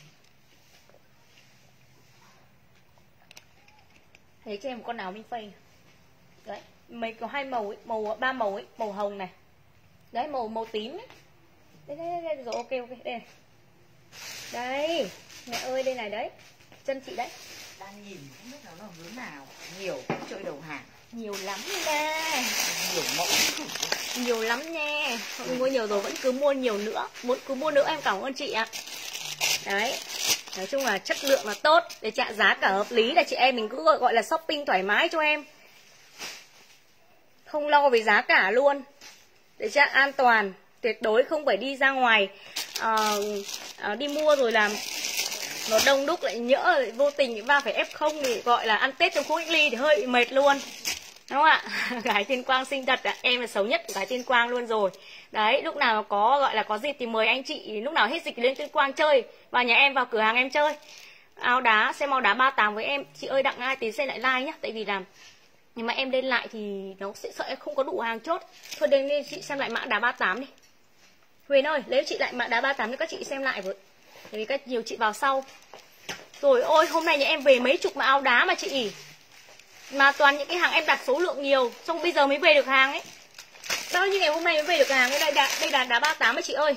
Thấy cho em một con áo minh phây. Đấy, mấy có hai màu ấy, màu ba màu ấy, màu hồng này. Đấy, màu màu tím ấy. Đây, đây, đây, đây, rồi ok ok, đây này. Đây, mẹ ơi đây này đấy. Chân chị đấy. Đang nhìn không biết nó là hướng nào. Nhiều chơi đầu hàng. Nhiều lắm nha. Nhiều mẫu. Nhiều lắm nha. Mọi người mua nhiều rồi vẫn cứ mua nhiều nữa. Muốn cứ mua nữa em cảm ơn chị ạ. Đấy. Nói chung là chất lượng là tốt. Để trả giá cả hợp lý là chị em mình cứ gọi, gọi là shopping thoải mái cho em. Không lo về giá cả luôn. Để trả an toàn. Tuyệt đối không phải đi ra ngoài à, à, đi mua rồi làm nó đông đúc lại nhỡ lại vô tình va phải ép không thì gọi là ăn Tết trong khu cách ly thì hơi bị mệt luôn. Đúng không ạ? Gái Tuyên Quang xinh thật ạ. Em là xấu nhất của gái Tuyên Quang luôn rồi. Đấy, lúc nào có gọi là có dịp thì mời anh chị, lúc nào hết dịch thì lên Tuyên Quang chơi. Vào nhà em, vào cửa hàng em chơi. Áo đá, xem áo đá ba tám với em. Chị ơi đặng ai tí xem lại like nhá. Tại vì là nhưng mà em lên lại thì nó sẽ sợ em không có đủ hàng chốt. Thôi đến đi chị xem lại mã đá ba tám đi. Huyền ơi, lấy chị lại mã đá ba tám cho các chị xem lại với. Tại vì các nhiều chị vào sau. Rồi ôi, hôm nay nhà em về mấy chục mã áo đá mà chị. Mà toàn những cái hàng em đặt số lượng nhiều, xong bây giờ mới về được hàng ấy. Bao nhiêu ngày hôm nay mới về được hàng. Đây là đây là đá ba tám ấy chị ơi.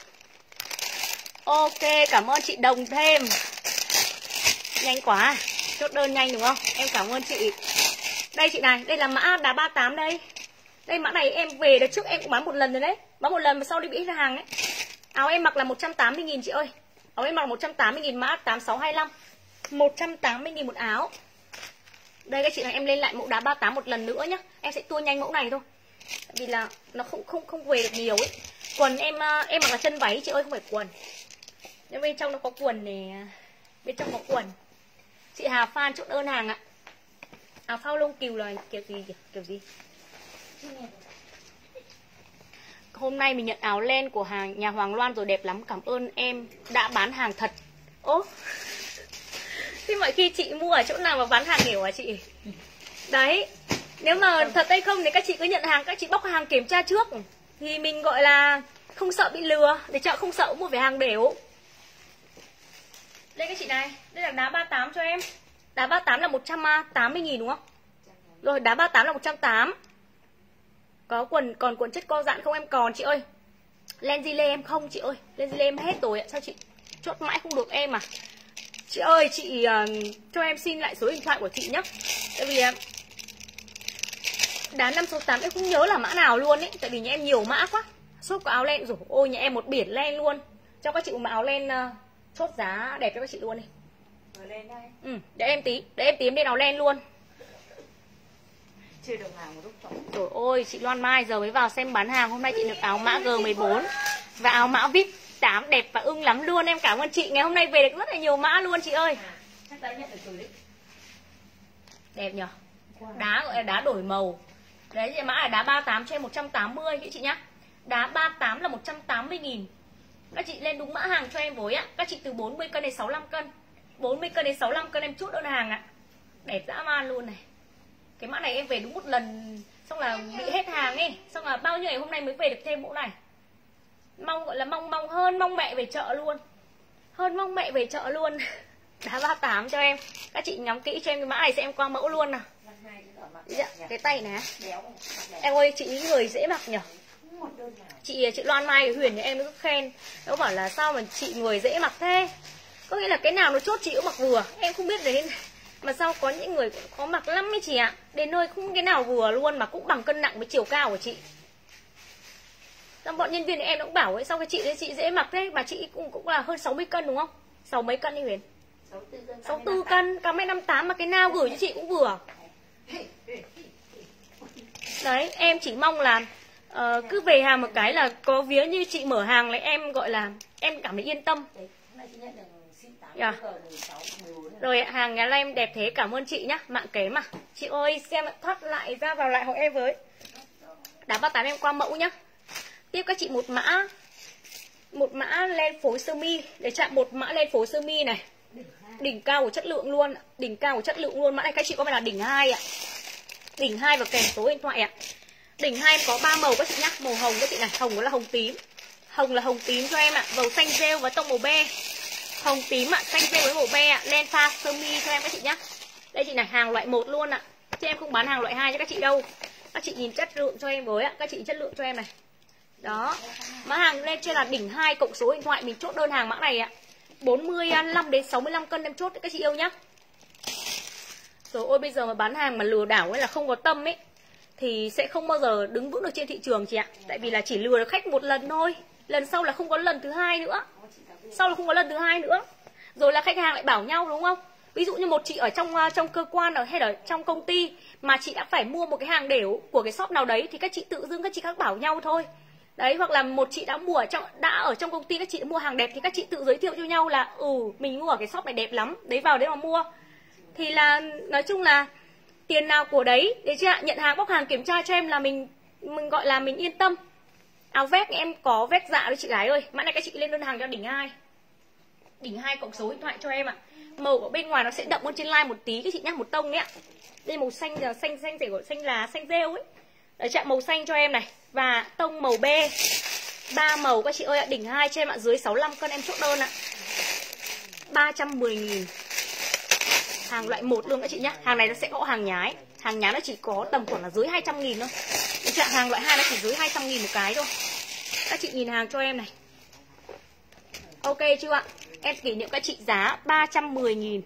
Ok, cảm ơn chị Đồng Thêm. Nhanh quá, chốt đơn nhanh đúng không? Em cảm ơn chị. Đây chị này, đây là mã đá ba tám đây. Đây mã này em về đợt trước em cũng bán một lần rồi đấy. Bán một lần mà sau đi bị hết hàng ấy. Áo em mặc là một trăm tám mươi nghìn chị ơi. Áo em mặc một trăm tám mươi nghìn mã tám sáu hai lăm. một trăm tám mươi nghìn một áo. Đây các chị này em lên lại mẫu đá ba tám một lần nữa nhá. Em sẽ tua nhanh mẫu này thôi. Tại vì là nó không không không về được nhiều ấy. Quần em em mặc là chân váy chị ơi, không phải quần. Nhưng bên trong nó có quần nè. Bên trong có quần. Chị Hà Phan chốt đơn hàng ạ. Áo phao lông cừu là kiểu gì kìa? Kiểu gì? Hôm nay mình nhận áo len của hàng nhà Hoàng Loan rồi, đẹp lắm. Cảm ơn em đã bán hàng thật. Ố, thế mọi khi chị mua ở chỗ nào mà bán hàng kiểu hả chị? Đấy, nếu mà thật hay không thì các chị cứ nhận hàng, các chị bóc hàng kiểm tra trước. Thì mình gọi là không sợ bị lừa. Để chợ không sợ mua về hàng đểu. Đây các chị này, đây là đá ba tám cho em. Đá ba tám là một trăm tám mươi nghìn đúng không? Rồi đá ba tám là một trăm tám mươi. Có quần, còn quần chất co giãn không em còn chị ơi. Len di lê em không chị ơi. Len di lê em hết rồi ạ. Sao chị chốt mãi không được em à? Chị ơi chị uh, cho em xin lại số điện thoại của chị nhé. Tại vì uh, đá năm số tám em không nhớ là mã nào luôn ấy. Tại vì nhà em nhiều mã quá. Shop có áo len rồi. Ôi nhà em một biển len luôn. Cho các chị một áo len uh, chốt giá đẹp cho các chị luôn đi. Vừa lên đây. Ừ, để em tí, để em tím lên áo len luôn. Chưa được hàng một lúc trống. Trời ơi, chị Loan Mai giờ mới vào xem bán hàng. Hôm nay chị được áo mã G mười bốn và áo mã vê i pê tám đẹp và ưng lắm luôn. Em cảm ơn chị. Ngày hôm nay về được rất là nhiều mã luôn chị ơi. À, chắc đã nhận được rồi đấy. Đẹp nhở. Đá gọi là đá đổi màu. Đấy, mã là đá ba mươi tám cho em một trăm tám mươi chị nhá. Đá ba mươi tám là một trăm tám mươi nghìn. Các chị lên đúng mã hàng cho em với ạ. Các chị từ bốn mươi cân đến sáu mươi lăm cân. bốn mươi cân đến sáu mươi lăm cân em chốt đơn hàng ạ. Đẹp dã man luôn này. Cái mã này em về đúng một lần xong là bị hết hàng ấy. Xong là bao nhiêu ngày hôm nay mới về được thêm mẫu này. Mong gọi là mong mong hơn mong mẹ về chợ luôn. Hơn mong mẹ về chợ luôn. Đá ba mươi tám cho em. Các chị ngắm kỹ cho em cái mã này sẽ em qua mẫu luôn nào. Dạ, cái tay này. Em ơi chị người dễ mặc nhở. Chị chị Loan Mai Huyền nhà em nó khen. Nó bảo là sao mà chị người dễ mặc thế. Có nghĩa là cái nào nó chốt chị cũng mặc vừa. Em không biết đấy. Mà sao có những người có mặc lắm ấy chị ạ. Đến nơi không cái nào vừa luôn mà cũng bằng cân nặng với chiều cao của chị. Xong bọn nhân viên thì em cũng bảo ấy, sao cái chị đấy chị dễ mặc thế. Mà chị cũng cũng là hơn sáu mươi cân đúng không? Sáu mấy cân đi Huyền? sáu mươi tư cân, cả mấy năm tám mà cái nào gửi cho chị cũng vừa. Đấy, em chỉ mong là uh, cứ về hàng một cái là có vía như chị mở hàng là em gọi là em cảm thấy yên tâm. Yeah. Rồi hàng nhà em đẹp thế, cảm ơn chị nhá. Mạng kém mà. Chị ơi xem thoát lại ra vào lại hộ em với. Đá ba mươi tám em qua mẫu nhá. Tiếp các chị một mã một mã len phối sơ mi để chạm một mã len phối sơ mi này. Đỉnh cao của chất lượng luôn, đỉnh cao của chất lượng luôn. Mã này các chị có phải là đỉnh hai ạ. Đỉnh hai và kèm số điện thoại ạ. Đỉnh hai em có ba màu các chị nhá, màu hồng các chị này, hồng là hồng tím. Hồng là hồng tím cho em ạ, màu xanh rêu và tông màu be. Hồng tím ạ, xanh rêu với màu be ạ, len pha sơ mi cho em các chị nhá. Đây chị này, hàng loại một luôn ạ. Chứ em không bán hàng loại hai cho các chị đâu. Các chị nhìn chất lượng cho em với ạ, các chị chất lượng cho em này. Đó. Mã hàng lên trên là đỉnh hai cộng số điện thoại mình chốt đơn hàng mã này ạ. bốn mươi lăm đến sáu mươi lăm cân em chốt các chị yêu nhá. Rồi ôi bây giờ mà bán hàng mà lừa đảo ấy là không có tâm ấy thì sẽ không bao giờ đứng vững được trên thị trường chị ạ. Tại vì là chỉ lừa được khách một lần thôi. Lần sau là không có lần thứ hai nữa. Sau là không có lần thứ hai nữa. Rồi là khách hàng lại bảo nhau đúng không? Ví dụ như một chị ở trong trong cơ quan hay ở trong công ty mà chị đã phải mua một cái hàng đểu của cái shop nào đấy thì các chị tự dưng các chị khác bảo nhau thôi. Đấy, hoặc là một chị đã mua ở trong đã ở trong công ty các chị đã mua hàng đẹp thì các chị tự giới thiệu cho nhau là ừ mình mua ở cái shop này đẹp lắm, đấy vào đấy mà mua. Thì là nói chung là tiền nào của đấy, đấy chưa ạ? Nhận hàng bóc hàng kiểm tra cho em là mình mình gọi là mình yên tâm. Áo vest em có vest dạ đấy chị gái ơi. Mã này các chị lên đơn hàng cho đỉnh hai. Đỉnh hai cộng số điện thoại cho em ạ. Màu ở bên ngoài nó sẽ đậm hơn trên line một tí các chị nhá, một tông đấy ạ. Đây màu xanh là xanh xanh phải gọi xanh lá, xanh rêu ấy. Đấy chạm màu xanh cho em này và tông màu be. Ba màu các chị ơi ạ, đỉnh hai cho em ạ, dưới sáu mươi lăm cân em chốt đơn ạ. ba trăm mười nghìn. Hàng loại một luôn các chị nhá. Hàng này nó sẽ có hàng nhái. Hàng nhái nó chỉ có tầm khoảng là dưới hai trăm nghìn thôi. Chạm hàng loại hai nó chỉ dưới hai trăm nghìn một cái thôi. Các chị nhìn hàng cho em này. Ok chưa ạ? Em kỷ niệm các chị giá ba trăm mười nghìn.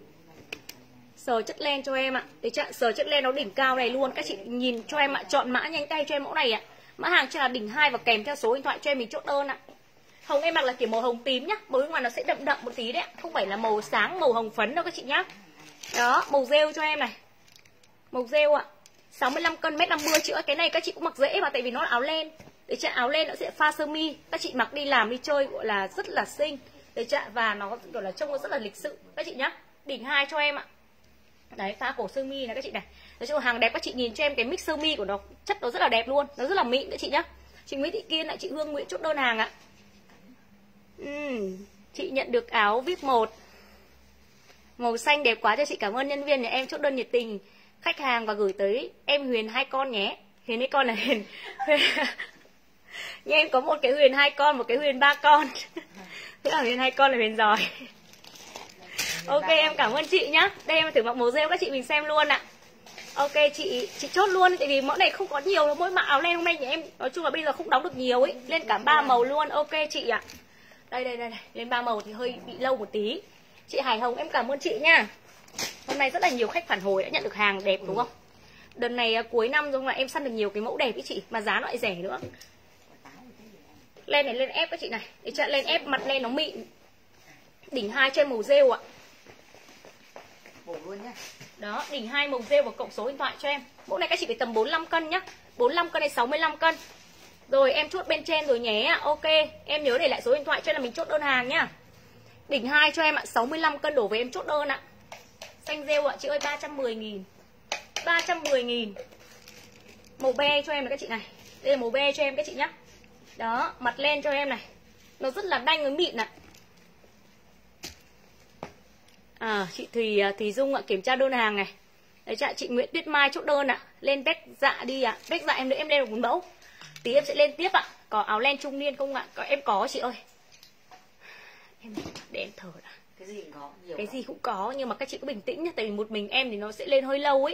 Sờ chất len cho em ạ. Để chạm sờ chất len nó đỉnh cao này luôn. Các chị nhìn cho em ạ, chọn mã nhanh tay cho em mẫu này ạ. Mã hàng cho là đỉnh hai và kèm theo số điện thoại cho em mình chốt đơn ạ. Hồng em mặc là kiểu màu hồng tím nhá. Màu bên ngoài nó sẽ đậm đậm một tí đấy ạ. Không phải là màu sáng màu hồng phấn đâu các chị nhá. Đó, màu rêu cho em này. Màu rêu ạ. sáu mươi lăm cân mét năm mươi chữa. Cái này các chị cũng mặc dễ mà tại vì nó là áo len. Để chạm áo len nó sẽ pha sơ mi. Các chị mặc đi làm đi chơi gọi là rất là xinh. Để chạm và nó kiểu là trông nó rất là lịch sự các chị nhá. Đỉnh hai cho em ạ. Đấy, pha cổ sơ mi này các chị này. Nói chung là hàng đẹp, các chị nhìn cho em cái mix sơ mi của nó, chất nó rất là đẹp luôn, nó rất là mịn các chị nhá. Chị Nguyễn Thị Kiên lại chị Hương Nguyễn chốt đơn hàng ạ. uhm, Chị nhận được áo vê i pê một màu xanh đẹp quá cho chị, cảm ơn nhân viên nhà em chốt đơn nhiệt tình khách hàng và gửi tới em Huyền hai con nhé. Huyền hai con là Huyền, Huyền... Nhưng em có một cái Huyền hai con, một cái Huyền ba con. Thế là Huyền hai con là Huyền giỏi. Ok em cảm ơn chị nhá. Đây em thử mặc màu rêu các chị mình xem luôn ạ. Ok chị chị chốt luôn tại vì mẫu này không có nhiều, mỗi mã áo len hôm nay nhà em nói chung là bây giờ không đóng được nhiều ấy, lên cả ba màu luôn. Ok chị ạ. Đây đây đây, lên ba màu thì hơi bị lâu một tí. Chị Hải Hồng em cảm ơn chị nha. Hôm nay rất là nhiều khách phản hồi đã nhận được hàng đẹp đúng không? Đợt này cuối năm rồi mà em săn được nhiều cái mẫu đẹp với chị mà giá lại rẻ nữa. Len này lên ép các chị này. Để cho lên ép, mặt len nó mịn. Đỉnh hai cho em màu rêu ạ. Bổ luôn nhá. Đó, đỉnh hai màu rêu và cộng số điện thoại cho em. Mẫu này các chị phải tầm bốn mươi lăm cân nhá. bốn mươi lăm cân hay sáu mươi lăm cân. Rồi em chốt bên trên rồi nhé ạ. Ok, em nhớ để lại số điện thoại cho là mình chốt đơn hàng nhá. Đỉnh hai cho em ạ, sáu mươi lăm cân đổ về em chốt đơn ạ. Xanh rêu ạ, chị ơi ba trăm mười nghìn. ba trăm mười nghìn. Màu be cho em này các chị này. Đây là màu be cho em các chị nhá. Đó, mặt len cho em này. Nó rất là đanh với mịn ạ. À, chị Thùy Thùy Dung ạ, kiểm tra đơn hàng này. Đấy chị, chị Nguyễn Tuyết Mai chốt đơn ạ. Lên vét dạ đi ạ. Vét dạ em nữa em lên được bốn mẫu. Tí em sẽ lên tiếp ạ. Có áo len trung niên không ạ? Có, em có chị ơi. Em để em thở đã. Cái gì cũng có, nhiều Cái quá. gì cũng có, nhưng mà các chị cứ bình tĩnh nhé. Tại vì một mình em thì nó sẽ lên hơi lâu ấy.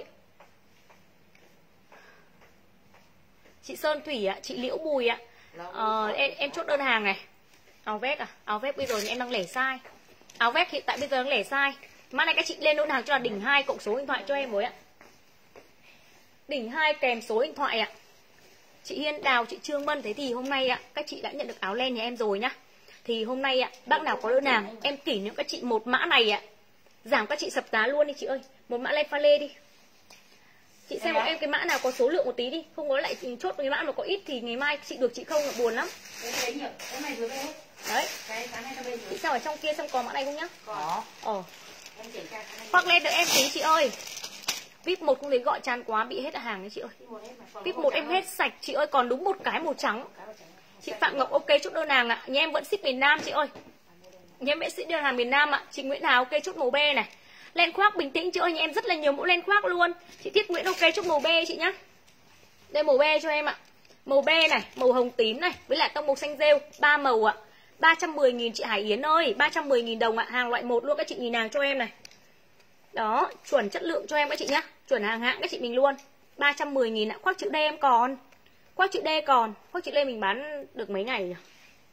Chị Sơn Thủy ạ, chị Liễu Bùi ạ. Ờ, em, em chốt đơn hàng này. Áo vest à? Áo vest bây giờ thì em đang lẻ size. Áo vest hiện tại bây giờ đang lẻ size. Mã này các chị lên đơn hàng cho là đỉnh hai cộng số điện thoại cho em với ạ. Đỉnh hai kèm số điện thoại ạ. Chị Hiên Đào, chị Trương Mân, thế thì hôm nay ạ, các chị đã nhận được áo len nhà em rồi nhá. Thì hôm nay ạ, bác nào có đơn hàng, em kỷ niệm các chị một mã này ạ. Giảm các chị sập giá luôn đi chị ơi. Một mã len pha lê đi. Chị xem hộ em cái mã nào có số lượng một tí đi. Không có lại chốt cái mã mà có ít thì ngày mai chị được chị không là buồn lắm. Cái nhiều, cái này vừa hết. Đấy. Cái cái này nó bên dưới. Chị sao ở trong kia xem có mã này không nhá? Có. Ờ. Em kiểm tra cái này. Khoác lên được em tí chị ơi. vê i pê một không thấy gọi chán quá, bị hết hàng đấy chị ơi. vê i pê một em hết sạch chị ơi, còn đúng một cái màu trắng. Chị Phạm Ngọc ok chốt đơn hàng ạ. Nhà em vẫn ship miền Nam chị ơi. Nhà em vẫn ship đơn hàng miền Nam ạ. Chị Nguyễn Hào ok chốt màu be này. Len khoác bình tĩnh chị ơi, nhà em rất là nhiều mẫu len khoác luôn. Chị Thiết Nguyễn ok chốt màu be chị nhá. Đây màu be cho em ạ. Màu be này, màu hồng tím này, với lại tông màu xanh rêu, ba màu ạ. ba trăm mười nghìn chị Hải Yến ơi, ba trăm mười nghìn đồng ạ, hàng loại một luôn các chị nhìn hàng cho em này. Đó, chuẩn chất lượng cho em các chị nhá. Chuẩn hàng hạng các chị mình luôn. ba trăm mười nghìn ạ, khoác chữ D em còn. Khoác chữ D còn, khoác chữ D mình bán được mấy ngày nhỉ?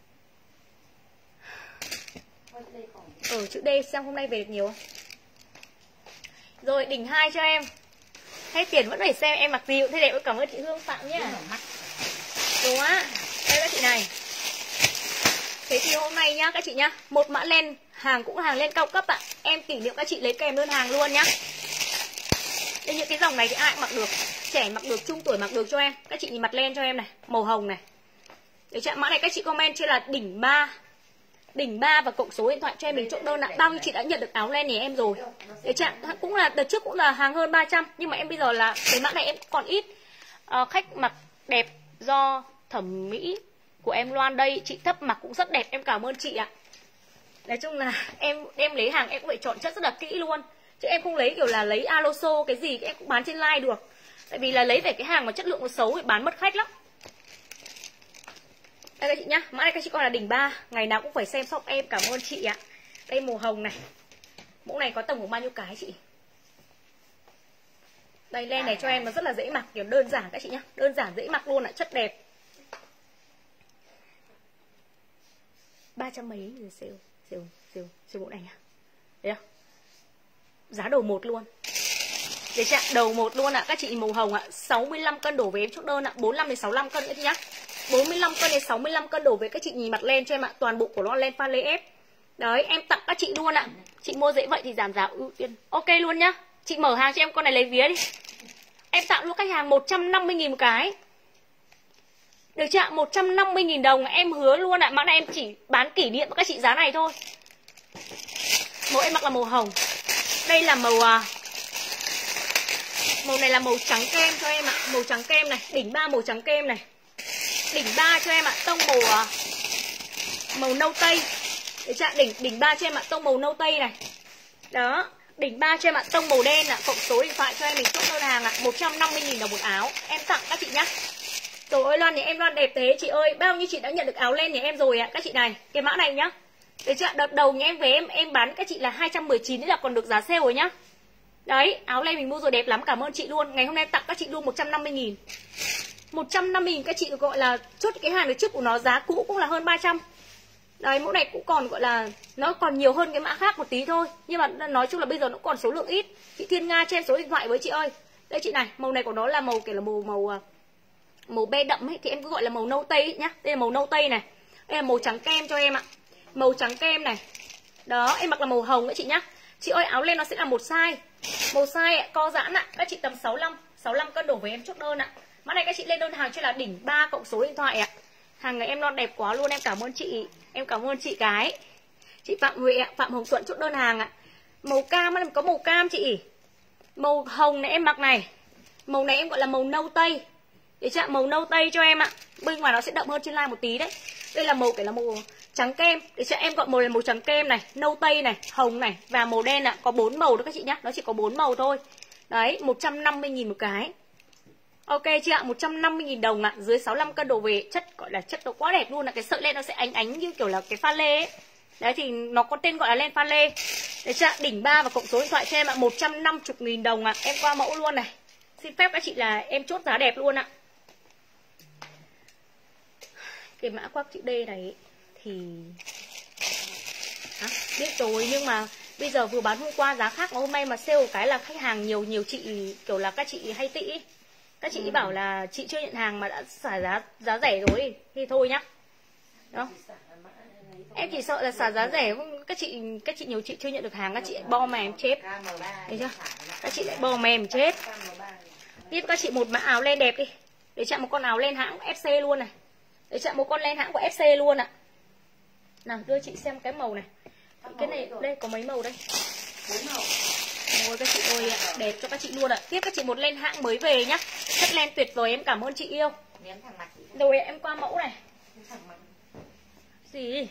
Ở chữ D xem hôm nay về được nhiều không? Rồi đỉnh hai cho em. Hay tiền vẫn phải xem em mặc gì cũng thế đẹp. Cảm ơn chị Hương Phạm nhá. Đúng á. Đây các chị này. Thế thì hôm nay nhá các chị nhá, một mã len, hàng cũng hàng len cao cấp ạ. Em kỷ niệm các chị lấy kèm đơn hàng luôn nhá. Đây những cái dòng này thì ai cũng mặc được. Trẻ mặc được, trung tuổi mặc được cho em. Các chị nhìn mặt len cho em này, màu hồng này. Để chạm mã này các chị comment trên là đỉnh ba. Đỉnh ba và cộng số điện thoại cho em mình chốt đơn ạ. Bao nhiêu chị đã nhận được áo len này em rồi. Để chạm cũng là đợt trước cũng là hàng hơn ba trăm, nhưng mà em bây giờ là cái mã này em còn ít. À, khách mặc đẹp do thẩm mỹ của em Loan đây, chị Thấp mặc cũng rất đẹp, em cảm ơn chị ạ. Nói chung là em em lấy hàng em cũng phải chọn chất rất là kỹ luôn. Chứ em không lấy kiểu là lấy aloso cái gì em cũng bán trên live được. Tại vì là lấy về cái hàng mà chất lượng nó xấu thì bán mất khách lắm. Đây các chị nhá, mã này các chị coi là đỉnh ba, ngày nào cũng phải xem shop em, cảm ơn chị ạ. Đây màu hồng này. Mẫu này có tổng của bao nhiêu cái chị? Đây len này cho em nó rất là dễ mặc, kiểu đơn giản các chị nhá, đơn giản dễ mặc luôn ạ, chất đẹp. ba trăm mấy người sale, sale, sale, sale mẫu này nhá. Đấy không? Giá đầu một luôn. Để chạm đầu một luôn ạ, các chị màu hồng ạ, sáu mươi lăm cân đổ về em chốt đơn ạ, bốn mươi lăm đến sáu mươi lăm cân nữa nhá. bốn mươi lăm cân đến sáu mươi lăm cân đổ về các chị nhìn mặt len cho em ạ, toàn bộ của nó len pha lê ép. Đấy, em tặng các chị luôn ạ. Chị mua dễ vậy thì giảm giá ưu tiên. Ok luôn nhá. Chị mở hàng cho em con này lấy vía đi. Em tặng luôn khách hàng một trăm năm mươi nghìn một cái. Được chưa ạ? một trăm năm mươi nghìn đồng em hứa luôn ạ. Mã này em chỉ bán kỷ niệm các chị giá này thôi. Màu em mặc là màu hồng. Đây là màu à, màu này là màu trắng kem cho em ạ, màu trắng kem này, đỉnh ba màu trắng kem này. Đỉnh ba cho em ạ, tông màu à, màu nâu tây. Để chạm đỉnh đỉnh ba cho em ạ, tông màu nâu tây này. Đó, đỉnh ba cho em ạ, tông màu đen ạ, cộng số điện thoại cho em mình chốt đơn hàng ạ, một trăm năm mươi nghìn đồng một áo. Em tặng các chị nhá. Trời ơi Loan nhà em Loan đẹp thế chị ơi, bao nhiêu chị đã nhận được áo len nhà em rồi ạ, các chị này. Cái mã này nhá. Để chạm đợt đầu nhà em về em em bán các chị là hai trăm mười chín đấy là còn được giá sale rồi nhá. Đấy, áo len mình mua rồi đẹp lắm, cảm ơn chị luôn. Ngày hôm nay tặng các chị luôn một trăm năm mươi nghìn. một trăm năm mươi nghìn các chị gọi là chốt cái hàng được trước của nó, giá cũ cũng là hơn ba trăm. Đấy, mẫu này cũng còn gọi là nó còn nhiều hơn cái mã khác một tí thôi, nhưng mà nói chung là bây giờ nó còn số lượng ít. Chị Thiên Nga cho em số điện thoại với chị ơi. Đây chị này, màu này của nó là màu kiểu là màu màu màu be đậm ấy, thì em cứ gọi là màu nâu tây ấy nhá. Đây là màu nâu tây này. Đây là màu trắng kem cho em ạ. Màu trắng kem này. Đó, em mặc là màu hồng đấy chị nhá. Chị ơi áo len nó sẽ là một size. Một size ạ, co giãn ạ. Các chị tầm sáu mươi lăm, sáu mươi lăm cân đổ với em chốt đơn ạ. Mã này các chị lên đơn hàng cho là đỉnh ba cộng số điện thoại ạ. Hàng này em non đẹp quá luôn, em cảm ơn chị. Em cảm ơn chị cái. Chị Phạm Huệ ạ, Phạm Hồng Thuận chốt đơn hàng ạ. Màu cam em có màu cam chị. Màu hồng này em mặc này. Màu này em gọi là màu nâu tây. Để chị ạ, màu nâu tây cho em ạ. Bên ngoài nó sẽ đậm hơn trên live một tí đấy. Đây là màu cái là màu trắng kem. Để chị em gọi màu là màu trắng kem này, nâu tây này, hồng này và màu đen ạ. Có bốn màu đó các chị nhá. Nó chỉ có bốn màu thôi. Đấy, một trăm năm mươi nghìn một cái. Ok chị ạ, một trăm năm mươi nghìn đồng ạ. Dưới sáu mươi lăm cân đổ về. Chất gọi là chất nó quá đẹp luôn ạ. Cái sợi len nó sẽ ánh ánh như kiểu là cái pha lê ấy. Đấy thì nó có tên gọi là len pha lê. Đấy chị ạ, đỉnh ba và cộng số điện thoại cho em ạ. Một trăm năm mươi nghìn đồng ạ. Em qua mẫu luôn này. Xin phép các chị là em chốt giá đẹp luôn ạ. Cái mã khoác chữ D này thì à, biết rồi, nhưng mà bây giờ vừa bán hôm qua giá khác mà hôm nay mà sale cái là khách hàng nhiều nhiều chị kiểu là các chị hay tị. Các chị ừ. bảo là chị chưa nhận hàng mà đã xả giá giá rẻ rồi thì thôi nhá. Đó. Em chỉ sợ là xả giá rẻ, các chị các chị nhiều chị chưa nhận được hàng, các chị bo mềm chết. Thấy chưa? Các chị lại bo mềm chết. Tiếp các chị một mã áo len đẹp đi. Để chạm một con áo len hãng ép xê luôn này. Để chạm một con len hãng của ép xê luôn ạ. Nào đưa chị xem cái màu này. Cái này đây có mấy màu đây? bốn màu. Ôi các chị ơi ạ, đẹp cho các chị luôn ạ. Tiếp các chị một len hãng mới về nhá. Chất len tuyệt vời, em cảm ơn chị yêu. Rồi em qua mẫu này. Gì?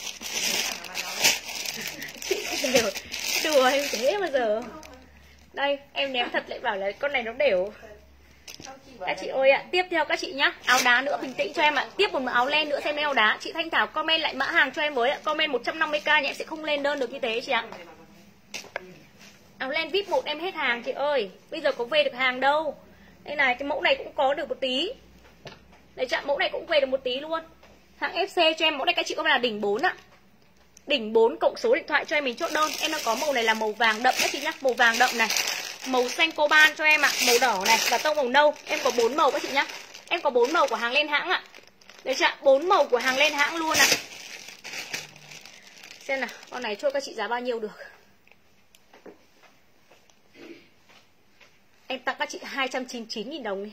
Chị đều đùa em thế mà giờ. Đây, em ném thật lại bảo là con này nó đều. Các chị ơi ạ, tiếp theo các chị nhá. Áo đá nữa, bình tĩnh cho em ạ. Tiếp một áo len nữa xem áo đá. Chị Thanh Thảo comment lại mã hàng cho em với ạ. Comment một trăm năm mươi k nhé, em sẽ không lên đơn được như thế chị ạ. Áo len vê i pê một em hết hàng chị ơi. Bây giờ có về được hàng đâu. Đây này, cái mẫu này cũng có được một tí. Đấy chạm mẫu này cũng về được một tí luôn. Hãng ép xê cho em mẫu này các chị có là đỉnh bốn ạ. Đỉnh bốn cộng số điện thoại cho em mình chốt đơn. Em đang có màu này là màu vàng đậm các chị nhá. Màu vàng đậm này. Màu xanh coban cho em ạ, màu đỏ này và tông màu nâu. Em có bốn màu các chị nhá. Em có bốn màu của hàng lên hãng ạ. Đấy chị ạ, bốn màu của hàng lên hãng luôn ạ. Xem nào, con này cho các chị giá bao nhiêu được. Em tặng các chị hai trăm chín mươi chín nghìn đồng đi.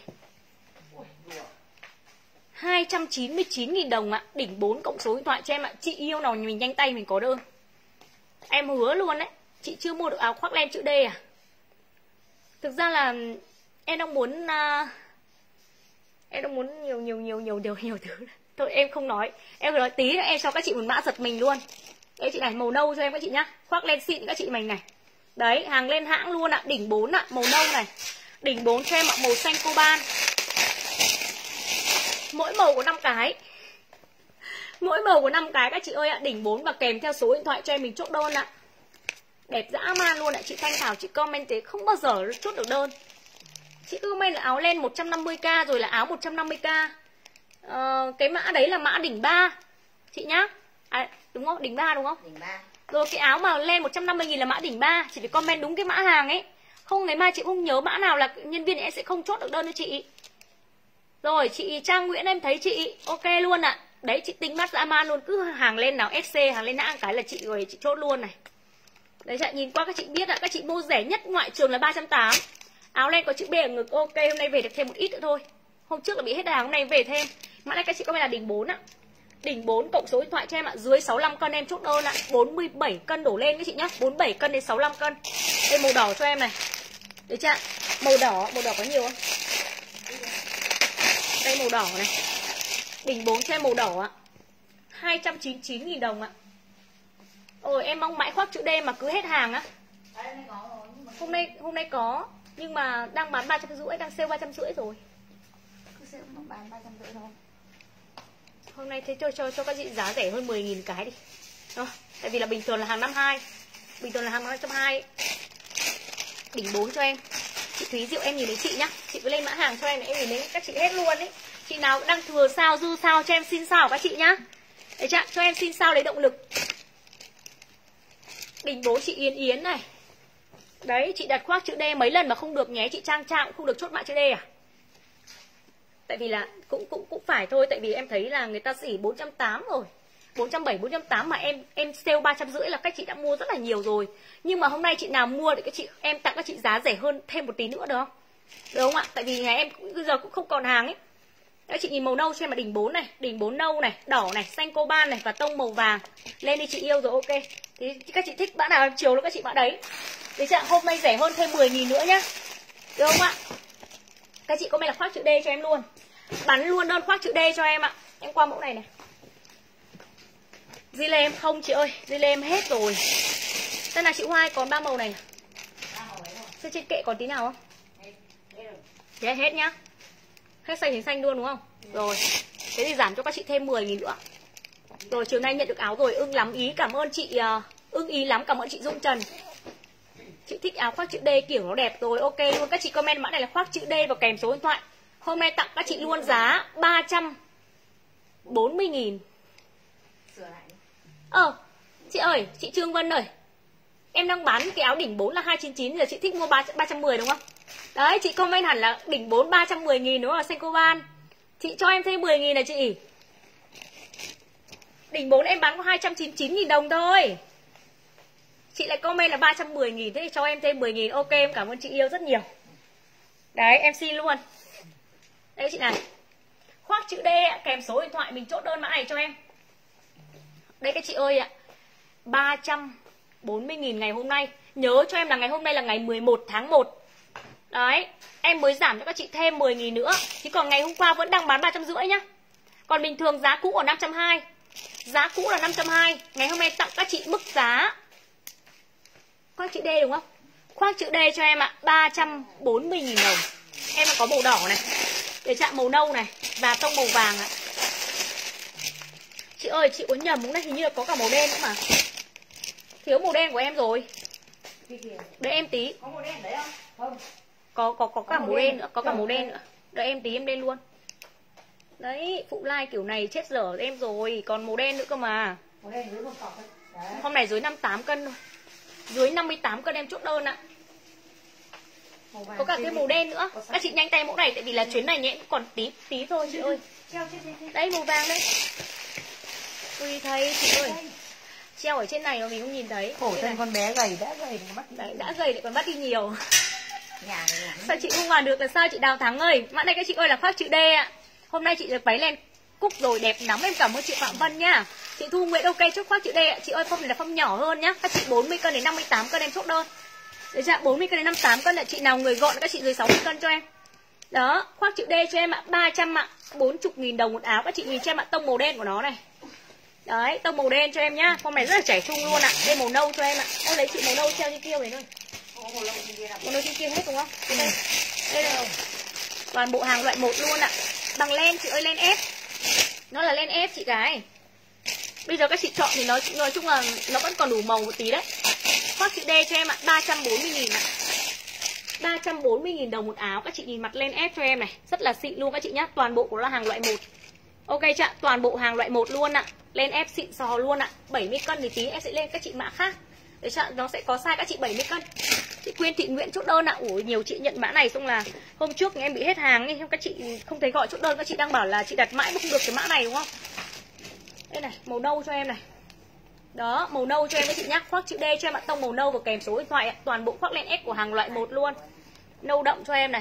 hai trăm chín mươi chín nghìn đồng ạ. Đỉnh bốn cộng số điện thoại cho em ạ. Chị yêu nào mình nhanh tay mình có đơn. Em hứa luôn đấy. Chị chưa mua được áo khoác len chữ D à? Thực ra là em đang muốn uh, em đang muốn nhiều nhiều nhiều nhiều điều nhiều thứ. Thôi em không nói. Em nói tí em cho các chị một mã giật mình luôn. Đấy chị này, màu nâu cho em các chị nhá. Khoác len xịn các chị mình này. Đấy, hàng lên hãng luôn ạ, đỉnh bốn ạ, màu nâu này. Đỉnh bốn cho em ạ, màu xanh coban. Mỗi màu có năm cái. Mỗi màu có năm cái các chị ơi ạ, đỉnh bốn và kèm theo số điện thoại cho em mình chốt đơn ạ. Đẹp dã man luôn ạ. Chị Thanh Thảo chị comment thế không bao giờ chốt được đơn. Chị cứ comment là áo len một trăm năm mươi k rồi là áo một trăm năm mươi k. ờ, Cái mã đấy là mã đỉnh ba chị nhá. À, đúng không? Đỉnh ba đúng không? Đỉnh ba. Rồi cái áo mà lên một trăm năm mươi nghìn là mã đỉnh ba. Chị phải comment đúng cái mã hàng ấy. Không ngày mai chị không nhớ mã nào là nhân viên em sẽ không chốt được đơn cho chị. Rồi chị Trang Nguyễn em thấy chị ok luôn ạ. Đấy chị tính mắt dã man luôn. Cứ hàng lên nào ép xê, hàng lên hãng cái là chị rồi chị chốt luôn này. Đấy chị nhìn qua các chị biết ạ. Các chị mua rẻ nhất ngoại trường là ba trăm tám mươi. Áo len có chữ B ở ngực ok. Hôm nay về được thêm một ít nữa thôi. Hôm trước là bị hết hàng, hôm nay về thêm. Mã này các chị comment là đỉnh bốn ạ. Đỉnh bốn cộng số điện thoại cho em ạ. Dưới sáu mươi lăm cân em chốt đơn ạ. bốn mươi bảy cân đổ lên các chị nhá. bốn mươi bảy cân đến sáu mươi lăm cân. Đây màu đỏ cho em này. Đấy chưa? Màu đỏ, màu đỏ có nhiều không? Đây màu đỏ này. Đỉnh bốn cho em màu đỏ ạ. hai trăm chín mươi chín nghìn đồng ạ. Ôi em mong mãi khoác chữ D mà cứ hết hàng á. Hôm nay hôm nay có, nhưng mà đang bán ba trăm rưỡi, đang sale ba trăm rưỡi rồi. Cứ sale bán ba trăm rưỡi thôi. Hôm nay thế cho cho cho các chị giá rẻ hơn mười nghìn cái đi. Đó, tại vì là bình thường là hàng năm hai. Bình thường là hàng năm trăm hai. Đỉnh bốn cho em. Chị Thúy Diệu em nhìn thấy chị nhá. Chị cứ lên mã hàng cho em này, em nhìn thấy các chị hết luôn ấy. Chị nào đang thừa sao dư sao cho em xin sao các chị nhá. Đấy chị, cho em xin sao lấy động lực. Đỉnh bố chị Yến Yến này. Đấy, chị đặt khoác chữ D mấy lần mà không được nhé. Chị Trang Trang cũng không được chốt mã chữ D à? Tại vì là cũng cũng cũng phải thôi. Tại vì em thấy là người ta xỉ bốn trăm tám mươi rồi. bốn trăm bảy mươi, bốn trăm tám mươi mà em em sale ba trăm rưỡi là các chị đã mua rất là nhiều rồi. Nhưng mà hôm nay chị nào mua thì các chị em tặng các chị giá rẻ hơn thêm một tí nữa được không? Được không ạ? Tại vì nhà em bây giờ cũng không còn hàng ấy. Các chị nhìn màu nâu cho em là đỉnh bốn này, đỉnh bốn nâu này, đỏ này, xanh coban này và tông màu vàng. Lên đi chị yêu rồi, ok. Thì các chị thích mã nào em chiều nữa các chị mã đấy. Được chưa? Hôm nay rẻ hơn thêm mười nghìn nữa nhá. Được không ạ? Các chị comment là khoác chữ D cho em luôn. Bắn luôn đơn khoác chữ D cho em ạ. Em qua mẫu này này. Di lê em không chị ơi, di lê em hết rồi. Thế là chị Hoa còn ba màu này. Thế trên kệ còn tí nào không? Thế hết nhá. Hết xanh đến xanh luôn đúng không? Rồi. Thế thì giảm cho các chị thêm mười nghìn nữa. Rồi chiều nay nhận được áo rồi, ưng lắm ý, cảm ơn chị uh, ưng ý lắm, cảm ơn chị Dung Trần. Chị thích áo khoác chữ D kiểu nó đẹp rồi, ok luôn. Các chị comment mã này là khoác chữ D và kèm số điện thoại. Hôm nay tặng các chị luôn giá ba trăm bốn mươi nghìn. Ờ, chị ơi, chị Trương Vân ơi, em đang bán cái áo đỉnh bốn là hai trăm chín mươi chín, giờ chị thích mua ba trăm mười đúng không? Đấy, chị comment hẳn là đỉnh bốn ba trăm mười nghìn đúng không? Xanh coban. Chị cho em thêm mười nghìn này chị. Đỉnh bốn em bán có hai trăm chín mươi chín nghìn đồng thôi. Chị lại comment là ba trăm mười nghìn, thế thì cho em thêm mười nghìn. Ok, em cảm ơn chị yêu rất nhiều. Đấy, em xin luôn. Đây chị này. Khoác chữ D kèm số điện thoại, mình chốt đơn mã này cho em. Đây các chị ơi ạ, ba trăm bốn mươi nghìn ngày hôm nay. Nhớ cho em là ngày hôm nay là ngày mười một tháng một. Đấy, em mới giảm cho các chị thêm mười nghìn nữa. Chứ còn ngày hôm qua vẫn đang bán ba trăm rưỡi nhá. Còn bình thường giá cũ ở năm trăm hai mươi. Giá cũ là năm trăm hai mươi. Ngày hôm nay tặng các chị mức giá khoác chữ D đúng không? Khoác chữ D cho em ạ, ba trăm bốn mươi nghìn đồng. Em có màu đỏ này, để chạm màu nâu này và tông màu vàng ạ. Chị ơi, chị có nhầm không đấy? Hình như là có cả màu đen nữa mà. Thiếu màu đen của em rồi. Đợi em tí. Có màu đen đấy không? Không. Có có có cả màu đen nữa, có cả màu đen nữa. Đợi em tí em lên luôn. Đấy, phụ like kiểu này chết dở em rồi, còn màu đen nữa cơ mà. Màu đen dưới một cọc đấy. Hôm nay dưới năm mươi tám cân thôi. Dưới năm mươi tám cân em chốt đơn ạ. Có cả cái màu đen nữa. Các chị nhanh tay mẫu này tại vì là chuyến này nhẽ còn tí tí thôi chị ơi. Đấy màu vàng đấy. Ui thấy chị ơi. Treo ở trên này mà mình không nhìn thấy. Khổ thân con bé gầy đã gầy bắt đấy, đã gầy lại còn bắt đi nhiều. Nhà này sao chị không vào được là sao chị Đào Thắng ơi? Mã này các chị ơi là khoác chữ D ạ. Hôm nay chị được váy len cúc rồi đẹp lắm, em cảm ơn chị Phạm Vân nha. Chị Thu Nguyễn ok chốt khoác chữ D ạ. Chị ơi phong này là phong nhỏ hơn nhá. Các chị bốn mươi cân đến năm mươi tám cân em chốt đơn. Để dạ bốn mươi cân đến năm mươi tám cân là chị nào người gọn các chị dưới sáu mươi cân cho em. Đó, khoác chữ D cho em ạ, ba trăm ạ, bốn mươi nghìn đồng một áo. Các chị nhìn cho em ạ, tông màu đen của nó này. Đấy, tông màu đen cho em nhá. Phong này rất là trẻ trung luôn ạ. Đây màu nâu cho em ạ. Em lấy chị màu nâu treo trên kia này thôi. Màu nâu trên kia hết đúng không? Đây đây. Đây đây. Toàn bộ hàng loại một luôn ạ. Bằng len chị ơi, len ép. Nó là len ép chị gái. Bây giờ các chị chọn thì nói nói chung là nó vẫn còn đủ màu một tí đấy. Khoác chữ D cho em ạ, ba trăm bốn mươi nghìn ạ. ba trăm bốn mươi nghìn đồng một áo. Các chị nhìn mặt len ép cho em này, rất là xịn luôn các chị nhá. Toàn bộ của nó là hàng loại một. Ok chưa? Toàn bộ hàng loại một luôn ạ. Len ép xịn sò luôn ạ. bảy mươi cân thì tí em sẽ lên các chị mã khác. Để cho nó sẽ có size các chị bảy mươi cân. Chị Quyên Thị Nguyễn chốt đơn ạ. Ủa nhiều chị nhận mã này xong là hôm trước em bị hết hàng ấy, các chị không thấy gọi chốt đơn, các chị đang bảo là chị đặt mãi mà không được cái mã này đúng không? Đây này, màu nâu cho em này. Đó, màu nâu cho em các chị nhá. Khoác chữ D cho em ạ, tông màu nâu và kèm số điện thoại ạ. Toàn bộ khoác len ép của hàng loại một luôn. Nâu đậm cho em này.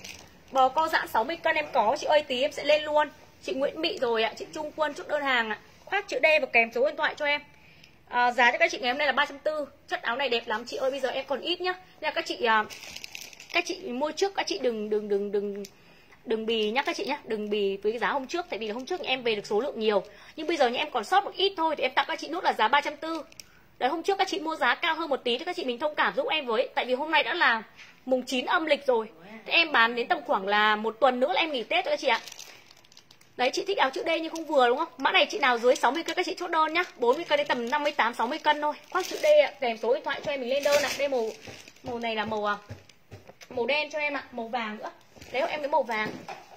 Bò co giãn sáu mươi cân em có chị ơi, tí em sẽ lên luôn. Chị Nguyễn Mỹ rồi ạ, chị Trung Quân chốt đơn hàng ạ. Khoác chữ D và kèm số điện thoại cho em. À, giá cho các chị ngày hôm nay là ba trăm bốn mươi. Chất áo này đẹp lắm chị ơi, bây giờ em còn ít nhá. Nên là các chị à, các chị mua trước các chị đừng đừng đừng đừng đừng bì nhá các chị nhá, đừng bì với cái giá hôm trước, tại vì là hôm trước em về được số lượng nhiều. Nhưng bây giờ nhà em còn sót một ít thôi thì em tặng các chị nốt là giá ba trăm bốn mươi. Đấy, hôm trước các chị mua giá cao hơn một tí thì các chị mình thông cảm giúp em với, tại vì hôm nay đã là mùng chín âm lịch rồi. Thế em bán đến tầm khoảng là một tuần nữa là em nghỉ Tết rồi các chị ạ. Đấy, chị thích áo chữ D nhưng không vừa đúng không? Mã này chị nào dưới sáu mươi cân các chị chốt đơn nhá. bốn mươi cân đến tầm năm mươi tám sáu mươi cân thôi. Khoác chữ D ạ, kèm số điện thoại cho em mình lên đơn ạ. Đây màu màu này là màu à, màu đen cho em ạ, màu vàng nữa. Lấy hộ em cái màu vàng.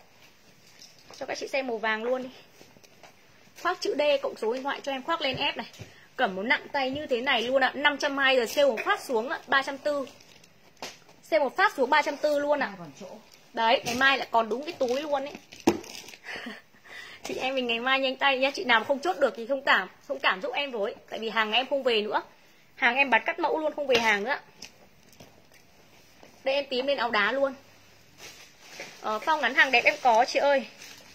Cho các chị xem màu vàng luôn đi. Khoác chữ D cộng số điện thoại cho em, khoác lên ép này. Cẩm một nặng tay như thế này luôn ạ, năm trăm hai mươi giờ sale một phát xuống ạ, ba trăm bốn mươi. Sale một phát xuống ba trăm bốn mươi luôn ạ. Đấy, ngày mai lại còn đúng cái túi luôn ấy. Chị em mình ngày mai nhanh tay nhá. Chị nào mà không chốt được thì thông cảm, thông cảm giúp em với. Tại vì hàng em không về nữa. Hàng em bán cắt mẫu luôn, không về hàng nữa. Đây em tím lên áo đá luôn. Ờ, phong ngắn hàng đẹp em có chị ơi.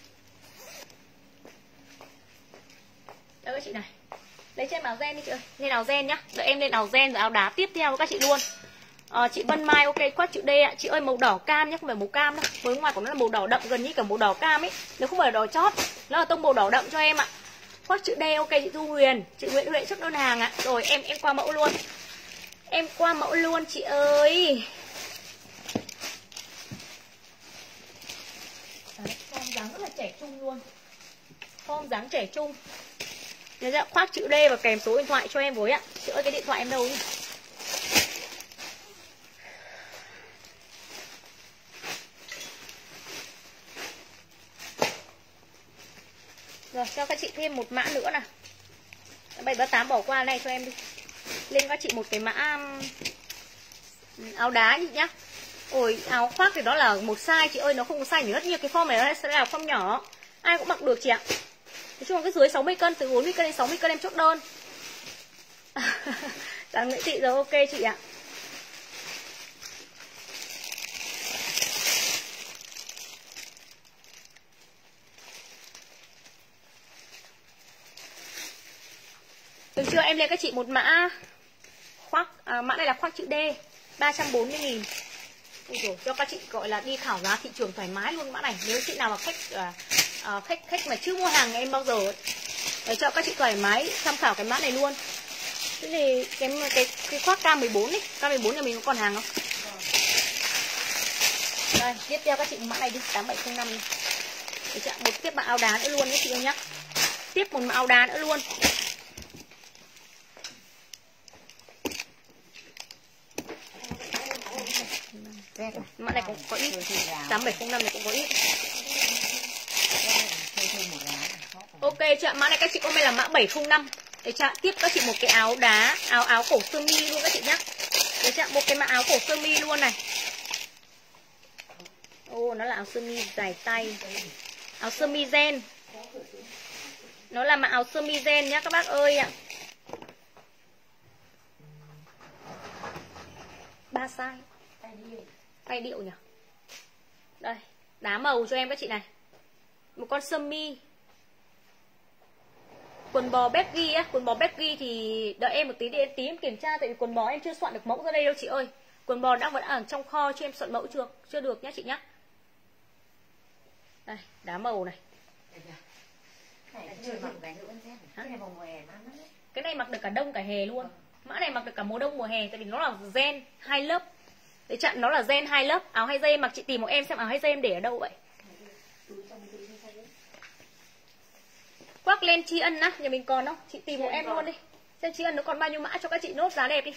Đây các chị này. Lấy cho em áo ren đi chị ơi. Lên áo ren nhá. Đợi em lên áo ren rồi áo đá tiếp theo với các chị luôn. Ờ, chị Vân Mai ok khoác chữ D ạ. Chị ơi màu đỏ cam nhá, không phải màu cam đâu. Với ngoài của nó là màu đỏ đậm, gần như cả màu đỏ cam ấy. Nếu không phải là đỏ chót, nó là tông màu đỏ đậm cho em ạ. Khoác chữ D ok chị Thu Huyền, chị Nguyễn Huệ chốt đơn hàng ạ. Rồi em em qua mẫu luôn. Em qua mẫu luôn chị ơi. Đấy, form dáng rất là trẻ trung luôn. Form dáng trẻ trung. Đấy ra khoác chữ D và kèm số điện thoại cho em với ạ. Chị ơi cái điện thoại em đâu nhỉ? Rồi cho các chị thêm một mã nữa nào. bảy ba tám bỏ qua này cho em đi. Lên các chị một cái mã áo đá nhỉ nhá. Ôi áo khoác thì đó là một size chị ơi, nó không có size rất nhiều. Cái form này nó sẽ là form nhỏ, ai cũng mặc được chị ạ. Nói chung là cái dưới sáu mươi cân, từ bốn mươi cân đến sáu mươi cân em chốt đơn. Dáng Nguyễn Thị rồi ok chị ạ. Được chưa, em lên các chị một mã khoác, à, mã này là khoác chữ D ba trăm bốn mươi nghìn. Ôi dồi, cho các chị gọi là đi khảo giá thị trường thoải mái luôn mã này. Nếu chị nào mà khách à, à, khách khách mà chưa mua hàng em bao giờ để cho các chị thoải mái tham khảo cái mã này luôn. Thế thì cái cái cái khoác K mười bốn ấy, K mười bốn nhà mình có còn hàng không? Đây, tiếp theo các chị mã này đi, tám bảy không năm đi. Để chạm một tiếp mã áo đá nữa luôn nhé chị em nhé. Tiếp một mã áo đá nữa luôn. Mã này cũng có ít, tám bảy không năm này cũng có ít. Ok chị ạ, mã này các chị comment là mã bảy không năm. Để chạm tiếp các chị một cái áo đá, áo áo cổ sơ mi luôn các chị nhá. Để chạm một cái mã áo cổ sơ mi luôn này. Ô nó là áo sơ mi dài tay. Áo sơ mi gen. Nó là mã áo sơ mi gen nhá các bác ơi ạ. Ba size. Tay điệu nhỉ. Đây, đá màu cho em các chị này. Một con sơ mi. Quần bò baggy á, quần bò baggy thì đợi em một tí để em tí em kiểm tra, tại vì quần bò em chưa soạn được mẫu ra đây đâu chị ơi. Quần bò đang vẫn ở trong kho, cho em soạn mẫu chưa? Chưa được nhá chị nhá. Đây, đá màu này. Cái này mặc được cả đông cả hè luôn. Mã này mặc được cả mùa đông mùa hè, tại vì nó là gen hai lớp. Để chặn nó là gen hai lớp. Áo hai dây mặc chị tìm một em xem áo hai dây em để ở đâu vậy. Khoác len tri ân á, nhà mình còn không? Chị tìm một em luôn đi. Xem tri ân nó còn bao nhiêu mã cho các chị nốt giá đẹp đi.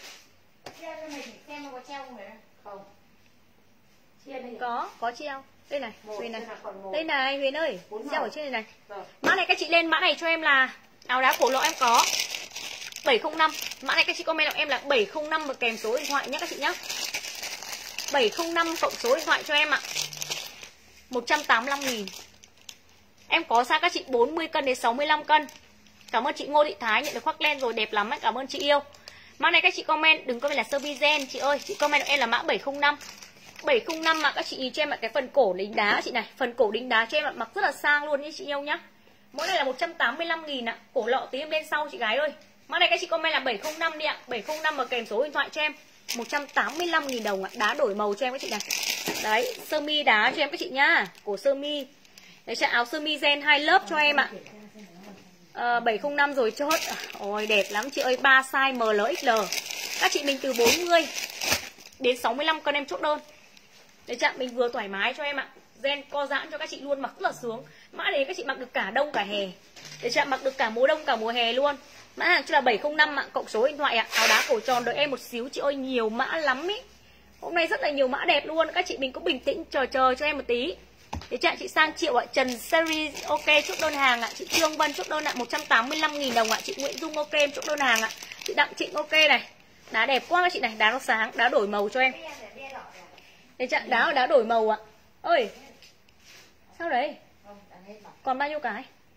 Có, có treo. Đây này, Huyền này. Đây này Huyền ơi, treo ở trên này này. Mã này các chị lên mã này cho em là áo đá cổ lọ em có bảy không năm. Mã này các chị comment cho em là bảy không năm và kèm số điện thoại nhé các chị nhé. bảy không năm cộng số điện thoại cho em ạ. một trăm tám mươi lăm nghìn. Em có size các chị bốn mươi cân đến sáu mươi lăm cân. Cảm ơn chị Ngô Thị Thái nhận được khoác len rồi, đẹp lắm ấy. Cảm ơn chị yêu. Mã này các chị comment đừng comment là sơ mi gen chị ơi. Chị comment cho em là mã bảy không năm. bảy không năm mà các chị nhìn cho em ạ, cái phần cổ đính đá chị này, phần cổ đính đá cho em ạ, mặc rất là sang luôn như chị yêu nhá. Mỗi này là một trăm tám mươi lăm nghìn ạ. Cổ lọ tí em lên sau chị gái ơi. Mã này các chị comment là bảy không năm đi ạ. bảy không năm và kèm số điện thoại cho em. một trăm tám mươi lăm nghìn đồng ạ. Đá đổi màu cho em các chị này. Đấy, sơ mi đá cho em các chị nhá. Cổ sơ mi. Đấy, chạy áo sơ mi gen hai lớp cho em ạ. À, bảy không năm rồi chốt. Ôi đẹp lắm chị ơi, ba size em lờ ích lờ. Các chị mình từ bốn mươi đến sáu mươi lăm cân em chốt đơn. Đấy chạm mình vừa thoải mái cho em ạ. Gen co giãn cho các chị luôn, mặc rất là sướng. Mã này các chị mặc được cả đông cả hè. Để chạm mặc được cả mùa đông cả mùa hè luôn. Mã hàng chứ là bảy không năm ạ, cộng số điện thoại ạ. Áo đá cổ tròn đợi em một xíu chị ơi, nhiều mã lắm ý. Hôm nay rất là nhiều mã đẹp luôn. Các chị mình cũng bình tĩnh chờ chờ cho em một tí. Để chạm chị Sang Triệu ạ. Trần Series ok chốt đơn hàng ạ. Chị Trương Vân chốt đơn ạ, một trăm tám mươi lăm nghìn đồng ạ. Chị Nguyễn Dung ok em chốt đơn hàng ạ. Chị Đặng Trịnh ok này. Đá đẹp quá các chị này, đá nó sáng, đá đổi màu cho em. Để chạm đá đá đổi màu ạ. Ơi sao đấy? Còn bao nhiêu cái?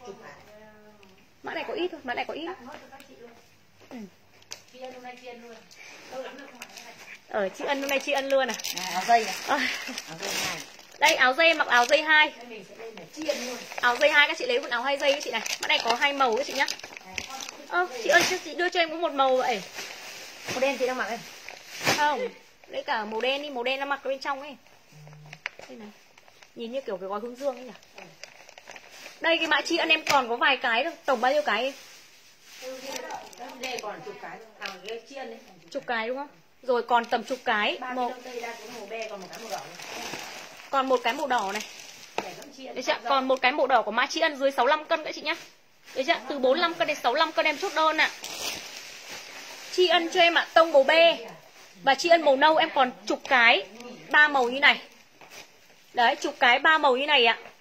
chục hả? Mã này có ít thôi, mã này có ít. Ừ. Chị Ân hôm nay chị Ân luôn. Lâu lắm rồi không mặc cái này. Ở chị Ân hôm nay chị Ân luôn à? À, áo dây này. À. Áo dây hai. Đây áo dây mặc áo dây hai. Đây mình sẽ lên để chi Ân luôn. Áo dây hai các chị lấy quần áo hai dây các chị này. Mã này có hai màu các chị nhá. Ơ, chị ơi chị đưa cho em có một màu vậy. Màu đen chị đang mặc đây. Không, lấy cả màu đen đi, màu đen nó mặc ở bên trong ấy. Đây này. Nhìn như kiểu cái gói hướng dương ấy nhỉ. Đây cái mã chị Ân em còn có vài cái thôi, tổng bao nhiêu cái em? Đây còn chục cái. À, cái chi Ân đấy. Chục cái đúng không? Rồi còn tầm chục cái. Ba Một... cái tây đa số màu be còn một cái màu đỏ này. Còn một cái màu đỏ này. Đấy chưa? Còn một cái màu đỏ của mã chị Ân dưới sáu mươi lăm cân các chị nhá. Đấy chưa? Từ bốn mươi lăm cân đến sáu mươi lăm cân em chốt đơn ạ. À. Chị Ân cho em ạ, à, tông màu be. Và chị Ân màu nâu em còn chục cái ba màu như này. Đấy, chục cái ba màu như này ạ. À.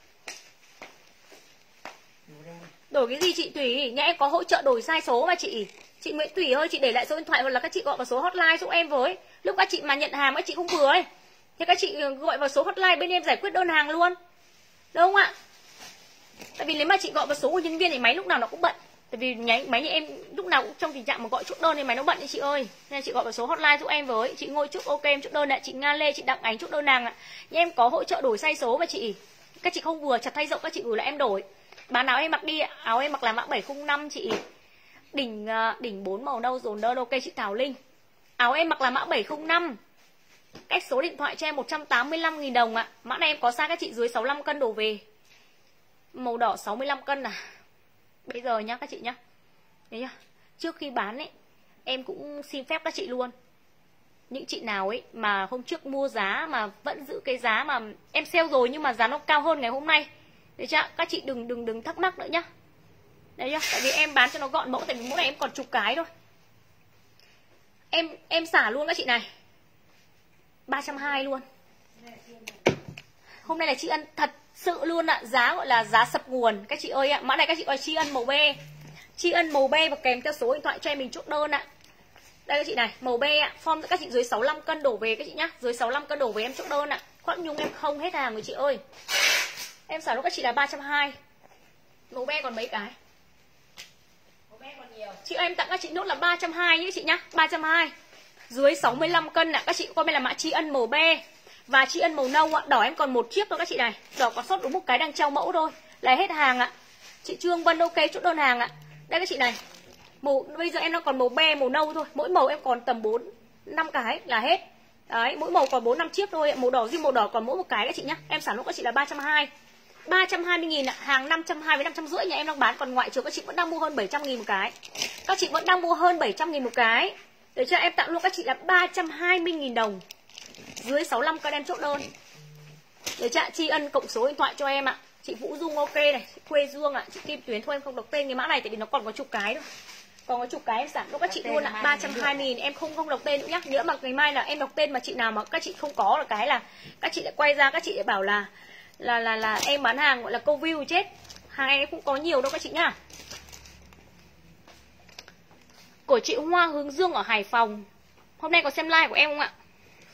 Đổi cái gì chị Thủy? Nhà em có hỗ trợ đổi sai số mà chị. Chị Nguyễn Thủy ơi, chị để lại số điện thoại hoặc là các chị gọi vào số hotline giúp em với. Lúc các chị mà nhận hàng các chị không vừa ấy, thì các chị gọi vào số hotline bên em giải quyết đơn hàng luôn. Đúng không ạ? Tại vì nếu mà chị gọi vào số của nhân viên thì máy lúc nào nó cũng bận. Tại vì nháy, máy nhà em lúc nào cũng trong tình trạng mà gọi chốt đơn thì máy nó bận đấy chị ơi. Nên chị gọi vào số hotline giúp em với. Chị Ngôi chốt ok em chốt đơn ạ, chị Nga Lê, chị Đặng Ánh chốt đơn hàng ạ. Nhà em có hỗ trợ đổi size số mà chị. Các chị không vừa chặt hay rộng các chị gửi lại em đổi. Bán áo em mặc đi, áo em mặc là mã bảy không năm chị. Đỉnh đỉnh bốn màu nâu dồn đơn ok chị Thảo Linh. Áo em mặc là mã bảy không năm. Cách số điện thoại cho em một trăm tám mươi lăm nghìn đồng ạ. Mã này em có size các chị dưới sáu mươi lăm cân đổ về. Màu đỏ sáu mươi lăm cân à. Bây giờ nhá các chị nhá. Đấy nhá. Trước khi bán ấy, em cũng xin phép các chị luôn. Những chị nào ấy mà hôm trước mua giá mà vẫn giữ cái giá mà em sale rồi nhưng mà giá nó cao hơn ngày hôm nay. Đấy chưa? Các chị đừng đừng đừng thắc mắc nữa nhá. Đấy nhá, tại vì em bán cho nó gọn mẫu, tại vì mẫu này em còn chục cái thôi. Em em xả luôn các chị này. ba trăm hai mươi luôn. Hôm nay là chị Ân thật sự luôn ạ, giá gọi là giá sập nguồn các chị ơi ạ. Mã này các chị gọi tri ân màu be. Tri ân màu be và kèm theo số điện thoại cho em mình chốt đơn ạ. Đây các chị này, màu be ạ, form các chị dưới sáu mươi lăm cân đổ về các chị nhá, dưới sáu mươi lăm cân đổ về em chốt đơn ạ. Khoác nhung em không hết hàng rồi chị ơi. Em xả lúc các chị là ba trăm hai mươi. Màu be còn mấy cái? Chị ơi, em tặng các chị nốt là ba trăm hai mươi nhé chị nhá, ba trăm hai mươi. Dưới sáu mươi lăm cân ạ, các chị coi bên là mã tri ân màu be và tri ân màu nâu ạ. Đỏ em còn một chiếc thôi các chị này. Đỏ có sót đúng một cái đang treo mẫu thôi là hết hàng ạ. Chị Trương Vân ok chốt đơn hàng ạ. Đây các chị này. Màu bây giờ em đang còn màu be màu nâu thôi, mỗi màu em còn tầm bốn năm cái là hết. Đấy, mỗi màu còn bốn năm chiếc thôi ạ. Màu đỏ riêng màu đỏ còn mỗi một cái các chị nhá. Em sản lúc các chị là ba trăm hai mươi. ba trăm hai mươi nghìn ạ, hàng năm trăm hai mươi với năm trăm rưỡi nhà em đang bán, còn ngoại trường các chị vẫn đang mua hơn bảy trăm nghìn một cái. Các chị vẫn đang mua hơn bảy trăm nghìn một cái. Để cho em tặng luôn các chị là ba trăm hai mươi nghìn đồng. Dưới sáu mươi lăm cân em chốt đơn. Để cho tri ân cộng số điện thoại cho em ạ. Chị Vũ Dung ok này, chị Quê Dương ạ, chị Kim Tuyến thôi em không đọc tên cái mã này tại vì nó còn có chục cái thôi. Còn có chục cái em sản lúc các chị luôn ạ, ba trăm hai mươi nghìn em không không đọc tên nữa nhá. Nhớ mà ngày mai là em đọc tên mà chị nào mà các chị không có là cái là các chị lại quay ra các chị lại bảo là là là là em bán hàng gọi là câu view chết. Hàng em cũng có nhiều đâu các chị nhá. Của chị Hoa Hướng Dương ở Hải Phòng. Hôm nay có xem live của em không ạ?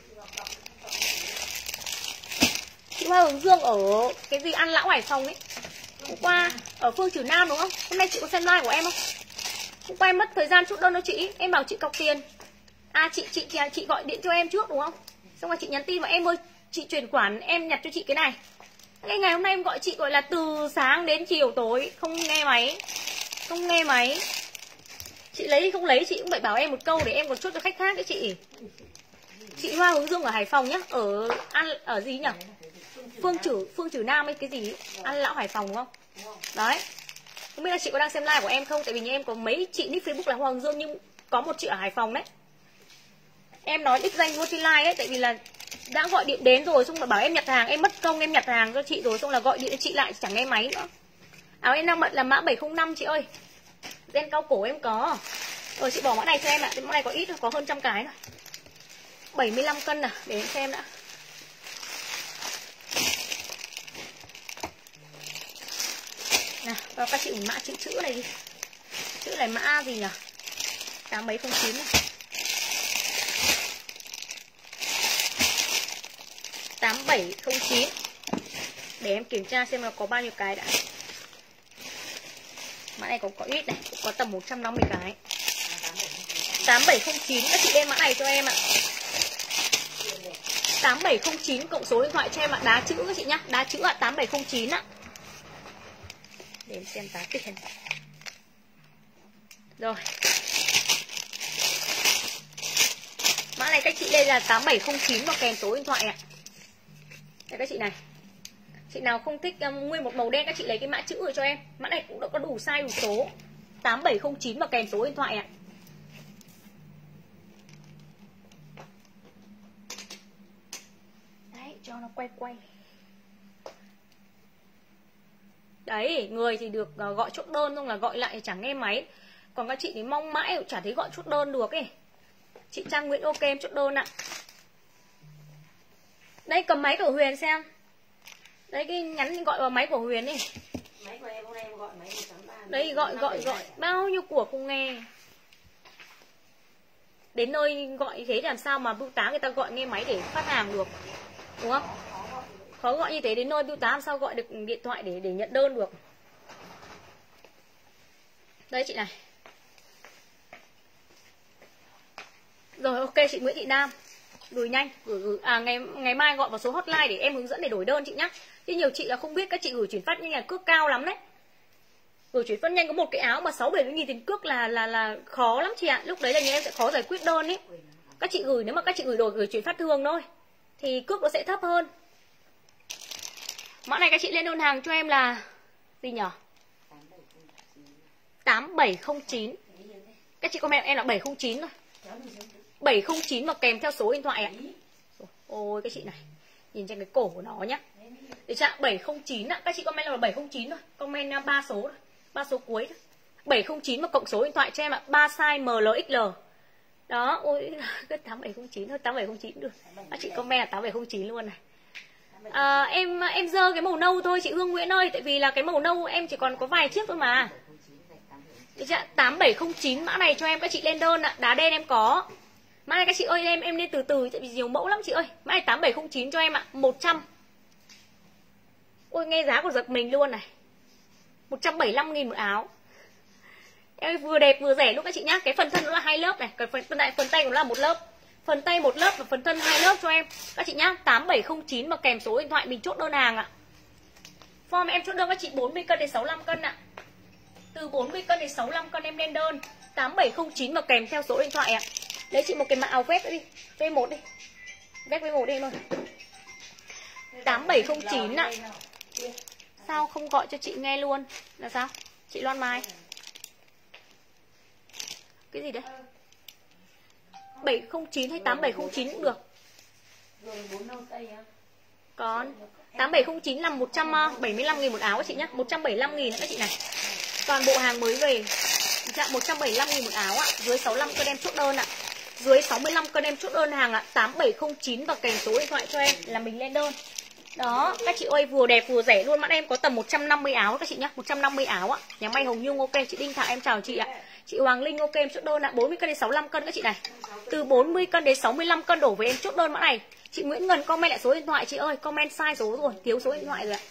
Chị Hoa Hướng Dương ở cái gì An Lão Hải Phòng ấy. Hôm qua ở Phương Trừ Nam đúng không? Hôm nay chị có xem live của em không? Hôm qua em mất thời gian chốt đơn cho chị. Em bảo chị cọc tiền. À chị chị chị, chị gọi điện cho em trước đúng không? Xong rồi chị nhắn tin mà em ơi chị chuyển khoản em nhặt cho chị cái này. Ngày ngày hôm nay em gọi chị gọi là từ sáng đến chiều tối không nghe máy. Không nghe máy. Chị lấy thì không lấy chị cũng phải bảo em một câu để em còn chốt cho khách khác đấy chị. Chị Hoa Hướng Dương ở Hải Phòng nhá, ở An ở gì nhỉ? Phương Trử Phương Trử Nam ấy cái gì? An Lão Hải Phòng đúng không? Đấy. Không biết là chị có đang xem live của em không? Tại vì nhà em có mấy chị nick Facebook là Hoa Hướng Dương nhưng có một chị ở Hải Phòng đấy. Em nói đích danh luôn trên live đấy, tại vì là đã gọi điện đến rồi xong rồi bảo em nhặt hàng, em mất công em nhặt hàng cho chị rồi xong là gọi điện cho chị lại chẳng nghe máy nữa. Áo em đang bận là mã bảy không năm chị ơi. Ren cao cổ em có. Rồi chị bỏ mã này cho em ạ, cái mã này có ít có hơn trăm cái rồi. bảy mươi lăm cân à, để em xem đã. Nào, vào các chị mã chữ chữ này đi. Chữ này mã gì nhỉ? Tám mấy không chín này. Tám bảy không chín. Để em kiểm tra xem là có bao nhiêu cái đã. Mã này có có ít này, cũng có tầm một trăm năm mươi cái. Tám bảy không chín, các chị lên mã này cho em ạ. Tám bảy không chín cộng số điện thoại cho em ạ. Đá chữ các chị nhá, đá chữ ạ. Tám bảy không chín ạ. Để em xem giá tiền. Rồi, mã này các chị lên là tám bảy không chín và kèm số điện thoại ạ. Đây các chị này. Chị nào không thích um, nguyên một màu đen, các chị lấy cái mã chữ rồi cho em. Mã này cũng đã có đủ size đủ số. Tám bảy không chín và kèm số điện thoại ạ. Đấy, cho nó quay quay. Đấy, người thì được uh, gọi chốt đơn, xong là gọi lại chẳng nghe máy. Còn các chị thì mong mãi cũng chả thấy gọi chốt đơn được ấy. Chị Trang Nguyễn ok em chốt đơn ạ. Đây, cầm máy của Huyền xem. Đấy, cái nhắn gọi vào máy của Huyền đi. Máy của em hôm nay em gọi máy một tám ba. Đấy, gọi gọi gọi bao nhiêu của không nghe. Đến nơi gọi thế làm sao mà bưu tá người ta gọi nghe máy để phát hàng được, đúng không? Khó gọi như thế, đến nơi bưu tá làm sao gọi được điện thoại để để nhận đơn được. Đây chị này. Rồi ok chị Nguyễn Thị Nam. Gửi nhanh, gửi, gửi à ngày ngày mai gọi vào số hotline để em hướng dẫn để đổi đơn chị nhá. Chứ nhiều chị là không biết, các chị gửi chuyển phát nhanh là cước cao lắm đấy. Gửi chuyển phát nhanh có một cái áo mà sáu bảy mươi nghìn tiền cước là là là khó lắm chị ạ. Lúc đấy là nhà em sẽ khó giải quyết đơn ấy. Các chị gửi, nếu mà các chị gửi đồ gửi chuyển phát thường thôi thì cước nó sẽ thấp hơn. Mã này các chị lên đơn hàng cho em là gì nhỉ? Tám bảy không chín. Các chị comment em là bảy không chín thôi. Bảy không chín mà kèm theo số điện thoại ạ. Ôi các chị này, nhìn trên cái cổ của nó nhá. Để chạm bảy không chín ạ. Các chị comment là bảy không chín thôi. Comment ba số thôi, ba số cuối thôi. Bảy không chín mà cộng số điện thoại cho em ạ. ba size em lờ ích lờ. Đó, ôi cái tám bảy không chín thôi, tám bảy không chín được. Các chị comment là tám bảy không chín luôn này. À, em em dơ cái màu nâu thôi chị Hương Nguyễn ơi, tại vì là cái màu nâu em chỉ còn có vài chiếc thôi mà. Tám bảy không chín mã này cho em, các chị lên đơn ạ. Đá đen em có. Mã này các chị ơi, em em lên từ từ tại vì nhiều mẫu lắm chị ơi. Mã này tám bảy không chín cho em ạ, một trăm. Ôi nghe giá của giật mình luôn này. một trăm bảy mươi lăm nghìn một áo. Em vừa đẹp vừa rẻ luôn các chị nhá. Cái phần thân nó là hai lớp này, cái phần tay phần tay cũng là một lớp. Phần tay một lớp và phần thân hai lớp cho em. Các chị nhá, tám bảy không chín mà kèm số điện thoại mình chốt đơn hàng ạ. Form em chốt đơn các chị bốn mươi cân đến sáu mươi lăm cân ạ. Từ bốn mươi cân đến sáu mươi lăm cân em lên đơn. Tám bảy không chín mà kèm theo số điện thoại ạ. Lấy chị một cái mã áo vest đi, V một đi. Vest V một đi em ơi. Tám bảy không chín ạ. Sao không gọi cho chị nghe luôn? Là sao? Chị Loan Mai. Cái gì đấy? bảy không chín hay tám bảy không chín cũng được. Còn tám bảy không chín là một trăm bảy mươi lăm nghìn một áo các chị nhá. một trăm bảy mươi lăm nghìn các chị này. Toàn bộ hàng mới về. Dạ một trăm bảy mươi lăm nghìn một áo ạ. Dưới sáu mươi lăm cân em chốt đơn ạ. Dưới sáu mươi lăm cân em chốt đơn hàng ạ. Tám bảy không chín và kèm số điện thoại cho em là mình lên đơn. Đó, các chị ơi vừa đẹp vừa rẻ luôn. Mã em có tầm một trăm năm mươi áo các chị nhá. một trăm năm mươi áo ạ. Nhà may Hồng Nhung ok. Chị Đinh Thảo em chào chị ạ. Chị Hoàng Linh ok em chốt đơn ạ. bốn mươi cân đến sáu mươi lăm cân các chị này. Từ bốn mươi cân đến sáu mươi lăm cân đổ về em chốt đơn mã này. Chị Nguyễn Ngân comment lại số điện thoại chị ơi. Comment sai số rồi, thiếu số điện thoại rồi ạ.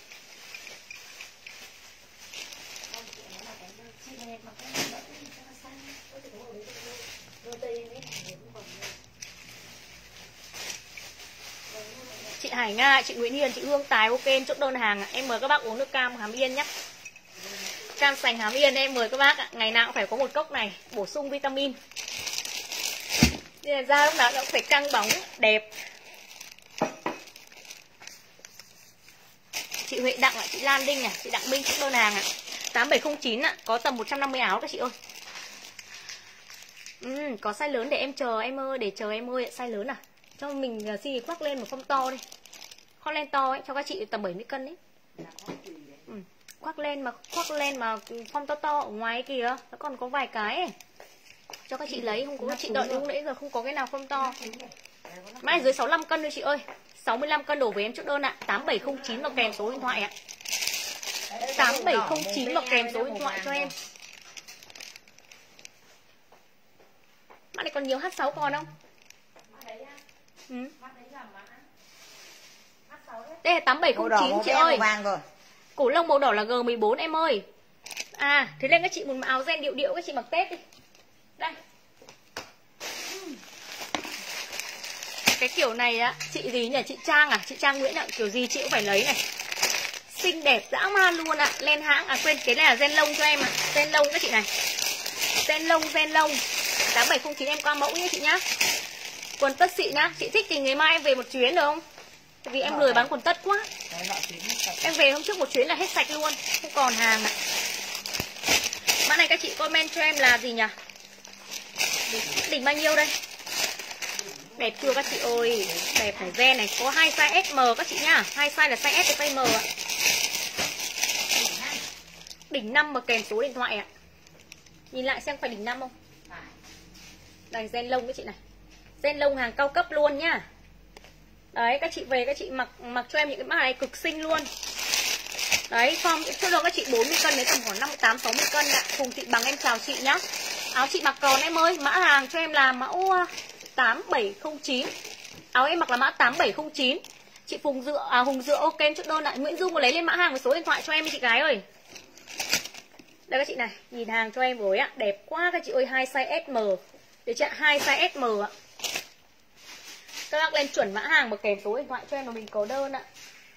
Chị Hải Nga, chị Nguyễn Hiền, chị Hương Tài ok em chốt đơn hàng. Em mời các bác uống nước cam Hàm Yên nhé. Cam sành Hàm Yên em mời các bác ạ. Ngày nào cũng phải có một cốc này, bổ sung vitamin. Nên là da lúc nào cũng phải căng bóng, đẹp. Chị Huệ Đặng ạ, chị Lan Đinh này, chị Đặng Minh chốt đơn hàng ạ. Tám bảy không chín ạ, có tầm một trăm năm mươi áo các chị ơi. Ừ, có size lớn để em chờ em ơi, để chờ em ơi, size lớn à. Cho mình xin khoác lên một phong to đi. Khoác lên to ấy, cho các chị tầm bảy mươi cân ấy. Ừ, khoác lên mà khoác lên mà phong to to ở ngoài kìa, nó còn có vài cái ấy. Cho các chị lấy, không có các chị đợi lúc nãy giờ không có cái nào phong to. Mãi dưới sáu mươi lăm cân thôi chị ơi. sáu mươi lăm cân đổ về em chốt đơn ạ. Tám bảy không chín và kèm số điện thoại ạ. Tám bảy không chín và kèm số điện thoại cho em. Mã này còn nhiều H sáu còn không? Ừ. Đây là tám bảy không chín chị ơi. Cổ lông màu đỏ là G mười bốn em ơi. À, thế nên các chị muốn áo ren điệu điệu các chị mặc Tết đi. Đây. Cái kiểu này á, chị gì nhỉ? Chị Trang à? Chị Trang Nguyễn ạ, kiểu gì chị cũng phải lấy này. Xinh đẹp dã man luôn ạ. Len hãng, à quên, cái này là ren lông cho em ạ. À. Ren lông các chị này. Ren lông, ren lông. Tám bảy không chín em qua mẫu nhé chị nhá. Quần tất xịn nhá. Chị thích thì ngày mai em về một chuyến được không? Tại vì em lười bán quần tất quá. Em về hôm trước một chuyến là hết sạch luôn, không còn hàng ạ. Mã này các chị comment cho em là gì nhỉ? Đỉnh bao nhiêu đây? Đẹp chưa các chị ơi? Đẹp này, ren này, có hai size ét em các chị nhá. Hai size là size S và size M ạ. Đỉnh năm mà kèm số điện thoại ạ. Nhìn lại xem phải đỉnh năm không? Đây ren lông các chị này. Ren lông hàng cao cấp luôn nhá. Đấy, các chị về các chị mặc mặc cho em những cái mã này cực xinh luôn. Đấy, form trước đó các chị bốn mươi cân đến tầm khoảng năm mươi tám sáu mươi cân ạ. Cùng chị Bằng em chào chị nhá. Áo chị mặc còn em ơi, mã hàng cho em là mẫu tám bảy không chín. Áo em mặc là mã tám bảy không chín. Chị Phùng Dựa à Hùng Dựa ok em chốt đơn ạ. Nguyễn Dung có lấy lên mã hàng với số điện thoại cho em đi chị gái ơi. Đây các chị này, nhìn hàng cho em với ạ, đẹp quá các chị ơi, hai size ét em. Để chị ạ, hai size ét em ạ. Các bác lên chuẩn mã hàng và kèm số điện thoại cho em là mình có đơn ạ.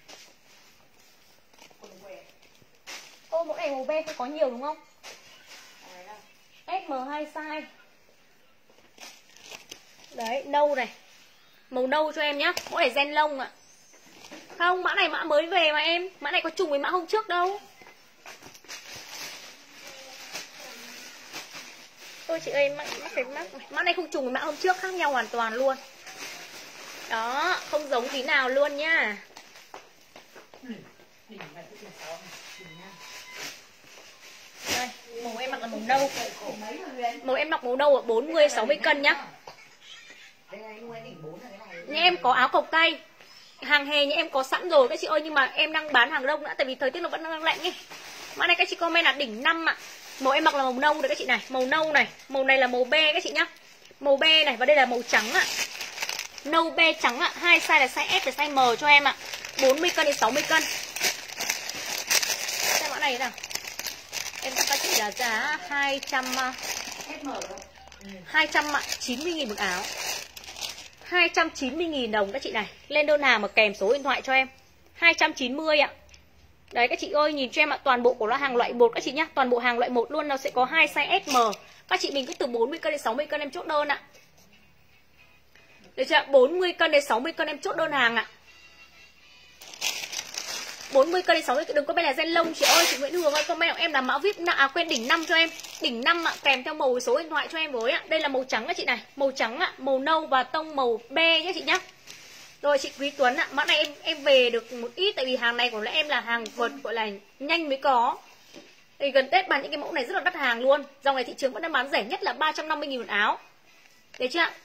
Ô, mẫu này màu be không có nhiều đúng không? ét em hai size. Đấy, nâu này. Màu nâu cho em nhá. Mẫu này ren lông ạ. Không, mã này mã mới về mà em. Mã này có trùng với mã hôm trước đâu. Ôi chị ơi, mã, mã, cái mã, mã này không trùng với mã hôm trước, khác nhau hoàn toàn luôn. Đó, không giống tí nào luôn nhá. Đây, màu em mặc là màu nâu. Màu em mặc màu nâu ở bốn mươi sáu mươi cân nhá. Nhà em có áo cộc tay. Hàng hè nhà em có sẵn rồi các chị ơi, nhưng mà em đang bán hàng đông đã, tại vì thời tiết nó vẫn đang lạnh ấy. Mã này các chị comment là đỉnh năm ạ. Màu em mặc là màu nâu đấy các chị này, màu nâu này, màu này là màu be các chị nhá. Màu be này và đây là màu trắng ạ. Nâu be trắng ạ, hai size là size S và size M cho em ạ. bốn mươi cân đến sáu mươi cân. Xem mã này nào. Em tặng các chị là giá hai trăm hai trăm chín mươi nghìn một áo. hai trăm chín mươi nghìn đồng các chị này. Lên đơn hàng mà kèm số điện thoại cho em. hai trăm chín mươi ạ. Đấy các chị ơi, nhìn cho em ạ, toàn bộ của nó hàng loại một các chị nhá, toàn bộ hàng loại một luôn, nó sẽ có hai size ét em. Các chị mình cứ từ bốn mươi cân đến sáu mươi cân em chốt đơn ạ. Được chưa? bốn mươi cân đến sáu mươi cân em chốt đơn hàng ạ. bốn mươi cân đến sáu mươi cân, đừng có bên là ren lông chị ơi, chị Nguyễn Hường ơi, comment em là mã vê i pê à, quên đỉnh năm cho em. Đỉnh năm ạ, kèm theo màu số điện thoại cho em với ạ. Đây là màu trắng các chị này, màu trắng ạ, màu nâu và tông màu be nhé chị nhá. Rồi chị Quý Tuấn ạ, mã này em em về được một ít, tại vì hàng này của em là hàng vượt gọi là nhanh mới có. Thì gần Tết bán những cái mẫu này rất là đắt hàng luôn. Dòng này thị trường vẫn đang bán rẻ nhất là ba trăm năm mươi nghìn một áo. Đấy chưa ạ?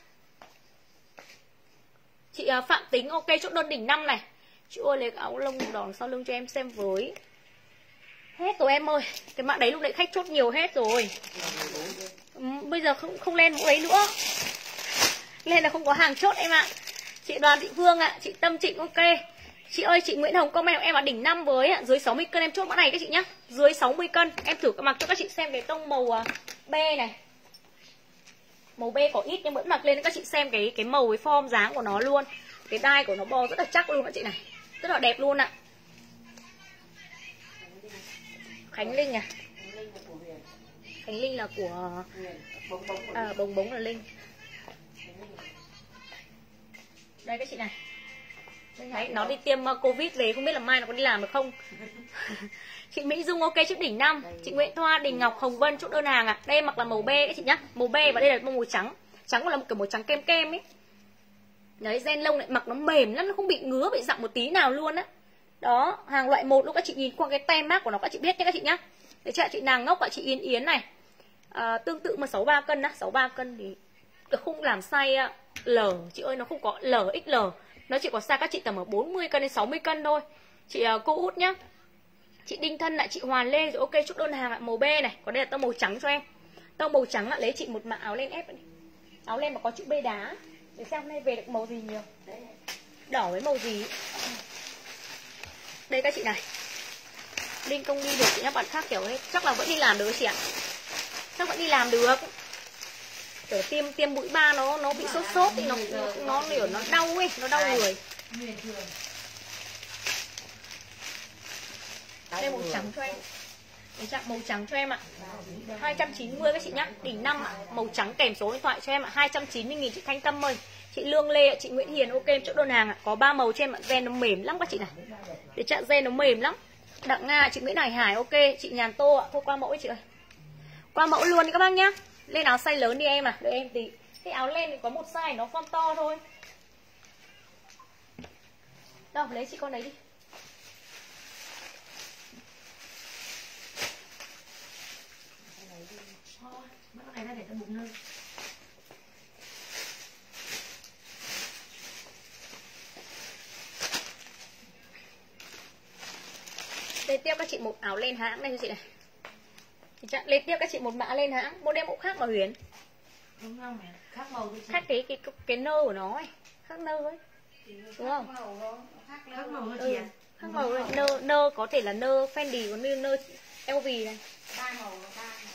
Chị Phạm Tính ok chốt đơn đỉnh năm này. Chị ơi lấy áo lông màu đỏ sau lưng cho em xem với. Hết rồi em ơi. Cái mã đấy lúc nãy khách chốt nhiều hết rồi. Ừ, bây giờ không không lên mẫu đấy nữa. Lên là không có hàng chốt em ạ. Chị Đoàn Thị Phương ạ, chị Tâm Trịnh ok. Chị ơi chị Nguyễn Hồng comment em là đỉnh năm với ạ, dưới sáu mươi cân em chốt mã này các chị nhá. Dưới sáu mươi cân em thử mặc cho các chị xem cái tông màu be này. Màu be có ít nhưng vẫn mặc lên các chị xem cái cái màu với form dáng của nó luôn. Cái đai của nó bo rất là chắc luôn các chị này. Rất là đẹp luôn ạ. Khánh Linh à? Khánh Linh là của à, Bồng Bống là Linh. Đây các chị này. Đấy, nó đi tiêm Covid về không biết là mai nó có đi làm được không. Chị Mỹ Dung ok chốt đỉnh năm. Chị Nguyễn Thoa, Đình Ngọc, Hồng Vân chốt đơn hàng ạ. À. Đây mặc là màu be các chị nhá. Màu be và đây là màu trắng. Trắng còn là một kiểu màu trắng kem kem ấy. Đấy, ren lông lại mặc nó mềm lắm, nó không bị ngứa, bị dặm một tí nào luôn á. Đó, hàng loại một lúc các chị nhìn qua cái tem mác của nó các chị biết nhé các chị nhá. Đấy chị, chị nàng ngốc ạ, chị Yến Yến này. À, tương tự mà sáu mươi ba cân á, sáu mươi ba cân thì được không làm size L, chị ơi nó không có L ích L. Nó chỉ có size các chị tầm ở bốn mươi cân đến sáu mươi cân thôi. Chị uh, cô út nhá. Chị Đinh Thân lại chị Hoàn Lê rồi ok chốt đơn hàng ạ, màu be này, còn đây là tông màu trắng cho em. Tông màu trắng ạ, lấy chị một mã áo len ép này. Áo len mà có chữ B đá. Để xem hôm nay về được màu gì nhiều. Đỏ với màu gì. Đây các chị này. Đinh không đi được chị nhá, bạn khác kiểu ấy chắc là vẫn đi làm được chị ạ. Chắc vẫn đi làm được. Kiểu tiêm tiêm mũi ba nó nó bị sốt sốt thì nó nó nó kiểu nó đau ấy, nó đau người. Đây màu trắng cho em. Đấy chạm màu trắng cho em ạ. hai trăm chín mươi các chị nhá, đỉnh năm ạ, màu trắng kèm số điện thoại cho em ạ, hai trăm chín mươi nghìn chị Thanh Tâm ơi. Chị Lương Lê, chị Nguyễn Hiền ok chỗ đơn hàng ạ. Có ba màu cho em ạ, ren nó mềm lắm các chị này. Để chạm ren nó mềm lắm. Đặng Nga, chị Nguyễn Hải Hải ok, chị Nhàn Tô ạ, thôi qua mẫu ấy chị ơi. Qua mẫu luôn đi các bác nhá. Lên áo size lớn đi em à, đợi em tí. Cái áo len thì có một size nó form to thôi. Đâu, lấy chị con đấy đi. Bắt con này ra để ta bụng lên. Lên tiếp các chị một áo len hãng đây cho chị này. Thì chắc lên tiếp các chị một mã lên hãng, một đêm mẫu khác mà Huyền. Đúng không mẹ? Khác màu thôi chị. Khác cái cái cái nơ của nó ấy, khác nơ ấy. Đúng không? Khác màu thôi Ừ, chị ạ. khác màu này. Nơ nơ có thể là nơ Fendi, có nơ nơ lờ vê này. Ba màu là ba màu.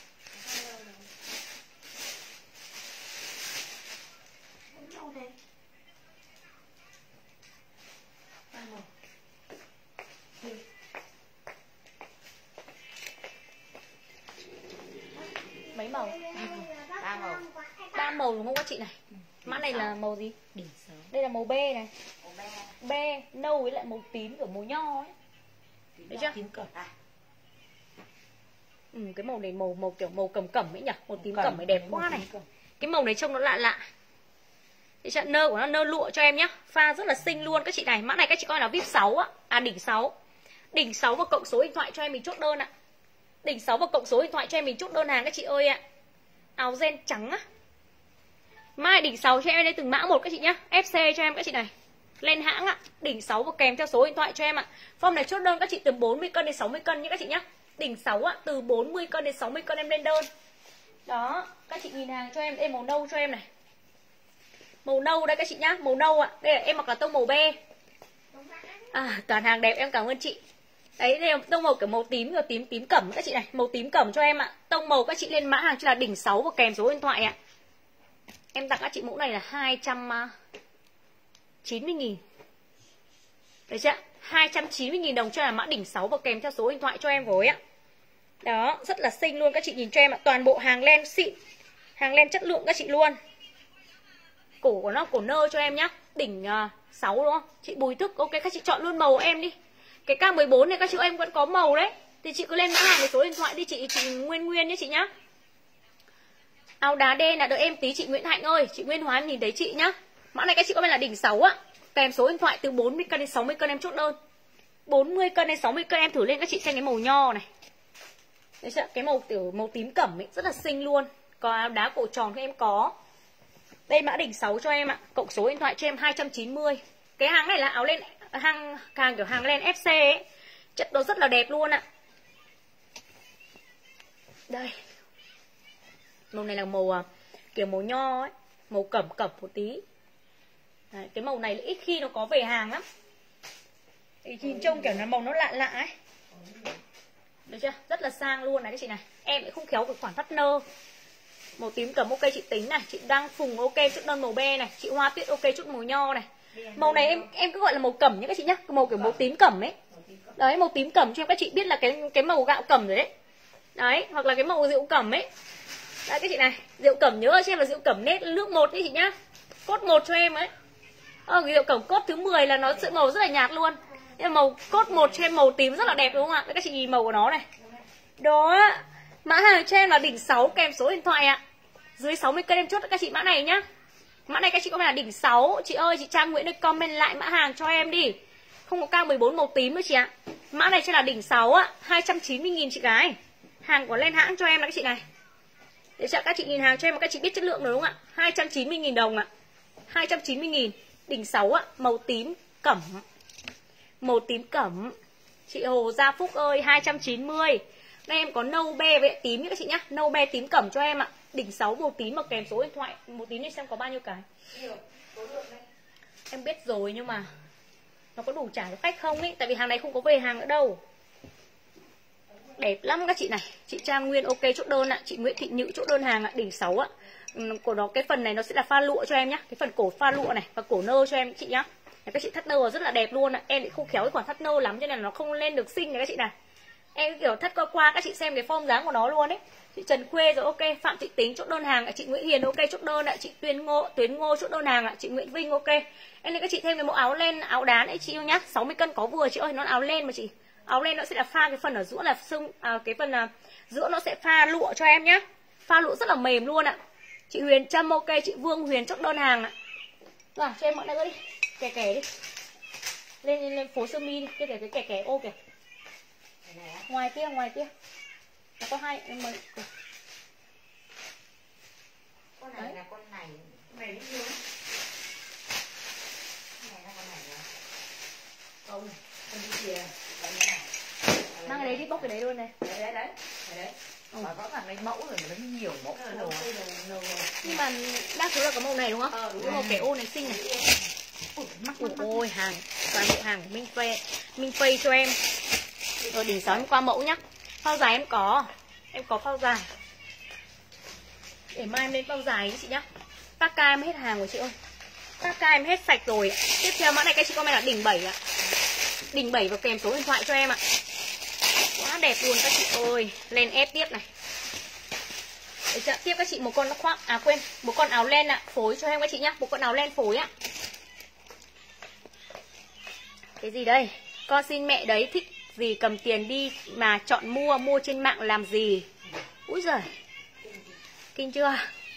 Đâu thế? Ba màu. Mấy màu? Ba màu. Ba màu đúng không các chị này? Mã này là màu gì? Đỉnh sáu. Đây là màu B này. Màu be. Be nâu với lại màu tím kiểu màu nho ấy. Đấy chưa? Tím cẩm à? Ừ, cái màu này màu màu kiểu màu cẩm cẩm ấy nhỉ? Màu tím cẩm ấy đẹp quá này. Cái màu này trông nó lạ lạ. Cái trận nơ của nó nơ lụa cho em nhá. Pha rất là xinh luôn các chị này. Mã này các chị coi là vê i pê sáu á. À đỉnh sáu. Đỉnh sáu và cộng số điện thoại cho em mình chốt đơn ạ. Đỉnh sáu và cộng số điện thoại cho em mình chốt đơn hàng các chị ơi ạ. Áo ren trắng á. Mai đỉnh sáu cho em đây từng mã một các chị nhá. ép xê cho em các chị này. Lên hãng ạ. Đỉnh sáu và kèm theo số điện thoại cho em ạ. Form này chốt đơn các chị từ bốn mươi cân đến sáu mươi cân nhé các chị nhá. Đỉnh sáu ạ, từ bốn mươi cân đến sáu mươi cân em lên đơn. Đó, các chị nhìn hàng cho em, đây màu nâu cho em này. Màu nâu đây các chị nhá, màu nâu ạ. Đây là em mặc là tông màu be. À, toàn hàng đẹp em cảm ơn chị. Đấy, đây là tông màu kiểu màu tím rồi tím tím cẩm các chị này, màu tím cẩm cho em ạ. Tông màu các chị lên mã hàng cho là đỉnh sáu và kèm số điện thoại ạ. Em tặng các chị mẫu này là hai trăm chín mươi nghìn. Đấy chưa? hai trăm chín mươi nghìn đồng cho là mã đỉnh sáu và kèm theo số điện thoại cho em với ạ. Đó, rất là xinh luôn các chị nhìn cho em ạ. Toàn bộ hàng len xịn, hàng len chất lượng các chị luôn. Cổ của nó cổ nơ cho em nhá. Đỉnh uh, sáu đúng không? Chị Bùi Thức, ok các chị chọn luôn màu em đi. Cái K mười bốn này các chị em vẫn có màu đấy. Thì chị cứ lên mã hàng với số điện thoại đi chị, chị Nguyên Nguyên nhé chị nhá. Áo đá đen là đợi em tí chị Nguyễn Hạnh ơi. Chị Nguyên Hóa em nhìn thấy chị nhá. Mã này các chị có là đỉnh sáu á. Kèm số điện thoại từ bốn mươi cân đến sáu mươi cân em chốt đơn. bốn mươi cân đến sáu mươi cân em thử lên các chị xem cái màu nho này. Đấy chưa? Cái màu kiểu màu tím cẩm ấy rất là xinh luôn. Còn áo đá cổ tròn thì em có. Đây mã đỉnh sáu cho em ạ. Cộng số điện thoại cho em hai trăm chín mươi. Cái hàng này là áo len hàng hàng kiểu hàng len ép xê ấy. Chất nó rất là đẹp luôn ạ. Đây. Màu này là màu kiểu màu nho ấy, màu cẩm cẩm một tí. Đấy, cái màu này là ít khi nó có về hàng lắm. Thì nhìn trông kiểu nó màu nó lạ lạ ấy. Được chưa? Rất là sang luôn này các chị này. Em lại không khéo cái khoản phát nơ. Màu tím cẩm ok chị Tính này, chị Đăng Phùng ok chút đơn màu be này, chị Hoa Tuyết ok chút màu nho này. Màu này em em cứ gọi là màu cẩm nhé các chị nhá, cái màu kiểu màu tím cẩm ấy. Đấy, màu tím cẩm cho em các chị biết là cái cái màu gạo cẩm rồi đấy. Đấy, hoặc là cái màu rượu cẩm ấy. Đấy các chị này, rượu cẩm nhớ cho em là rượu cẩm nét nước một đi chị nhá. Cốt một cho em ấy. Ờ, cái rượu cẩm cốt thứ mười là nó sẽ màu rất là nhạt luôn. Nhưng màu cốt một cho em màu tím rất là đẹp đúng không ạ? Các chị nhìn màu của nó này. Đó. Mã hàng cho em là đỉnh sáu kèm số điện thoại ạ. Dưới sáu mươi cân em chốt các chị mã này nhá. Mã này các chị có phải là đỉnh sáu. Chị ơi chị Trang Nguyễn ơi comment lại mã hàng cho em đi. Không có K mười bốn màu tím nữa chị ạ. Mã này cho là đỉnh sáu á, hai trăm chín mươi nghìn chị gái. Hàng của lên hãng cho em là các chị này. Để cho các chị nhìn hàng cho em mà các chị biết chất lượng rồi đúng không ạ? hai trăm chín mươi nghìn đồng ạ. hai trăm chín mươi nghìn. Đỉnh sáu ạ, màu tím cẩm. Màu tím cẩm. Chị Hồ Gia Phúc ơi, hai trăm chín mươi. Đây em có nâu be với tím nhé các chị nhá. Nâu be tím cẩm cho em ạ. Đỉnh sáu màu tím mà kèm số điện thoại. Màu tím này xem có bao nhiêu cái. Em biết rồi nhưng mà nó có đủ trả cho khách không ấy. Tại vì hàng này không có về hàng nữa đâu. Đẹp lắm các chị này. Chị Trang Nguyên ok chốt đơn ạ. Chị Nguyễn Thị Nhự chốt đơn hàng ạ. Đỉnh sáu ạ. Của nó cái phần này nó sẽ là pha lụa cho em nhá. Cái phần cổ pha lụa này và cổ nơ cho em chị nhá. Các chị thắt nơ rất là đẹp luôn ạ. Em thì không khéo cái khoản thắt nơ lắm cho nên là nó không lên được xinh này các chị này. Em kiểu thắt qua qua các chị xem cái form dáng của nó luôn đấy. Chị Trần Khuê rồi ok, Phạm Thị Tính chốt đơn hàng ạ, chị Nguyễn Hiền ok chốt đơn ạ, chị Tuyến Ngô, Tuyến Ngô chốt đơn hàng ạ, chị Nguyễn Vinh ok. Em nên các chị thêm cái mẫu áo len, áo đán ấy chị yêu nhá, sáu mươi cân có vừa chị ơi, nó áo len mà chị. Áo len nó sẽ là pha cái phần ở giữa là xương à, cái phần là giữa nó sẽ pha lụa cho em nhá. Pha lụa rất là mềm luôn ạ. Chị Huyền Trâm ok, chị Vương Huyền chốt đơn hàng ạ. Rồi, cho em mọi người đi. Kẻ kẻ đi. Lên lên, lên phố sơ mi đi, cái cái cái kẻ kẻ ô kìa. Ngoài kia, ngoài kia. Nó có hai em mới. Con này đấy. Là con này này đi luôn. Này là con này rồi. Không, con đi kìa. Mang cái đấy đi, bốc cái đấy luôn này. Đấy đấy đấy. Đấy. Ừ. Mà rõ ràng lấy mẫu rồi nó nhiều mẫu rồi. Nhưng mà đa số là có màu này đúng không? Ờ, đúng cái màu kẻ ô này xinh này. Ủa ôi hàng, toàn bộ hàng của Minh Phê, Minh Phê cho em. Rồi đỉnh sáu em qua mẫu nhá. Phao dài em có, em có phao dài. Để mai em lên phao dài ấy chị nhá. Paka em hết hàng rồi chị ơi. Paka em hết sạch rồi. Tiếp theo mã này các chị comment là đỉnh bảy ạ. Đỉnh bảy và kèm số điện thoại cho em ạ. Quá đẹp luôn các chị ơi. Len ép tiếp này. Để chợ tiếp các chị một con nó khoác, à quên, một con áo len ạ, phối cho em các chị nhá, một con áo len phối ạ. Cái gì đây? Con xin mẹ đấy, thích gì cầm tiền đi mà chọn mua, mua trên mạng làm gì? Úi giời. Kinh chưa?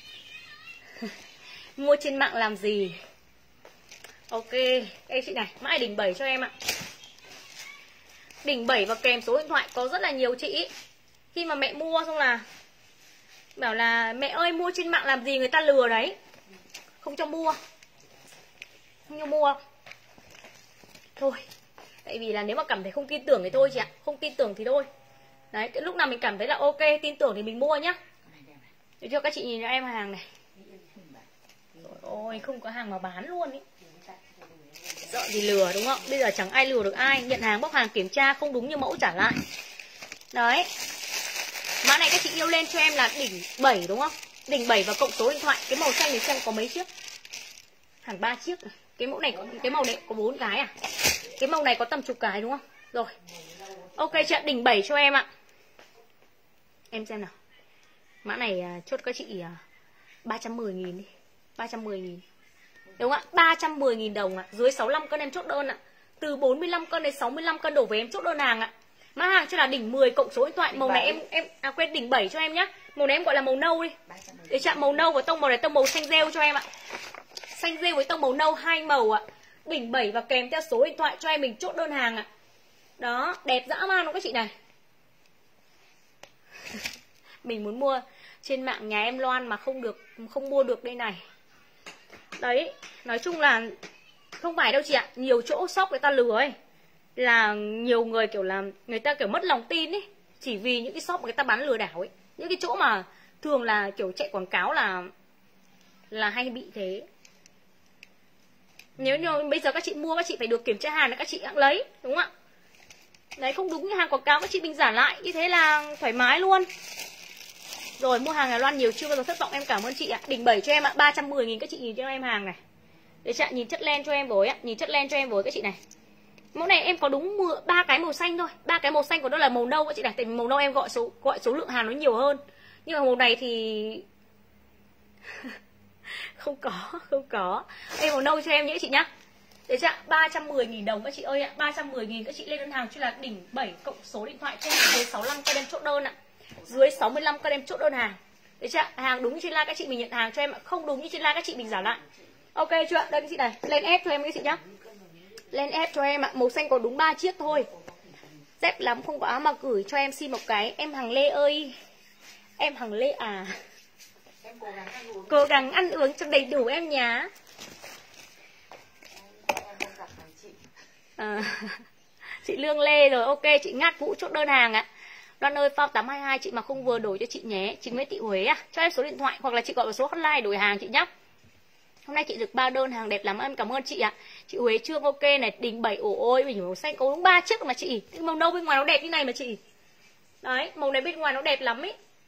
Mua trên mạng làm gì? Ok, đây chị này, mã đỉnh bảy cho em ạ. Đỉnh bảy và kèm số điện thoại có rất là nhiều chị. Khi mà mẹ mua xong là bảo là mẹ ơi mua trên mạng làm gì, người ta lừa đấy. Không cho mua. Không cho mua. Thôi. Tại vì là nếu mà cảm thấy không tin tưởng thì thôi chị ạ. Không tin tưởng thì thôi. Đấy, cái lúc nào mình cảm thấy là ok, tin tưởng thì mình mua nhá. Để cho các chị nhìn cho em hàng này. Ôi, không có hàng mà bán luôn ý. Sợ gì lừa đúng không? Bây giờ chẳng ai lừa được ai. Nhận hàng bóc hàng kiểm tra không đúng như mẫu trả lại. Đấy. Mã này các chị yêu lên cho em là đỉnh bảy đúng không? Đỉnh bảy và cộng số điện thoại. Cái màu xanh này xem có mấy chiếc? Hẳn ba chiếc. Cái mẫu này có, cái màu này có bốn cái à? Cái màu này có tầm chục cái đúng không? Rồi. Ok chị ạ, đỉnh bảy cho em ạ. Em xem nào. Mã này chốt các chị ba trăm mười nghìn đi. ba trăm mười nghìn. Đúng không ạ? ba trăm mười nghìn đồng ạ. Dưới sáu mươi lăm cân em chốt đơn ạ. Từ bốn mươi lăm cân đến sáu mươi lăm cân đổ về em chốt đơn hàng ạ. Mã hàng cho là đỉnh mười cộng số điện thoại. Màu này em em à quên đỉnh bảy cho em nhá. Màu này em gọi là màu nâu đi. Để chạm màu nâu và tông màu này tông màu xanh rêu cho em ạ. Xanh rêu với tông màu nâu hai màu ạ. Đỉnh bảy và kèm theo số điện thoại cho em mình chốt đơn hàng ạ. Đó, đẹp dã man luôn các chị này. Mình muốn mua trên mạng nhà em Loan mà không được, không mua được đây này. Đấy, nói chung là không phải đâu chị ạ. Nhiều chỗ shop người ta lừa ấy. Là nhiều người kiểu là người ta kiểu mất lòng tin ấy. Chỉ vì những cái shop người ta bán lừa đảo ấy. Những cái chỗ mà thường là kiểu chạy quảng cáo là Là hay bị thế. Nếu như bây giờ các chị mua, các chị phải được kiểm tra hàng là các chị hãng lấy, đúng không ạ? Đấy, không đúng như hàng quảng cáo các chị bình giả lại. Như thế là thoải mái luôn. Rồi, mua hàng Đài Loan nhiều chưa bao giờ thất vọng, em cảm ơn chị ạ. Đỉnh bảy cho em ạ, ba trăm mười nghìn các chị nhìn cho em hàng này. Để chị nhìn chất len cho em với ạ, nhìn chất len cho em với các chị này. Mẫu này em có đúng ba cái màu xanh thôi. ba cái màu xanh của nó là màu nâu các chị này, tại vì màu nâu em gọi số gọi số lượng hàng nó nhiều hơn. Nhưng mà màu này thì không có, không có. Em màu nâu cho em nhé chị nhá. Để chị ạ, ba trăm mười nghìn đồng các chị ơi ạ, ba trăm mười nghìn các chị lên đơn hàng cho là đỉnh bảy cộng số điện thoại cho em dưới sáu mươi lăm cân em chốt đơn ạ. Dưới sáu mươi lăm cân em chốt đơn hàng. Để chị ạ, hàng đúng như trên like các chị mình nhận hàng cho em ạ, không đúng như trên like các chị mình giả lại. Ok chưa ạ? Đây các chị này, lên ép cho em các chị nhá. Lên ép cho em ạ, màu xanh có đúng ba chiếc thôi. Dép lắm không có áo mà gửi cho em xin một cái. Em Hằng Lê ơi. Em Hằng Lê à. Em cố gắng ăn uống. Cố gắng ăn uống cho đầy đủ em nhá. À, chị Lương Lê rồi, ok, chị Ngát Vũ chốt đơn hàng ạ. Đoan ơi, phao tám hai hai chị mà không vừa đổi cho chị nhé. Chị Nguyễn Thị Huế à, cho em số điện thoại hoặc là chị gọi vào số hotline đổi hàng chị nhá. Hôm nay chị được ba đơn hàng đẹp lắm, em cảm ơn chị ạ. Chị Huế Trương ok này, đỉnh bảy ổ ôi, mình màu xanh có đúng ba chiếc mà chị. Cái màu nâu bên ngoài nó đẹp như này mà chị. Đấy, màu này bên ngoài nó đẹp lắm ý.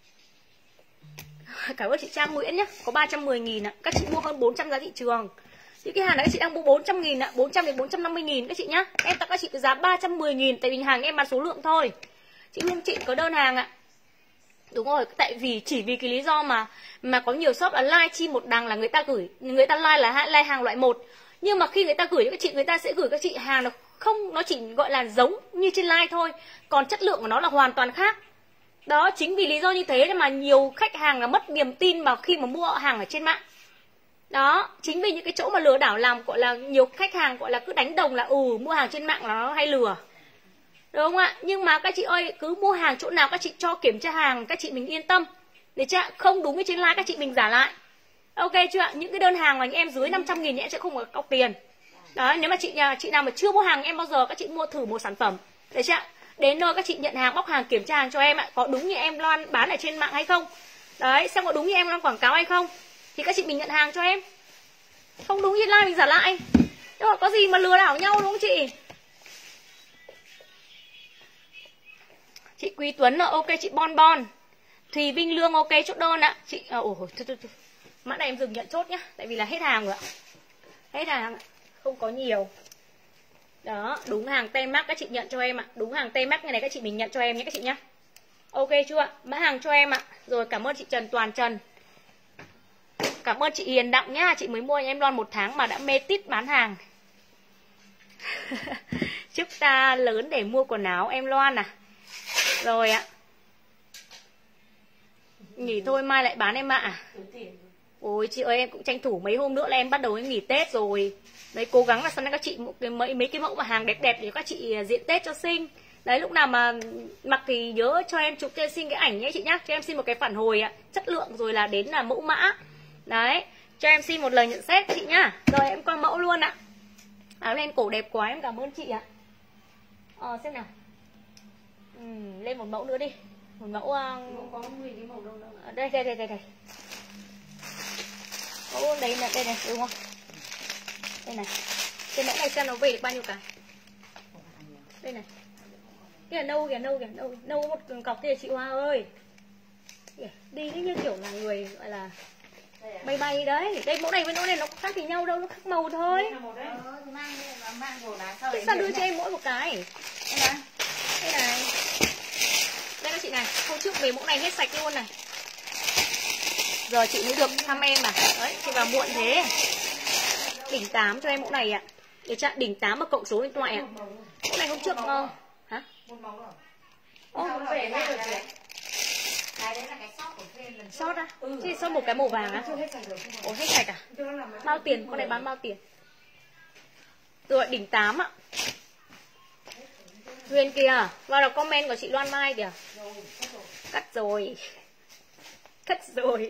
Cảm ơn chị Trang Nguyễn nhá, có ba trăm mười nghìn ạ. Các chị mua hơn bốn trăm giá thị trường. Những cái hàng này các chị đang mua bốn trăm nghìn ạ, bốn trăm đến bốn trăm năm mươi nghìn các chị nhá. Em tặng các chị với giá ba trăm mười nghìn, tại vì hàng em bán số lượng thôi. Chị Hương chị có đơn hàng ạ. Đúng rồi, tại vì chỉ vì cái lý do mà mà có nhiều shop là live chi một đằng là người ta gửi, người ta live là live hàng loại một. Nhưng mà khi người ta gửi cho các chị, người ta sẽ gửi các chị hàng nó không, nó chỉ gọi là giống như trên live thôi, còn chất lượng của nó là hoàn toàn khác. Đó, chính vì lý do như thế mà nhiều khách hàng là mất niềm tin mà khi mà mua hàng ở trên mạng. Đó, chính vì những cái chỗ mà lừa đảo làm gọi là nhiều khách hàng gọi là cứ đánh đồng là ừ mua hàng trên mạng là nó hay lừa. Đúng không ạ? Nhưng mà các chị ơi, cứ mua hàng chỗ nào các chị cho kiểm tra hàng, các chị mình yên tâm. Để chưa? Không đúng cái trên live các chị mình giả lại. Ok chưa ạ? Những cái đơn hàng mà những em dưới năm trăm nghìn thì em sẽ không có cọc tiền. Đấy, nếu mà chị nhà chị nào mà chưa mua hàng em bao giờ, các chị mua thử một sản phẩm. Để chưa? Đến nơi các chị nhận hàng, bóc hàng, kiểm tra hàng cho em ạ. Có đúng như em Loan bán ở trên mạng hay không? Đấy, xem có đúng như em Loan quảng cáo hay không? Thì các chị mình nhận hàng cho em. Không đúng như live mình giả lại. Đúng rồi, có gì mà lừa đảo nhau đúng không chị? Chị Quý Tuấn ok, chị Bon Bon. Thùy Vinh Lương ok, chốt đơn ạ. Chị à, ồ thôi, thôi, thôi. Mã này em dừng nhận chốt nhá, tại vì là hết hàng rồi ạ. Hết hàng, không có nhiều. Đó, đúng hàng tem mác các chị nhận cho em ạ. Đúng hàng tem mác như này các chị mình nhận cho em nhé các chị nhá. Ok chưa ạ? Mã hàng cho em ạ. Rồi cảm ơn chị Trần Toàn Trần. Cảm ơn chị Hiền Đặng nhá, chị mới mua em Loan một tháng mà đã mê tít bán hàng. Chúc ta lớn để mua quần áo em Loan à. Rồi ạ. Nghỉ thôi mai lại bán em ạ. À. Ôi chị ơi, em cũng tranh thủ mấy hôm nữa là em bắt đầu em nghỉ Tết rồi. Đấy, cố gắng là săn các chị một cái mấy mấy cái mẫu mà hàng đẹp đẹp để các chị diện Tết cho xinh. Đấy, lúc nào mà mặc thì nhớ cho em chụp cho xin cái ảnh nhé chị nhá. Cho em xin một cái phản hồi ạ, chất lượng rồi là đến là mẫu mã. Đấy, cho em xin một lời nhận xét chị nhá. Rồi em qua mẫu luôn ạ. Áo len cổ đẹp quá, em cảm ơn chị ạ. Ờ xem nào. Ừ, lên một mẫu nữa đi. Một mẫu uh... có mười cái màu đâu đâu. Đây đây đây đây đây. Mẫu đấy là đây này đúng không? Đây này. Cái mẫu này xem nó về được bao nhiêu cái. Đây này. Cái là nâu kìa, nâu kìa, nâu, nâu một cọc kia chị Hoa ơi. Kìa, đi như kiểu là người gọi là bay bay đấy. Đây mẫu này với mẫu này nó khác thì nhau đâu, nó khác màu thôi. Thế sao đưa cho em mỗi một cái? Đây này. Đây này. Đây các chị này, hôm trước về mẫu này hết sạch luôn này. Giờ chị mới được thăm em mà. Đấy, chị vào muộn thế. Đỉnh tám cho em mẫu này ạ. Để chặn đỉnh tám và cộng số điện thoại ạ. Mẫu này hôm trước uh... hả? Một màu rồi. Ô, nó về hết rồi chị. Cái đấy là cái sót của Phen lần. Sót á? Ừ. Chứ sót một cái màu vàng á? Chưa hết sạch rồi. Ủa hết sạch à? Bao tiền, con này bán bao tiền? Rồi đỉnh tám ạ. Huyền kìa, vào đọc comment của chị Loan Mai kìa. Cắt rồi. Cắt rồi.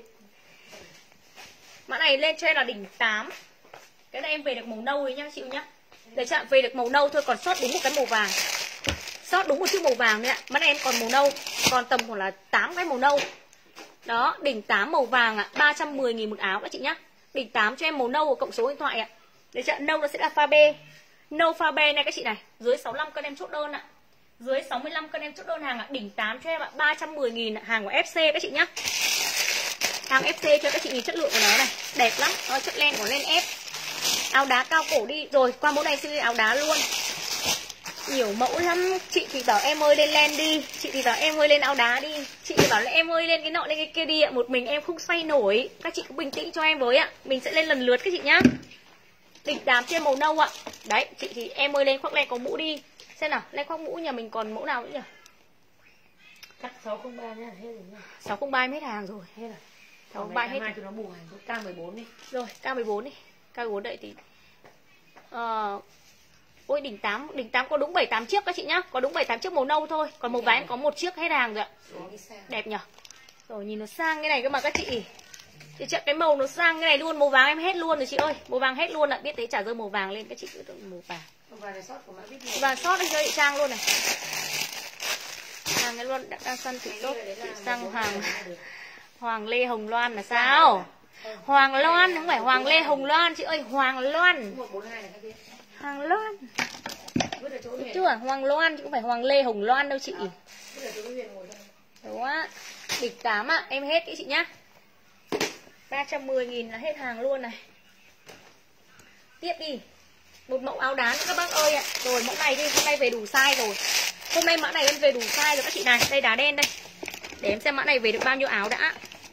Mã này lên cho em là đỉnh tám. Cái này em về được màu nâu ấy nhá chị nhá. Để chạm về được màu nâu thôi, còn sót đúng một cái màu vàng. Sót đúng một chiếc màu vàng đấy ạ. Mã này em còn màu nâu, còn tầm khoảng là tám cái màu nâu. Đó, đỉnh tám màu vàng ạ, ba trăm mười nghìn một áo các chị nhá. Đỉnh tám cho em màu nâu và cộng số điện thoại ạ. Để chạm nâu nó sẽ là pha B. Nâu pha B này các chị này, dưới sáu mươi lăm cân em chốt đơn ạ. Dưới sáu mươi lăm cân em chốt đơn hàng ạ, đỉnh tám cho em ạ, ba trăm mười nghìn ạ, hàng của ép xê các chị nhá. Hàng ép xê cho các chị nhìn chất lượng của nó này, đẹp lắm, nó chất len của len ép. Áo đá cao cổ đi, rồi qua mẫu này xin lên áo đá luôn. Nhiều mẫu lắm, chị thì bảo em ơi lên len đi, chị thì bảo em ơi lên áo đá đi, chị thì bảo là em ơi lên cái nọ lên cái kia đi ạ, một mình em không xoay nổi. Các chị cũng bình tĩnh cho em với ạ, mình sẽ lên lần lượt các chị nhá. Đỉnh tám trên màu nâu ạ. Đấy, chị thì em ơi lên khoác len có mũ đi. Xem nào, len khoác mũ nhà mình còn mẫu nào nữa nhỉ? Cắt sáu không ba nhá, hết rồi nhá. sáu không ba em hết hàng rồi. Hết rồi. sáu không ba hết. Hai nó bù hàng, K mười bốn đi. Rồi, K mười bốn đi. K mười bốn đợi tí. Ờ ôi đỉnh tám, đỉnh tám có đúng bảy tám chiếc các chị nhá, có đúng bảy tám chiếc màu nâu thôi, còn màu vàng có một chiếc hết hàng rồi ạ. Đẹp nhỉ? Rồi nhìn nó sang cái này cơ mà các chị. Chị chọn cái màu nó sang cái này luôn, màu vàng em hết luôn rồi chị ơi, màu vàng hết luôn ạ, biết thế trả rơi màu vàng lên các chị cứ màu vàng. Màu vàng này sót của mã biết. Vàng sót anh cho chị Trang luôn này. Hàng cái luôn đã đang săn chị tốt, chị sang Hoàng Hoàng Lê Hồng Loan là sao? Hoàng Loan không phải Hoàng Lê Hồng Loan chị ơi, Hoàng Loan. Hoàng Loan. Chưa à? Hoàng Loan chứ không phải Hoàng Lê Hồng Loan đâu chị. Đúng á. Đỉnh tám ạ, em hết cái chị nhá. ba trăm mười nghìn là hết hàng luôn này. Tiếp đi. Một mẫu áo đán các bác ơi ạ. Rồi mẫu này đi, hôm nay về đủ size rồi. Hôm nay mã này em về đủ size rồi các chị này. Đây đá đen đây. Để em xem mã này về được bao nhiêu áo đã.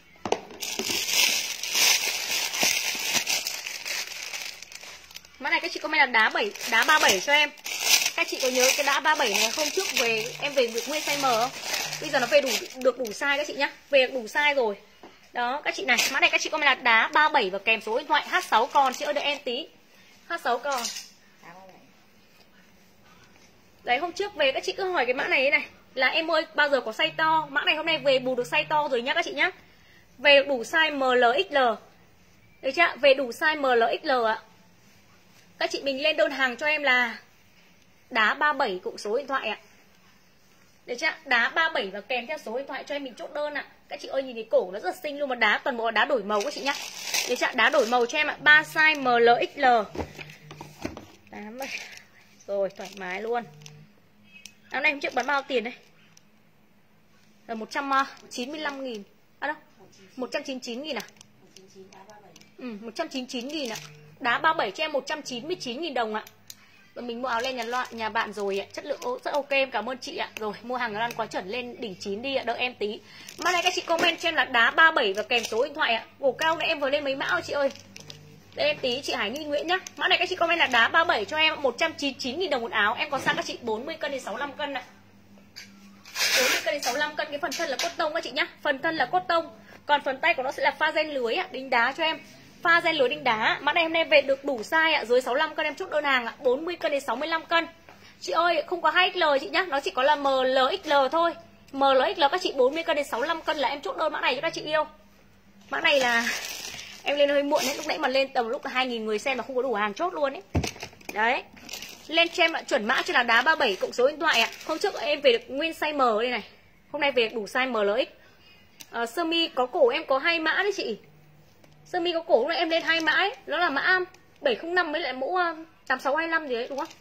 Mã này các chị comment là đá bảy, đá ba mươi bảy cho em. Các chị có nhớ cái đá ba mươi bảy này hôm trước về em về được nguyên size M không? Bây giờ nó về đủ được đủ size các chị nhá. Về được đủ size rồi. Đó các chị này, mã này các chị comment là đá ba mươi bảy và kèm số điện thoại. H sáu còn, chị ơi đợi em tí. H sáu còn. Đấy hôm trước về các chị cứ hỏi cái mã này này là em ơi bao giờ có size to. Mã này hôm nay về bù được size to rồi nhá các chị nhá. Về được đủ size M L X L. Được chưa? Về đủ size M L X L ạ. Các chị mình lên đơn hàng cho em là đá ba mươi bảy cộng số điện thoại ạ. Được chưa? Đá ba mươi bảy và kèm theo số điện thoại cho em mình chốt đơn ạ. Các chị ơi nhìn thấy cổ nó rất xinh luôn, mà đá toàn bộ là đá đổi màu các chị nhá. Được chưa? Đá đổi màu cho em ạ. ba size M L X L. Đá... Rồi thoải mái luôn. Áo này hôm trước bán bao tiền đây? Là một trăm chín mươi lăm nghìn. À đâu? một trăm chín mươi chín nghìn à? Ừ, một trăm chín mươi chín nghìn ạ. Đá ba mươi bảy cho em một trăm chín mươi chín nghìn đồng ạ. Và mình mua áo lên nhà loại nhà bạn rồi ạ. Chất lượng rất ok, em cảm ơn chị ạ. Rồi mua hàng Lan quá chuẩn, lên đỉnh chín đi ạ, đợi em tí. Mà này các chị comment cho em là đá ba mươi bảy và kèm số điện thoại ạ. Gồ cao này em vừa lên mấy mã rồi chị ơi. Đây em tí chị Hải Nhi Nguyễn nhá. Mã này các chị comment là đá ba mươi bảy cho em một trăm chín mươi chín nghìn đồng một áo. Em có sang các chị bốn mươi cân đến sáu mươi lăm cân ạ. bốn mươi cân đến sáu mươi lăm cân. Cái phần thân là cốt tông các chị nhá. Phần thân là cốt tông. Còn phần tay của nó sẽ là pha gen lưới ạ, đính đá cho em. Pha gen lưới đính đá. Mã này hôm nay về được đủ size ạ, dưới sáu mươi lăm cân em chốt đơn hàng ạ, bốn mươi cân đến sáu mươi lăm cân. Chị ơi không có hai X L chị nhá, nó chỉ có là M L X L thôi. M L X L các chị bốn mươi cân đến sáu mươi lăm cân là em chốt đơn mã này cho các chị yêu. Mã này là em lên hơi muộn đấy, lúc nãy mà lên tầm lúc hai nghìn người xem mà không có đủ hàng chốt luôn ấy. Đấy. Lên cho em ạ, chuẩn mã cho là đá ba mươi bảy cộng số điện thoại ạ. Hôm trước em về được nguyên size M đây này. Hôm nay về đủ size M L X. Ờ, sơ mi có cổ em có hai mã đấy chị. Sơ mi có cổ lúc này em lên hai mã ấy. Đó là mã bảy không năm với lại mũ tám sáu hai lăm gì đấy đúng không?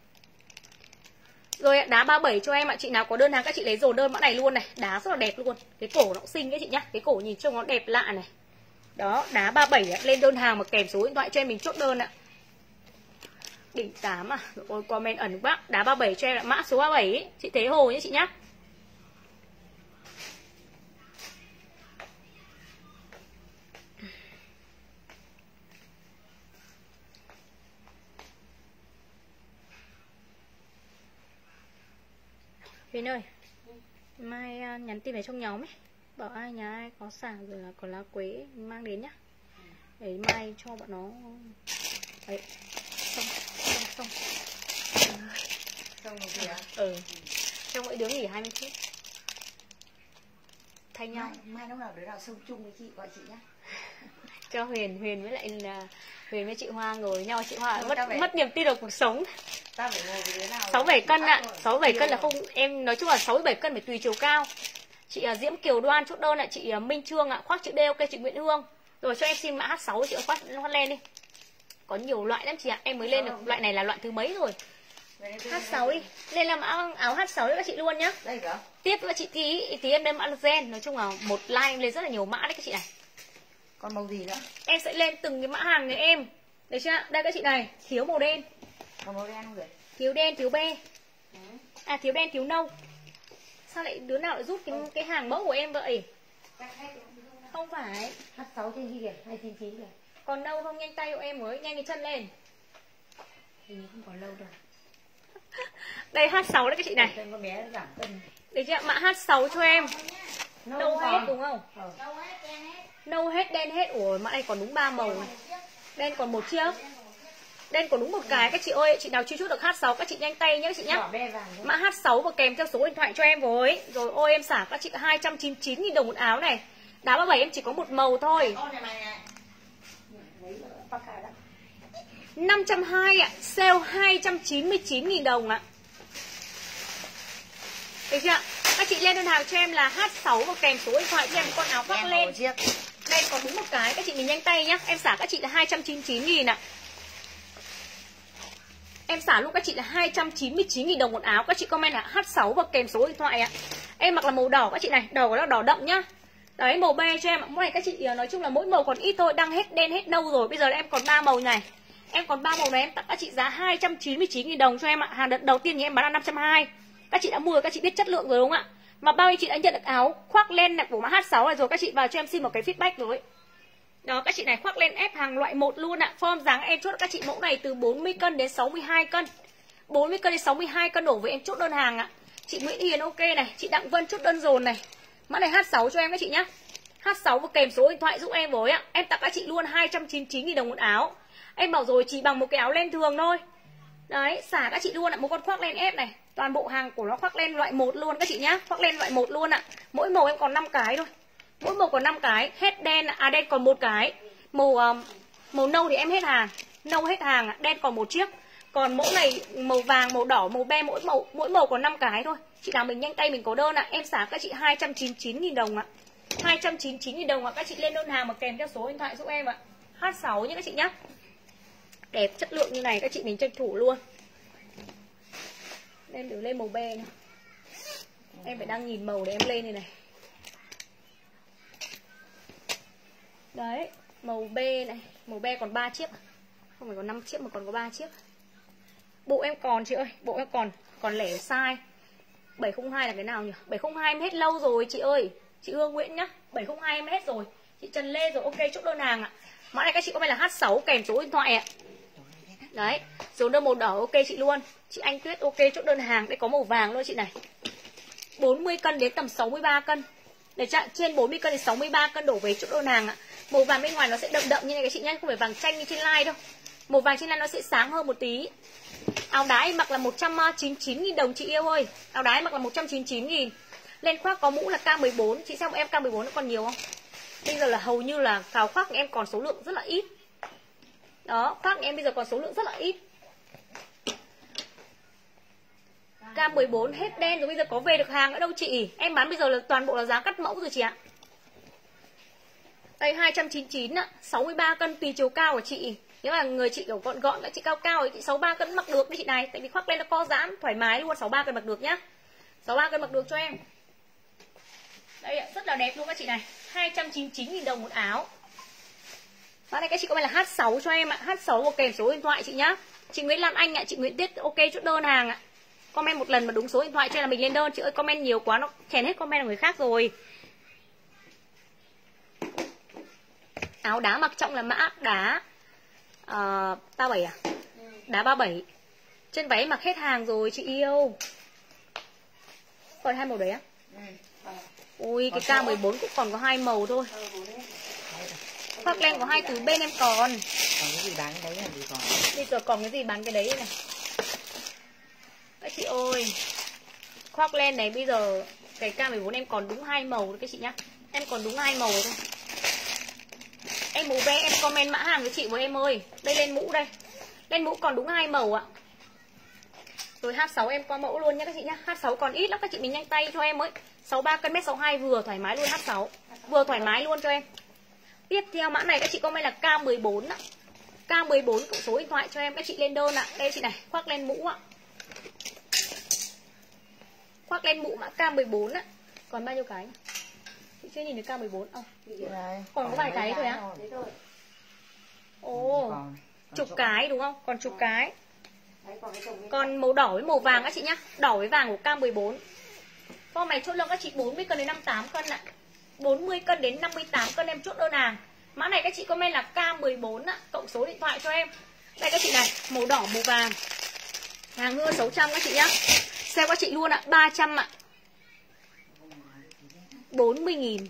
Rồi đá ba mươi bảy cho em ạ. Chị nào có đơn hàng các chị lấy dồn đơn mã này luôn này. Đá rất là đẹp luôn. Cái cổ nó cũng xinh đấy chị nhá. Cái cổ nhìn trông nó đẹp lạ này. Đó đá ba mươi bảy ạ. Lên đơn hàng mà kèm số điện thoại cho em mình chốt đơn ạ. Đỉnh tám à. Rồi comment ẩn bác. Đá ba mươi bảy cho em ạ. Mã số ba mươi bảy ấy. Chị Thế Hồ nhé chị nhá. Huyền ơi, mai uh, nhắn tin về trong nhóm ấy, bảo ai nhà ai có xả rồi là có lá quế mang đến nhá. Để mai cho bọn nó. Đấy. Xong, xong, xong. Xong rồi kìa. Ừ. Cho mỗi đứa nghỉ hai mươi phút. Thay nhau. Mai, mai lúc nào đứa nào sống chung với chị gọi chị nhá. Cho Huyền, Huyền với lại là Huyền với chị Hoa ngồi với nhau, chị Hoa Thôi, mất phải... mất niềm tin vào cuộc sống. Ta phải ngồi với đứa nào. sáu bảy cân ạ, sáu bảy cân là không, em nói chung là sáu bảy cân phải tùy chiều cao. Chị uh, Diễm Kiều Đoan chốt đơn ạ, chị uh, Minh Trương ạ, khoác chữ D ok chị Nguyễn Hương. Rồi cho em xin mã H sáu chị ơi, khoác khoác lên đi. Có nhiều loại lắm chị ạ, em mới lên được loại này là loại thứ mấy rồi. H sáu đi, lên là mã áo H sáu cho các chị luôn nhá. Đây cả. Tiếp với chị tí, tí em lên mã gen, nói chung là một line em lên rất là nhiều mã đấy các chị này. Còn màu gì nữa? Em sẽ lên từng cái mã hàng này em. Được chưa? Đây các chị này, thiếu màu đen. Còn màu đen không vậy? Thiếu đen, thiếu be. Ừ. À thiếu đen, thiếu nâu. Sao lại đứa nào lại rút cái, cái hàng mẫu của em vậy? Không phải. H sáu trên kia kìa, hai chín chín kìa. Còn nâu không, nhanh tay của em mới, nhanh cái chân lên. Hình như không còn lâu đâu. Đây H sáu đấy các chị này. Con bé giảm cân. Được chưa? Mã H sáu cho em. Nâu, nâu hết đúng không? Ờ. Nâu hết, đen hết. Nâu hết, đen hết. Ủa mã này còn đúng ba màu này. Đen còn một chiếc. Đen còn đúng một cái các chị ơi. Chị nào chưa chút được H sáu các chị nhanh tay nhé các chị nhá. Mã H sáu và kèm theo số điện thoại cho em với. Rồi ôi em xả các chị hai trăm chín mươi chín nghìn đồng một áo này. Đá ba mươi bảy em chỉ có một màu thôi. năm trăm hai mươi ạ, sale hai trăm chín mươi chín nghìn đồng ạ. Được chưa? Các chị lên đơn hàng cho em là H sáu và kèm số điện thoại cho em con áo khoác lên. Đây còn đúng một cái, các chị mình nhanh tay nhá. Em xả các chị là hai trăm chín mươi chín nghìn ạ. Em xả luôn các chị là hai trăm chín mươi chín nghìn đồng một áo. Các chị comment là H sáu và kèm số điện thoại ạ. Em mặc là màu đỏ các chị này, đầu là đỏ đậm nhá. Đấy, màu be cho em ạ. Màu này các chị nói chung là mỗi màu còn ít thôi, đang hết đen hết nâu rồi. Bây giờ em còn ba màu này. Em còn ba màu này em tặng các chị giá hai trăm chín mươi chín nghìn đồng cho em ạ. Hàng đợt đầu tiên thì em bán là năm trăm hai mươi. Các chị đã mua, các chị biết chất lượng rồi đúng không ạ? Mà bao nhiêu chị đã nhận được áo khoác len này của mã H sáu này rồi, các chị vào cho em xin một cái feedback rồi. Đó, các chị này khoác len ép hàng loại một luôn ạ. Form dáng em chốt các chị mẫu này từ bốn mươi cân đến sáu mươi hai cân. bốn mươi cân đến sáu mươi hai cân đổ với em chốt đơn hàng ạ. Chị Nguyễn Hiền ok này, chị Đặng Vân chốt đơn dồn này. Mã này H sáu cho em các chị nhá. H sáu và kèm số điện thoại giúp em với ạ. Em tặng các chị luôn hai trăm chín mươi chín nghìn đồng một áo. Em bảo rồi chỉ bằng một cái áo len thường thôi. Đấy, xả các chị luôn ạ, một con khoác len ép này. Toàn bộ hàng của nó khoác len loại một luôn các chị nhá. Khoác len loại một luôn ạ. Mỗi màu em còn năm cái thôi. Mỗi màu còn năm cái, hết đen à, đen còn một cái. Màu uh, màu nâu thì em hết hàng, nâu hết hàng, đen còn một chiếc. Còn mẫu này màu vàng, màu đỏ, màu be mỗi màu mỗi màu còn năm cái thôi. Chị nào mình nhanh tay mình có đơn ạ, em xả các chị hai trăm chín mươi chín nghìn đồng ạ. hai trăm chín mươi chín nghìn đồng ạ, các chị lên đơn hàng mà kèm theo số điện thoại giúp em ạ. H sáu nhé các chị nhá. Đẹp chất lượng như này các chị mình tranh thủ luôn. Em thử lên màu be này. Em phải đang nhìn màu để em lên này này. Đấy, màu be này, màu be còn ba chiếc. Không phải còn năm chiếc mà còn có ba chiếc. Bộ em còn chị ơi, bộ em còn còn lẻ size. bảy không hai là cái nào nhỉ? bảy không hai em hết lâu rồi chị ơi. Chị Hương Nguyễn nhá, bảy không hai em hết rồi. Chị Trần Lê rồi, ok chốt đơn hàng ạ. Mã này các chị comment là H sáu kèm số điện thoại ạ. Đấy, số đơn màu đỏ ok chị luôn. Chị Anh Tuyết ok chốt đơn hàng. Đây có màu vàng luôn chị này. bốn mươi cân đến tầm sáu mươi ba cân. Để chạy trên bốn mươi cân đến sáu mươi ba cân đổ về chốt đơn hàng ạ. Màu vàng bên ngoài nó sẽ đậm đậm như này các chị nhé, không phải vàng chanh như trên like đâu. Màu vàng trên này nó sẽ sáng hơn một tí. Áo đá em mặc là một trăm chín mươi chín nghìn đồng chị yêu ơi. Áo đá em mặc là một trăm chín mươi chín nghìn. Lên khoác có mũ là K mười bốn. Chị xem em K mười bốn nó còn nhiều không? Bây giờ là hầu như là cào khoác em còn số lượng rất là ít. Đó, khoác em bây giờ còn số lượng rất là ít. K mười bốn hết đen rồi, bây giờ có về được hàng ở đâu chị? Em bán bây giờ là toàn bộ là giá cắt mẫu rồi chị ạ. Đây hai trăm chín mươi chín ạ, sáu mươi ba cân tùy chiều cao của chị. Nếu mà người chị kiểu gọn gọn, chị cao cao thì chị sáu mươi ba cân mặc được đấy chị này. Tại vì khoác lên nó co giãn, thoải mái luôn, sáu mươi ba cân mặc được nhá. sáu mươi ba cân mặc được cho em. Đây ạ, rất là đẹp luôn các chị này. hai trăm chín mươi chín nghìn đồng một áo. Mã này các chị comment là H sáu cho em ạ. H sáu và kèm số điện thoại chị nhá. Chị Nguyễn Lan Anh ạ, chị Nguyễn Tiết ok chốt đơn hàng ạ. Comment một lần mà đúng số điện thoại cho là mình lên đơn. Chị ơi comment nhiều quá nó chèn hết comment của người khác rồi. Áo đá mặc trọng là mã đá uh, ba bảy à? Đá ba bảy. Trên váy mặc hết hàng rồi chị yêu. Còn hai màu đấy á? Ui cái K mười bốn cũng còn có hai màu thôi. Khoác len có hai từ bên em còn. Còn cái gì bán cái đấy là gì còn? Bây giờ còn cái gì bán cái đấy này. Các chị ơi, khoác len này bây giờ cái K mười bốn em còn đúng hai màu thôi các chị nhá. Em còn đúng hai màu thôi. Em màu bé em comment mã hàng với chị với em ơi. Đây lên mũ đây. Lên mũ còn đúng hai màu ạ. Rồi H sáu em qua mẫu luôn nhá các chị nhá. H sáu còn ít lắm các chị mình nhanh tay cho em ấy. sáu mươi ba cân mét sáu mươi hai vừa thoải mái luôn H sáu. Vừa thoải mái luôn cho em. Tiếp theo mã này các chị comment là K mười bốn ạ. K mười bốn cộng số điện thoại cho em các chị lên đơn ạ. Đây chị này, khoác lên mũ ạ. Khoác lên mũ mã K mười bốn ạ. Còn bao nhiêu cái? Chị chưa nhìn thấy K mười bốn không? À, còn có vài cái thôi á. Ồ, chục cái đúng không? Còn chục cái. Còn màu đỏ với màu vàng các chị nhá. Đỏ với vàng của K mười bốn. Con này chốt lượng các chị bốn mươi cân đến năm mươi tám cân ạ. bốn mươi cân đến năm mươi tám cân em chốt đơn hàng. Mã này các chị comment là K mười bốn ạ, cộng số điện thoại cho em. Đây các chị này, màu đỏ màu vàng. Hàng ngưa sáu trăm các chị nhá. Sale các chị luôn ạ, ba trăm ạ. bốn mươi nghìn.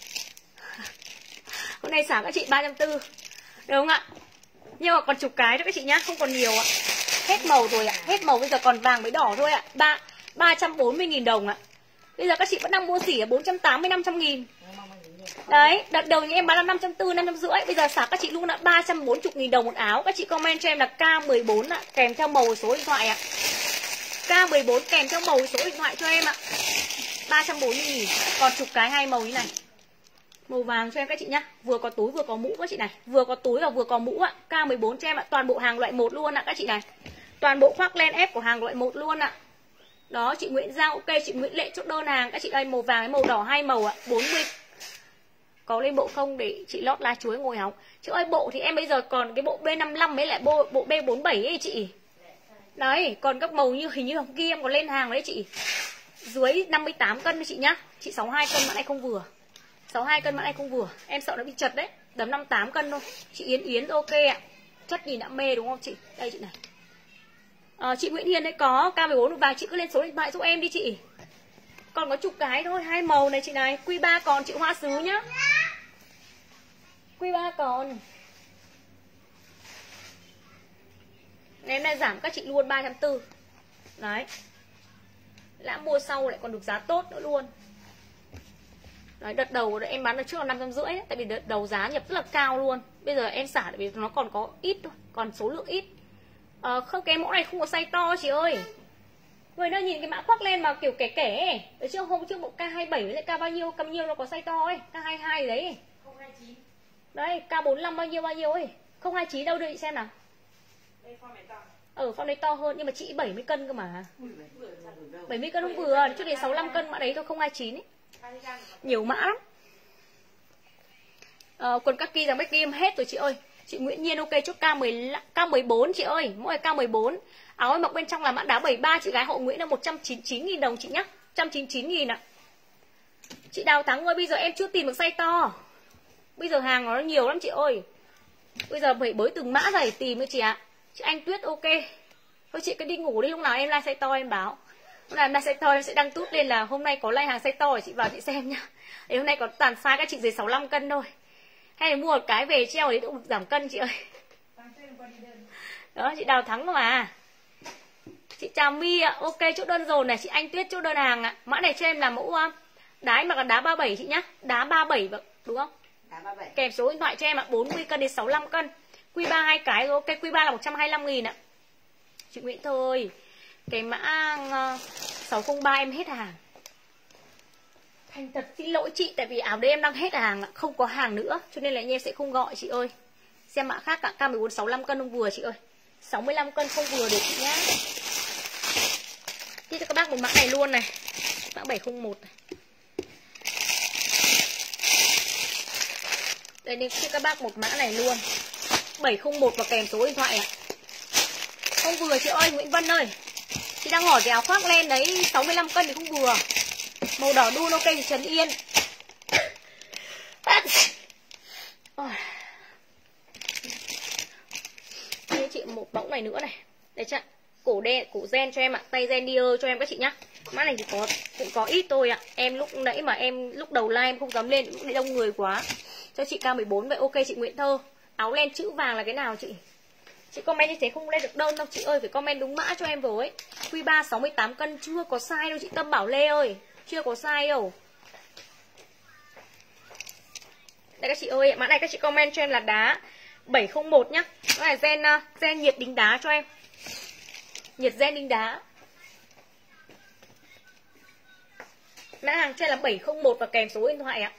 Hôm nay xả các chị ba trăm bốn mươi. Được không ạ? Nhưng mà còn chục cái nữa các chị nhá, không còn nhiều ạ. Hết màu rồi ạ, hết màu bây giờ còn vàng với đỏ thôi ạ. ba trăm bốn mươi nghìn đồng ạ. Bây giờ các chị vẫn đang mua xỉ ở bốn trăm tám mươi năm trăm nghìn. Đấy, đợt đầu như em bán là năm trăm bốn mươi, năm trăm rưỡi. Bây giờ xả các chị luôn là ba trăm bốn mươi nghìn đồng một áo. Các chị comment cho em là K mười bốn ạ, kèm theo màu số điện thoại ạ. K mười bốn kèm theo màu số điện thoại cho em ạ. ba trăm bốn mươi nghìn. Còn chục cái hai màu như này. Màu vàng cho em các chị nhá. Vừa có túi vừa có mũ các chị này. Vừa có túi và vừa có mũ ạ. K mười bốn cho em ạ. Toàn bộ hàng loại một luôn ạ các chị này. Toàn bộ khoác len ép của hàng loại một luôn ạ. Đó, chị Nguyễn Giang ok, chị Nguyễn Lệ chốt đơn hàng. Các chị đây màu vàng, màu đỏ hai màu ạ, bốn mươi. Có lên bộ không để chị lót lá chuối ngồi hóng. Chị ơi bộ thì em bây giờ còn cái bộ B năm mươi lăm với lại bộ, bộ B bốn mươi bảy ấy chị. Đấy, còn các màu như hình như hôm kia em có lên hàng đấy chị. Dưới năm mươi tám cân đấy chị nhá. Chị sáu mươi hai cân mã này không vừa. sáu mươi hai cân mã này không vừa. Em sợ nó bị chật đấy. Đấm năm mươi tám cân thôi. Chị Yến Yến ok ạ. Chất nhìn đã mê đúng không chị? Đây chị này. À, chị Nguyễn Hiền đấy có K mười bốn và chị cứ lên số điện thoại giúp em đi chị. Còn có chục cái thôi, hai màu này chị này. Q ba còn chị Hoa Sứ nhá. Q ba còn. Em nay giảm các chị luôn ba trăm bốn mươi. Đấy. Lã mua sau lại còn được giá tốt nữa luôn. Đấy, đợt đầu em bán được trước là năm trăm rưỡi. Tại vì đợt đầu giá nhập rất là cao luôn. Bây giờ em xả tại vì nó còn có ít thôi. Còn số lượng ít. Ờ, không, cái mẫu này không có size to chị ơi. Người nó nhìn cái mã khoác lên mà kiểu kẻ kẻ. Ở trước hôm trước bộ K hai mươi bảy với lại K bao nhiêu, bao nhiêu nó có size to ấy. K hai mươi hai đấy. không hai chín. Đấy, K bốn mươi lăm bao nhiêu bao nhiêu ấy. Không hai chín đâu, đưa chị xem nào. Đây form này to. Ở form này to hơn nhưng mà chị bảy mươi cân cơ mà. bảy mươi cân không vừa, chút đến sáu mươi lăm cân mã đấy thôi, không hai chín ấy. Nhiều mã lắm. Ờ, quần kaki rằng bách game hết rồi chị ơi. Chị Nguyễn Nhiên ok chốt K mười, K mười bốn chị ơi, mỗi K mười bốn. Áo em mặc bên trong là mã đá bảy mươi ba, chị gái Hộ Nguyễn là một trăm chín mươi chín nghìn đồng chị nhá. một trăm chín mươi chín nghìn ạ. Chị Đào Thắng ơi, bây giờ em chưa tìm được size to. Bây giờ hàng nó nhiều lắm chị ơi. Bây giờ phải bới từng mã ra để tìm nữa chị ạ. Chị Anh Tuyết ok. Thôi chị cứ đi ngủ đi, lúc nào em like size to em báo. Lúc nào em like size to em sẽ đăng tút lên là hôm nay có like hàng size to để chị vào chị xem nhá. Để hôm nay có toàn size các chị dưới sáu mươi lăm cân thôi. Hay là mua một cái về treo để cũng giảm cân chị ơi. Đó, chị Đào Thắng mà. Chị Trà My ạ, ok chốt đơn rồi này, chị Anh Tuyết chốt đơn hàng ạ. Mã này cho em là mẫu đá mặc là đá ba mươi bảy chị nhá. Đá ba mươi bảy đúng không? Đá ba mươi bảy. Kèm số điện thoại cho em ạ, bốn mươi cân đến sáu mươi lăm cân. Q ba hai cái rồi, ok Q ba là một trăm hai mươi lăm nghìn ạ. Chị Nguyễn thôi. Cái mã sáu không ba em hết hàng. Thành thật xin lỗi chị, tại vì áo đấy em đang hết hàng, không có hàng nữa, cho nên là anh em sẽ không gọi chị ơi. Xem mã khác cả K mười bốn sáu mươi lăm cân không vừa chị ơi. sáu mươi lăm cân không vừa được chị nhá. Tiếp cho các bác một mã này luôn này. Mã bảy không một này. Đây đi cho các bác một mã này luôn. bảy không một và kèm số điện thoại ạ. Không vừa chị ơi, Nguyễn Vân ơi. Chị đang hỏi cái áo khoác len đấy sáu mươi lăm cân thì không vừa. Màu đỏ đun ok thì Trần Yên. Đây chị một mẫu này nữa này. Đây chắc cổ đen, cổ gen cho em ạ, tay gen Dior cho em các chị nhá. Mã này thì có cũng có ít thôi ạ. Em lúc nãy mà em lúc đầu live em không dám lên, lúc đông người quá. Cho chị K mười bốn vậy ok chị Nguyễn Thơ. Áo len chữ vàng là cái nào chị? Chị comment như thế không lên được đơn đâu chị ơi, phải comment đúng mã cho em với. Q ba sáu mươi tám cân chưa có size đâu chị Tâm Bảo Lê ơi. Chưa có size đâu. Đây các chị ơi, mã này các chị comment cho em là đá bảy không một nhá. Đó là gen gen nhiệt đính đá cho em. Nhiệt gen đính đá. Mã hàng cho em là bảy không một và kèm số điện thoại ạ.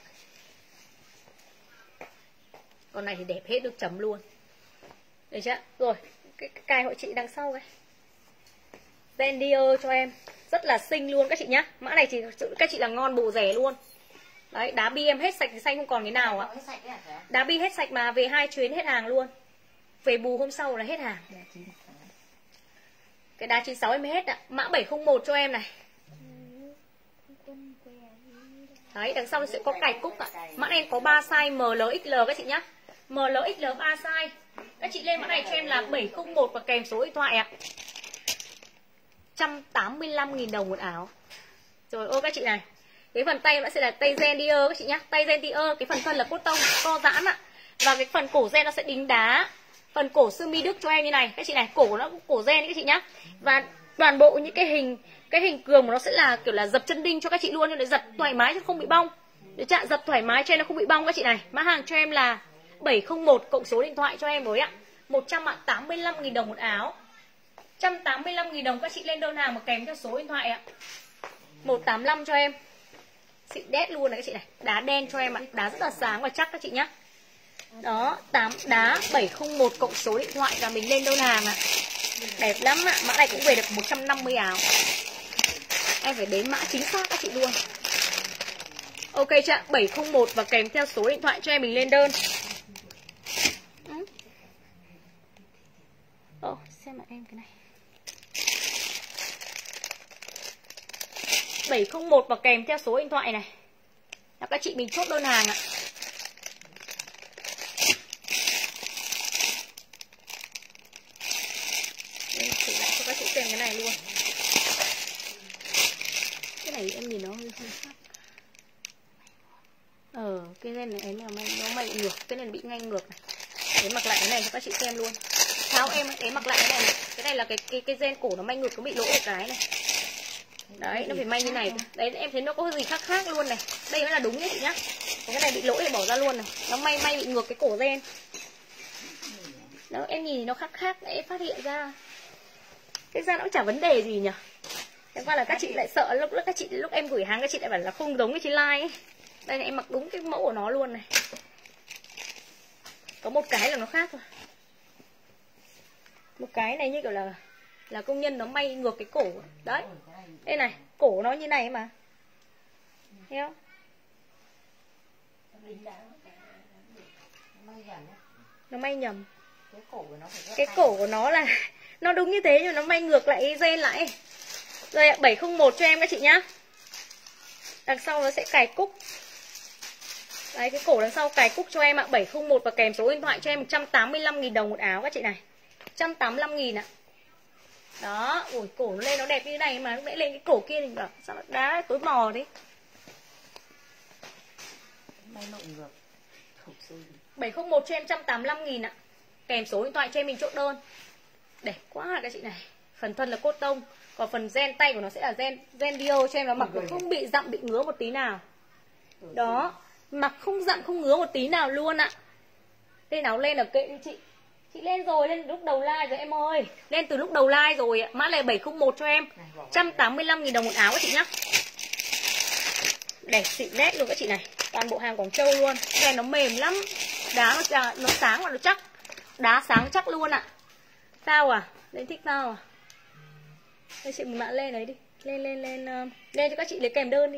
Con này thì đẹp hết được chấm luôn. Được chưa? Rồi, cái, cái cài hội chị đằng sau cái. Gen Dior cho em. Rất là xinh luôn các chị nhá. Mã này thì các chị là ngon bộ rẻ luôn. Đấy, đá bi em hết sạch thì xanh không còn cái nào ạ. Đá bi hết sạch mà về hai chuyến hết hàng luôn. Về bù hôm sau là hết hàng. Cái đá chín sáu em hết ạ. Mã bảy không một cho em này. Đấy, đằng sau sẽ có cài cúc ạ. Mã này có ba size M L X L các chị nhá. M L X L ba size. Các chị lên mã này cho em là bảy không một và kèm số điện thoại ạ. một trăm tám mươi lăm nghìn đồng một áo. Rồi ô các chị này. Cái phần tay nó sẽ là tay gen Dior các chị nhá. Tay gen Dior, cái phần thân là cốt tông co giãn ạ. Và cái phần cổ gen nó sẽ đính đá. Phần cổ sơ mi Đức cho em như này. Các chị này, cổ nó cổ gen các chị nhá. Và toàn bộ những cái hình cái hình cường của nó sẽ là kiểu là dập chân đinh cho các chị luôn, để giật thoải mái chứ không bị bong. Để chạ giật thoải mái cho em nó không bị bong các chị này. Mã hàng cho em là bảy không một cộng số điện thoại cho em với ạ. một trăm tám mươi lăm nghìn đồng một áo. một trăm tám mươi lăm nghìn đồng các chị lên đơn hàng mà kèm theo số điện thoại ạ. một tám lăm cho em. Xịn đét luôn này các chị này. Đá đen cho em ạ. Đá rất là sáng và chắc các chị nhá. Đó, tám đá bảy không một cộng số điện thoại là mình lên đơn hàng ạ. Đẹp lắm ạ. Mã này cũng về được một trăm năm mươi áo. Em phải đếm mã chính xác các chị luôn. Ok chưa ạ? bảy không một và kèm theo số điện thoại cho em mình lên đơn. Ồ, xem lại em cái này. bảy không một và kèm theo số điện thoại này là các chị mình chốt đơn hàng ạ. Đây, thử lại cho các chị xem cái này luôn. Cái này em nhìn nó hơi hơi khác. Ờ, cái này này nó may nó may ngược, cái này bị ngay ngược này. Để mặc lại cái này cho các chị xem luôn. Tháo em ấy mặc lại cái này, này. Cái này là cái cái cái gen cổ nó may ngược, nó bị lỗ một cái này. Đấy, nó phải may như này. Đấy, em thấy nó có gì khác khác luôn này. Đây mới là đúng nhé chị nhá. Còn cái này bị lỗi thì bỏ ra luôn này. Nó may may bị ngược cái cổ gen. Đó, em nhìn nó khác khác, em phát hiện ra. Thực ra nó cũng chả vấn đề gì nhỉ. Thế qua là các chị lại sợ lúc lúc các chị lúc em gửi hàng các chị lại bảo là không giống cái chị like ấy. Đây này, em mặc đúng cái mẫu của nó luôn này. Có một cái là nó khác thôi. Một cái này như kiểu là là công nhân nó may ngược cái cổ. Đấy. Đây này, cổ nó như này mà. Thấy không? Nó may nhầm. Cái cổ của nó phải Cái cổ của nó là nó đúng như thế nhưng nó may ngược lại gen lại. Rồi ạ, bảy không một cho em các chị nhá. Đằng sau nó sẽ cài cúc. Đấy, cái cổ đằng sau cài cúc cho em ạ. Bảy không một và kèm số điện thoại cho em một trăm tám mươi lăm nghìn đồng một áo các chị này. một trăm tám mươi lăm nghìn ạ. Đó, ủi cổ nó lên nó đẹp như thế này mà lúc nãy lên cái cổ kia thì bảo sao nó đá tối mò đấy. may lộn ngược. bảy không một cho em một trăm tám mươi lăm nghìn ạ. Kèm số điện thoại cho em mình chốt đơn. Đẹp quá các chị này. Phần thân là cốt tông, còn phần gen tay của nó sẽ là gen gen bio cho em nó mặc không bị dặm bị ngứa một tí nào. Đó, mặc không dặm không ngứa một tí nào luôn ạ. Đây nào lên ở kệ đi chị. Chị lên rồi, lên từ lúc đầu like rồi em ơi. Lên từ lúc đầu like rồi ạ. Mã này bảy không một cho em một trăm tám mươi lăm nghìn đồng một áo các chị nhá. Đẹp xịn nét luôn các chị này. Toàn bộ hàng Quảng Châu luôn. Cái này nó mềm lắm. Đá nó, nó sáng và nó chắc. Đá sáng chắc luôn ạ. Sao à? Lên thích sao à? Đây chị một mã lên đấy đi. Lên lên lên uh, lên cho các chị lấy kèm đơn đi.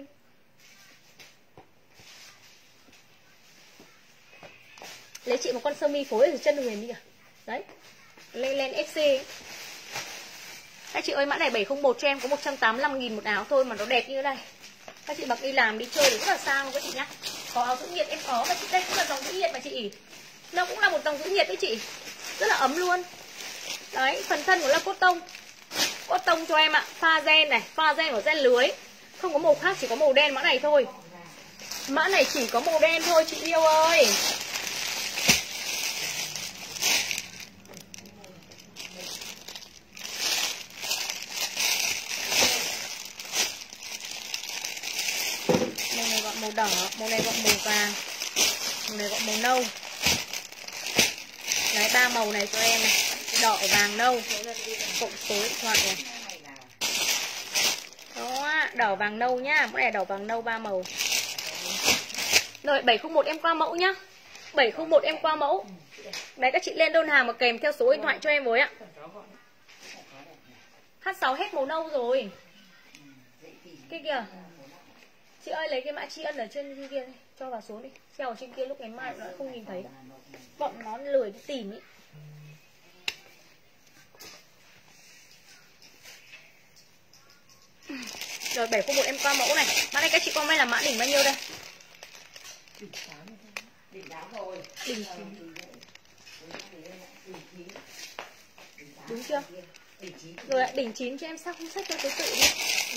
Lấy chị một con sơ mi phối ở chân Huyền đi kìa. Đấy. Lên lên ép xê ấy. Các chị ơi, mã này bảy không một cho em có một trăm tám mươi lăm nghìn một áo thôi mà nó đẹp như thế này. Các chị mặc đi làm đi chơi thì rất là sang luôn các chị nhá. Có áo giữ nhiệt em có mà chị, đây cũng là dòng giữ nhiệt mà chị. Nó cũng là một dòng giữ nhiệt đấy chị. Rất là ấm luôn. Đấy, phần thân của nó là cốt tông. Cốt tông cho em ạ, pha gen này, pha gen của gen lưới. Không có màu khác, chỉ có màu đen mã này thôi. Mã này chỉ có màu đen thôi chị yêu ơi. Màu này gọi màu đỏ, màu này gọi màu vàng, màu này gọi màu nâu. Đấy, ba màu này cho em này. Đỏ, vàng, nâu. Cộng số điện thoại này. Đó, đỏ, vàng, nâu nhá. Mẫu này đỏ, vàng, nâu, ba màu. Rồi, bảy không một em qua mẫu nhá. bảy không một em qua mẫu. Đấy, các chị lên đơn hàng mà kèm theo số điện thoại cho em với ạ. hát sáu hết màu nâu rồi. Cái kìa. Chị ơi, lấy cái mã tri ân ở trên kia đi. Cho vào xuống đi. Treo ở trên kia lúc ngày mai nó không nhìn thấy. Bọn nó lười đi tìm ý. Rồi bảy không một em qua mẫu này. Mã này các chị comment là mã đỉnh bao nhiêu đây? Đỉnh tám rồi. Đỉnh đúng chưa? Rồi ạ, đỉnh chín cho em sao không sách cho thứ tự đi.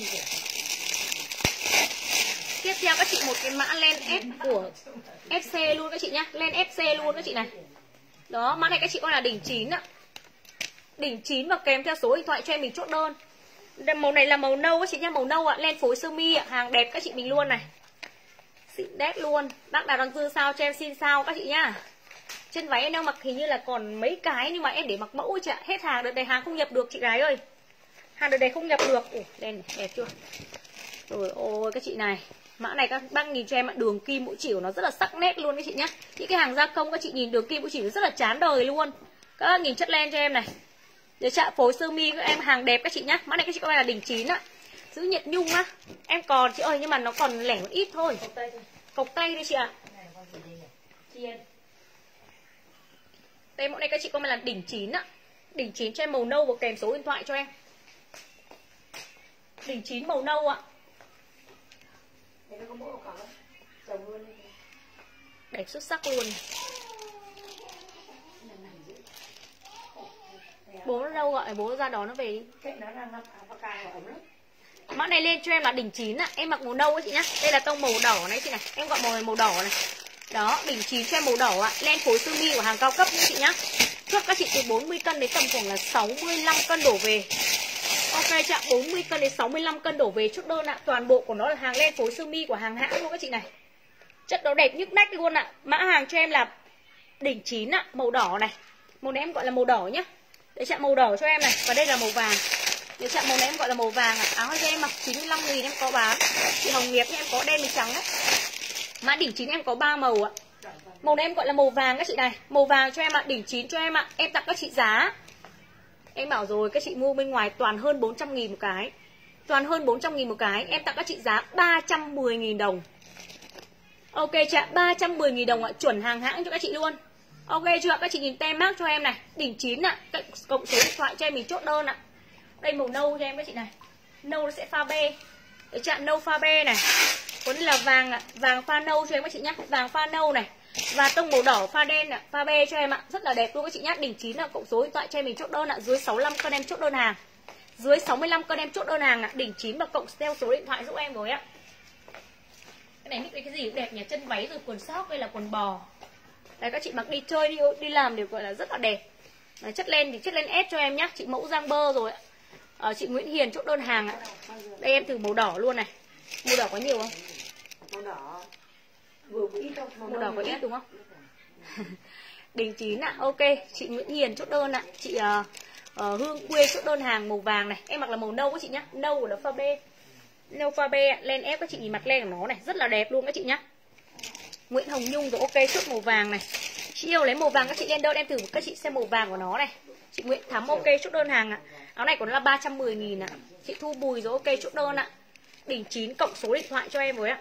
Tiếp theo các chị một cái mã len F của ép xê luôn các chị nhá. Len ép xê luôn các chị này. Đó, mã này các chị coi là đỉnh chín ạ. Đỉnh chín và kèm theo số điện thoại cho em mình chốt đơn. Màu này là màu nâu các chị nhá, màu nâu ạ, len phối sơ mi ạ, hàng đẹp các chị mình luôn này. Xịn đét luôn. Bác nào đang dư sao cho em xin sao các chị nhá. Trên váy em đang mặc hình như là còn mấy cái nhưng mà em để mặc mẫu chị ạ. Hết hàng đợt này hàng không nhập được chị gái ơi. Hàng đợt này không nhập được. Ủa, lên này, đẹp chưa? Rồi ôi các chị này. Mã này các bác nhìn cho em ạ, đường kim mũi chỉ của nó rất là sắc nét luôn các chị nhá. Những cái hàng gia công các chị nhìn đường kim mũi chỉ nó rất là chán đời luôn. Các bác nhìn chất len cho em này. Được chưa? Phối sơ mi các em hàng đẹp các chị nhá. Mã này các chị coi là đỉnh chín ạ. Giữ nhiệt nhung á. Em còn chị ơi, nhưng mà nó còn lẻ một ít thôi. Cộc tay thôi. Cộc tay đi chị ạ. Này con gì đây này? Chiên. Đây mẫu này các chị coi là đỉnh chín ạ. Đỉnh chín cho em màu nâu và kèm số điện thoại cho em. Đỉnh chín màu nâu ạ. Đây nó có mẫu có chồng luôn. Đẹp xuất sắc luôn. Bố nó đâu gọi, bố ra đó nó về đi. Kệ nó đang ngập áo cài vào ống lắm. Mã này lên cho em là đỉnh chín ạ. Em mặc màu nâu ấy chị nhá. Đây là tông màu đỏ này chị này. Em gọi màu này màu đỏ này. Đó, đỉnh chín cho em màu đỏ ạ. Len phối sơ mi của hàng cao cấp nha chị nhá. Thước các chị từ bốn mươi cân đến tầm khoảng là sáu mươi lăm cân đổ về. Ok chị ạ, bốn mươi cân đến sáu mươi lăm cân đổ về chốt đơn ạ. Toàn bộ của nó là hàng len phối sơ mi của hàng hãng luôn các chị này. Chất nó đẹp nhức nách luôn ạ. Mã hàng cho em là đỉnh chín ạ, màu đỏ này. Màu này em gọi là màu đỏ nhá. Để chạm màu đỏ cho em này. Và đây là màu vàng. Để chạm màu này em gọi là màu vàng ạ. Áo cho em mặc chín mươi lăm nghìn em có bán. Chị Hồng Nghiệp em có đen với trắng đấy. Mã đỉnh chín em có ba màu ạ. Màu này em gọi là màu vàng các chị này. Màu vàng cho em ạ, đỉnh chín cho em ạ. Em tặng các chị giá. Em bảo rồi, các chị mua bên ngoài toàn hơn bốn trăm nghìn một cái. Toàn hơn bốn trăm nghìn một cái. Em tặng các chị giá ba trăm mười nghìn đồng. Ok chị ạ, ba trăm mười nghìn đồng ạ. Chuẩn hàng hãng cho các chị luôn. Ok chưa ạ, các chị nhìn tem mác cho em này. Đỉnh chín ạ, cộng số điện thoại cho em mình chốt đơn ạ. Đây màu nâu cho em các chị này. Nâu nó sẽ pha be. Để chạm nâu pha be này. Còn đây là vàng ạ, vàng pha nâu cho em các chị nhá. Vàng pha nâu này. Và tông màu đỏ pha đen ạ, pha be cho em ạ. Rất là đẹp luôn các chị nhá. Đỉnh chín là cộng số điện thoại cho em mình chốt đơn ạ. Dưới sáu mươi lăm cân em chốt đơn hàng. Dưới sáu mươi lăm cân em chốt đơn hàng ạ. Đỉnh chín và cộng theo số điện thoại giúp em với ạ. Cái này mix với cái gì cũng đẹp nhỉ. Chân váy rồi quần sóc hay là quần bò. Đấy các chị mặc đi chơi đi đi làm đều gọi là rất là đẹp. Đấy, chất len thì chất len S cho em nhá. Chị mẫu Giang Bơ rồi ạ. À, chị Nguyễn Hiền chốt đơn hàng ạ. Đây em thử màu đỏ luôn này. Màu đỏ có nhiều không? Màu đỏ vừa ít đâu. Màu, màu đỏ có ít đúng không? Đỉnh chín ạ. Ok, chị Nguyễn Hiền chốt đơn ạ. Chị uh, uh, Hương Quê chốt đơn hàng màu vàng này. Em mặc là màu nâu các chị nhá. Nâu của nó pha bê. Nâu pha bê ạ. Len ép các chị nhìn mặt len của nó này, rất là đẹp luôn các chị nhá. Nguyễn Hồng Nhung rồi, ok chốt màu vàng này. Chị yêu lấy màu vàng các chị lên đơn em thử các chị xem màu vàng của nó này. Chị Nguyễn Thắm ok chốt đơn hàng ạ. Áo này của nó là ba trăm mười nghìn ạ. Chị Thu Bùi rồi, ok chốt đơn ạ. Đỉnh chín cộng số điện thoại cho em với ạ.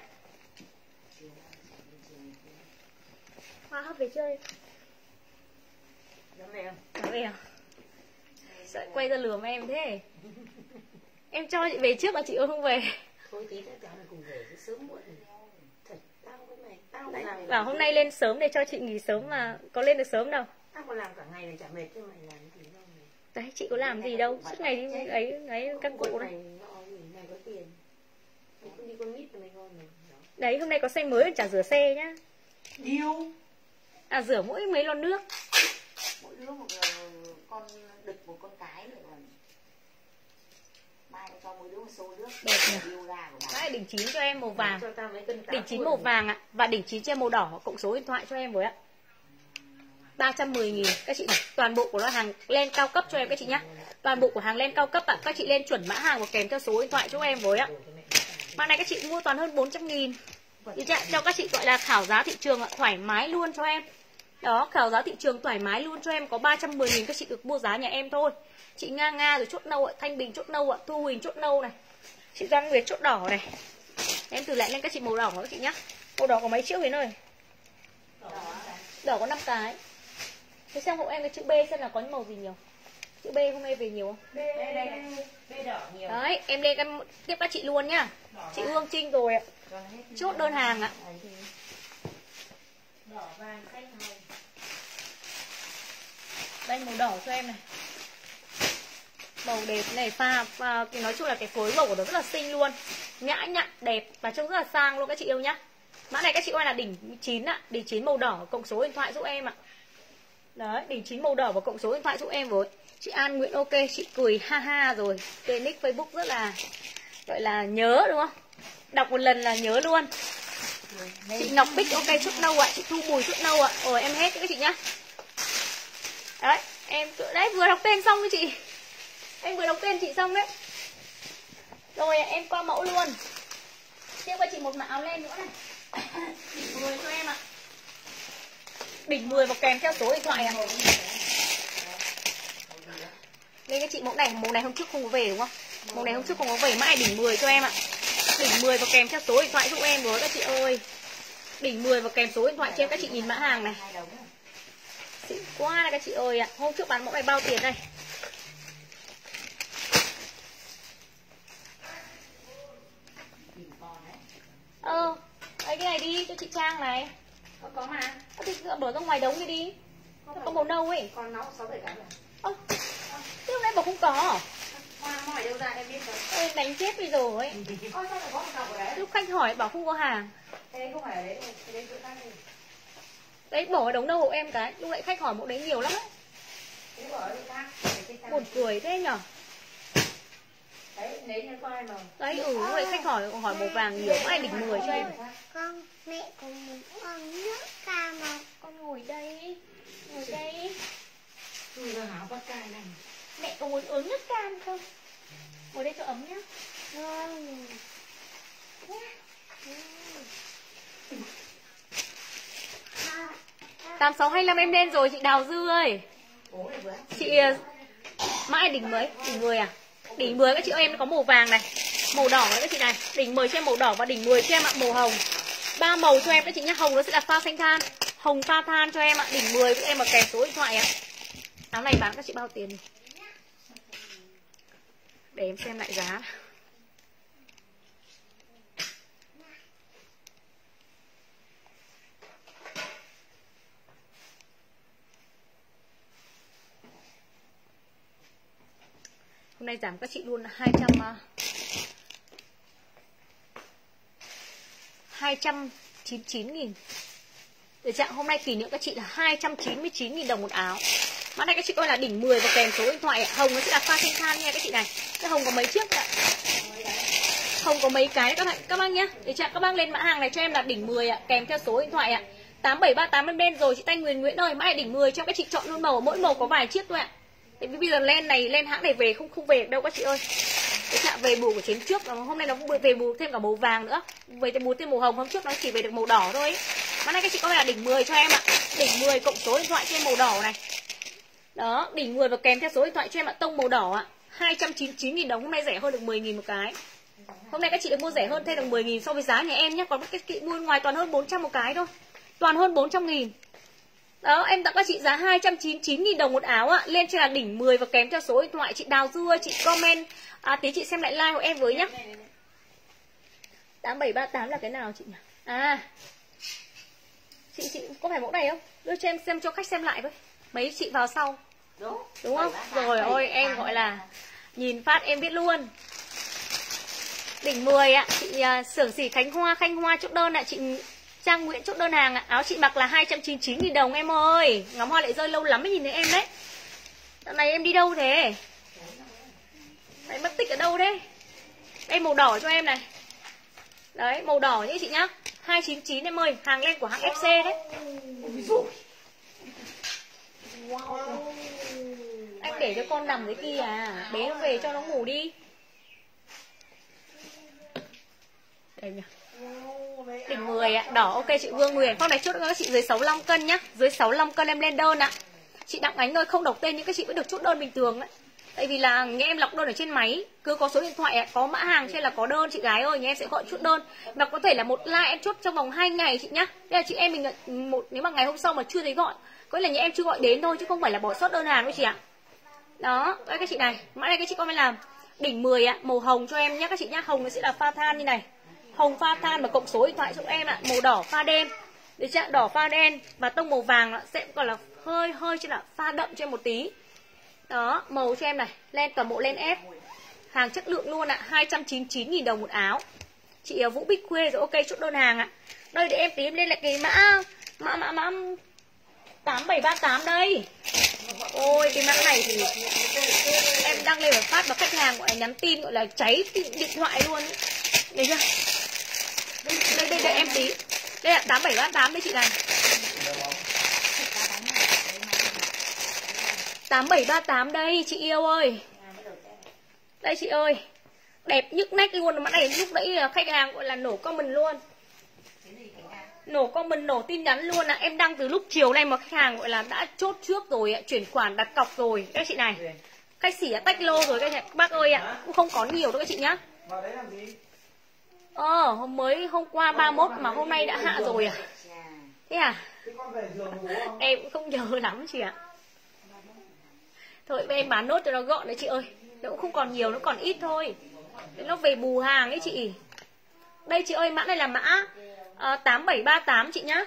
Hoa hấp về chơi. Dám về không? Dám về à? Sợ quay ra lườm em thế. Em cho chị về trước là chị không về. Thôi tí nữa cháu này cùng về chứ sớm muộn. Thật, tao không có này, tao không làm. Bảo hôm nay lên sớm để cho chị nghỉ sớm mà có lên được sớm đâu. Tao còn làm cả ngày này chả mệt chứ mày làm cái gì đâu. Đấy, chị có làm gì đâu, suốt ngày đi ấy, ấy các cụ đấy. Mày có tiền. Mày không đi con mít thì mày ngon này. Đấy, hôm nay có xe mới chả rửa xe nhá. Điêu. À, rửa mỗi mấy lon nước. Mỗi đứa một con đực một con cái nữa còn. Mai cho mỗi đứa một xô nước. Đẹp nhỉ. Đấy, đỉnh chín cho em màu vàng. Đỉnh chín màu vàng ạ. Và đỉnh chín cho em màu đỏ, cộng số điện thoại cho em với ạ. ba trăm mười nghìn các chị này. Toàn bộ của nó hàng len cao cấp cho em các chị nhá. Toàn bộ của hàng len cao cấp ạ. Các chị lên chuẩn mã hàng và kèm theo số điện thoại cho em với ạ. Mã này các chị mua toàn hơn bốn trăm nghìn. Cho các chị gọi là khảo giá thị trường ạ. Thoải mái luôn cho em. Đó, khảo giá thị trường thoải mái luôn cho em. Có ba trăm mười nghìn các chị được mua giá nhà em thôi. Chị Nga Nga rồi chốt nâu ạ. Thanh Bình chốt nâu ạ. Thu Huỳnh chốt nâu này. Chị Doan Nguyệt chốt đỏ này. Em thử lại lên các chị màu đỏ các chị nhá. Màu đỏ có mấy chiếc Huyền ơi? Đỏ có năm cái. Thế xem hộ em cái chữ B xem là có những màu gì nhiều. Chữ B hôm nay về nhiều không? B, đây đây B đỏ nhiều. Đấy, em lên em tiếp các chị luôn nhá. Chị Hương Trinh rồi ạ. Chốt đơn hàng ạ. Đỏ vàng xanh hồng. Đây màu đỏ cho em này. Màu đẹp này, pha, pha nói chung là cái phối màu của nó rất là xinh luôn. Nhã nhặn, đẹp và trông rất là sang luôn các chị yêu nhá. Mã này các chị ơi là đỉnh chín ạ, đỉnh chín màu đỏ cộng số điện thoại giúp em ạ. Đấy, đỉnh chín màu đỏ và cộng số điện thoại giúp em với. Chị An Nguyễn ok, chị cười ha ha rồi. Tên nick Facebook rất là gọi là nhớ đúng không? Đọc một lần là nhớ luôn. Chị Ngọc Bích ok chút nâu ạ, chị Thu Bùi chút nâu ạ. Rồi em hết các chị nhá. Đấy, em đấy vừa đọc tên xong với chị. Em vừa đọc tên chị xong đấy. Rồi em qua mẫu luôn. Tiếp qua chị một mã áo len nữa này. Đỉnh mười cho em ạ. Đỉnh mười và kèm theo số điện thoại ạ. Đây các chị mẫu này, mẫu này hôm trước không có về đúng không? Mẫu này hôm trước không có về, mãi đỉnh mười cho em ạ. Đỉnh mười và kèm theo số điện thoại giúp em với các chị ơi. Đỉnh mười và kèm số điện thoại cho em, các chị nhìn mã hàng này. Xịn quá này các chị ơi ạ. Hôm trước bán mẫu này bao tiền đây? Ờ, lấy cái này đi cho chị Trang này. Có, có mà. Ờ, thì bỏ ra ngoài đống đi đi. Có màu nâu ấy. Còn nó sáu bảy cái rồi. Ơ, thế hôm nay bảo không có. Hoa nó hỏi đâu ra em biết rồi. Ôi, đánh chết bây giờ ấy. Ôi sao lại có một cọc ở đấy? Lúc khách hỏi bảo không có hàng. Cái đấy không phải ở đấy, cái đấy chỗ khác đi. Đấy, bỏ ở đống đâu hộ em cái. Lúc nãy khách hỏi mẫu đấy nhiều lắm ấy. Cái bỏ ở chỗ khác. Buồn cười thế nhở. Đấy, lấy nó coi mà. Đấy, ừ, lúc nãy khách hỏi hỏi màu vàng nhiều, ai đỉnh mười cho em. Con, mẹ có muốn uống nước cam không? Con ngồi đây. Ngồi đây. Tôi ra hảo bắt cay này. Mẹ có muốn uống nước cam không? Ngồi đây cho ấm nhá. Vâng. Tám sáu hai lăm em lên rồi chị Đào Dư ơi. Chị mãi đỉnh mấy? Đỉnh mười à? Đỉnh mười các chị ơi, em có màu vàng này, màu đỏ này các chị này. Đỉnh mười cho em màu đỏ và đỉnh mười cho em ạ màu hồng. Ba màu cho em các chị nhá. Hồng nó sẽ là pha xanh than, hồng pha than cho em ạ. Đỉnh mười với em mà kèm số điện thoại ạ. Áo này bán các chị bao tiền? Để em xem lại giá. Hôm nay giảm các chị luôn là hai trăm hai trăm chín mươi chín nghìn. Để trạng hôm nay kỷ niệm các chị là hai trăm chín mươi chín nghìn đồng một áo. Mã này các chị coi là đỉnh mười và kèm số điện thoại. Hồng nó sẽ là pha xanh than nha các chị này. Cái hồng có mấy chiếc ạ? Hồng có mấy cái các bạn các bác nhá. Để trạng các bác lên mã hàng này cho em là đỉnh mười ạ, kèm theo số điện thoại ạ. tám bảy ba tám em lên rồi chị Thanh Nguyên Nguyễn ơi, mã này đỉnh mười cho các chị chọn luôn màu, mỗi màu có vài chiếc thôi ạ. Tại vì bây giờ len này, len hãng này về không không về được đâu các chị ơi. Cái chạm về bù của chuyến trước, hôm nay nó cũng về bù thêm cả màu vàng nữa. Về bù thêm màu hồng, hôm trước nó chỉ về được màu đỏ thôi ấy. Mà này các chị có phải là đỉnh mười cho em ạ. Đỉnh mười cộng số điện thoại cho em màu đỏ này. Đó, đỉnh mười và kèm theo số điện thoại cho em ạ, tông màu đỏ ạ. hai trăm chín mươi chín nghìn đồng, hôm nay rẻ hơn được mười nghìn một cái. Hôm nay các chị được mua rẻ hơn thêm được mười nghìn so với giá nhà em nhé. Còn các chị mua ngoài toàn hơn bốn trăm một cái thôi. Toàn hơn bốn trăm nghìn. Đó, em tặng các chị giá hai trăm chín mươi chín nghìn đồng một áo ạ. Lên trên là đỉnh mười và kèm theo số điện thoại. Chị Đào Dư, chị comment à, tí chị xem lại like của em với nhá. Tám bảy ba tám là cái nào chị nhỉ? À, chị chị có phải mẫu này không? Đưa cho em xem cho khách xem lại với. Mấy chị vào sau. Đúng. Đúng không? Rồi ôi em gọi là nhìn phát em biết luôn. Đỉnh mười ạ. Chị uh, Xưởng Xỉ Khánh Hoa, Khánh Hoa chốt đơn ạ. Chị Trang Nguyễn chốt đơn hàng ạ. Áo chị mặc là hai trăm chín mươi chín nghìn đồng em ơi. Ngắm hoa lại rơi lâu lắm mới nhìn thấy em đấy. Dạo này em đi đâu thế? Đấy, mất tích ở đâu đấy? Đây màu đỏ cho em này. Đấy, màu đỏ nhé chị nhá. hai trăm chín mươi chín em ơi. Hàng len của hãng ép xê đấy. Wow. Anh để cho con nằm dưới kia à. Bé nó về cho nó ngủ đi. Đây nhỉ. Đỉnh mười ạ, đỏ ok chị Vương Nguyễn. Phong này chốt các chị dưới sáu mươi lăm cân nhá. Dưới sáu mươi lăm cân em lên đơn ạ. Chị Đặng Ánh ơi, không đọc tên nhưng các chị vẫn được chốt đơn bình thường đấy. Tại vì là nghe em lọc đơn ở trên máy, cứ có số điện thoại ạ, có mã hàng trên là có đơn chị gái ơi, nhà em sẽ gọi chốt đơn. Và có thể là một like em chốt trong vòng hai ngày chị nhá. Đây là chị em mình một nếu mà ngày hôm sau mà chưa thấy gọi, có là nhà em chưa gọi đến thôi chứ không phải là bỏ sót đơn hàng đâu chị ạ. Đó, đây các chị này, mã này các chị comment làm đỉnh mười ạ, màu hồng cho em nhá các chị nhá. Hồng nó sẽ là pha than như này. Hồng pha than và cộng số điện thoại cho em ạ, màu đỏ pha đen. Để chạm đỏ pha đen và tông màu vàng sẽ gọi là hơi hơi chứ là pha đậm cho em một tí. Đó, màu cho em này, len toàn bộ len ép. Hàng chất lượng luôn ạ, hai trăm chín mươi chín nghìn đồng một áo. Chị Vũ Bích Khuê rồi, ok chốt đơn hàng ạ. Đây để em tí em lên lại cái mã mã mã mã tám bảy ba tám đây. Ôi cái mã này thì em đăng lên một phát và khách hàng gọi là nhắn tin gọi là cháy điện thoại luôn. Đây chưa? Đây đây đây em tí. Đây là tám bảy ba tám đấy chị này. tám bảy ba tám đây chị yêu ơi. Đây chị ơi. Đẹp nhức nách luôn. Mã này lúc nãy khách hàng gọi là nổ comment luôn. Nổ comment, nổ tin nhắn luôn ạ. À. Em đăng từ lúc chiều nay mà khách hàng gọi là đã chốt trước rồi ạ. Chuyển khoản đặt cọc rồi. Các chị này. Khách sỉ đã tách lô rồi các, các bác ơi ạ. À. Cũng không có nhiều đâu các chị nhá. Vào đấy làm gì? Ờ, hôm mới hôm qua ba mươi mốt mà hôm nay đã hạ rồi à? Thế à? Em cũng không nhớ lắm chị ạ. Thôi em bán nốt cho nó gọn đấy chị ơi. Nó cũng không còn nhiều, nó còn ít thôi. Nó về bù hàng ấy chị. Đây chị ơi, mã này là mã à, tám bảy ba tám chị nhá.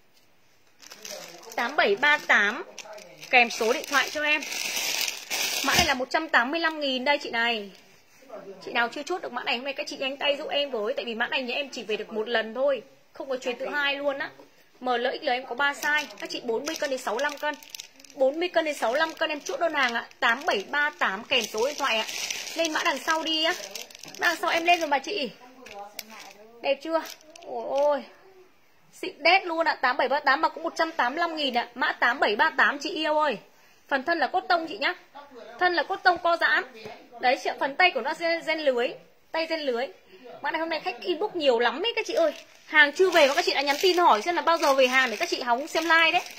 Tám bảy ba tám kèm số điện thoại cho em. Mã này là một trăm tám mươi lăm nghìn đây chị này. Chị nào chưa chốt được mã này hôm nay các chị nhanh tay giúp em với. Tại vì mã này nhà em chỉ về được một lần thôi, không có chuyến thứ hai luôn á. M L X L em có ba size. Các chị bốn mươi cân đến sáu mươi lăm cân. bốn mươi cân đến sáu mươi lăm cân em chốt đơn hàng ạ. Tám bảy ba tám kèm số điện thoại ạ. Lên mã đằng sau đi á. Mã đằng sau em lên rồi bà chị. Đẹp chưa? Ôi ôi, xịn đét luôn ạ. Tám bảy ba tám mà cũng một trăm tám mươi lăm nghìn ạ. Mã tám bảy ba tám chị yêu ơi. Phần thân là cốt tông chị nhá. Thân là cốt tông co giãn. Đấy chị ạ, phần tay của nó sẽ gen lưới. Tay gen lưới. Mã này hôm nay khách inbox nhiều lắm ấy các chị ơi. Hàng chưa về mà các chị đã nhắn tin hỏi xem là bao giờ về hàng để các chị hóng xem like đấy.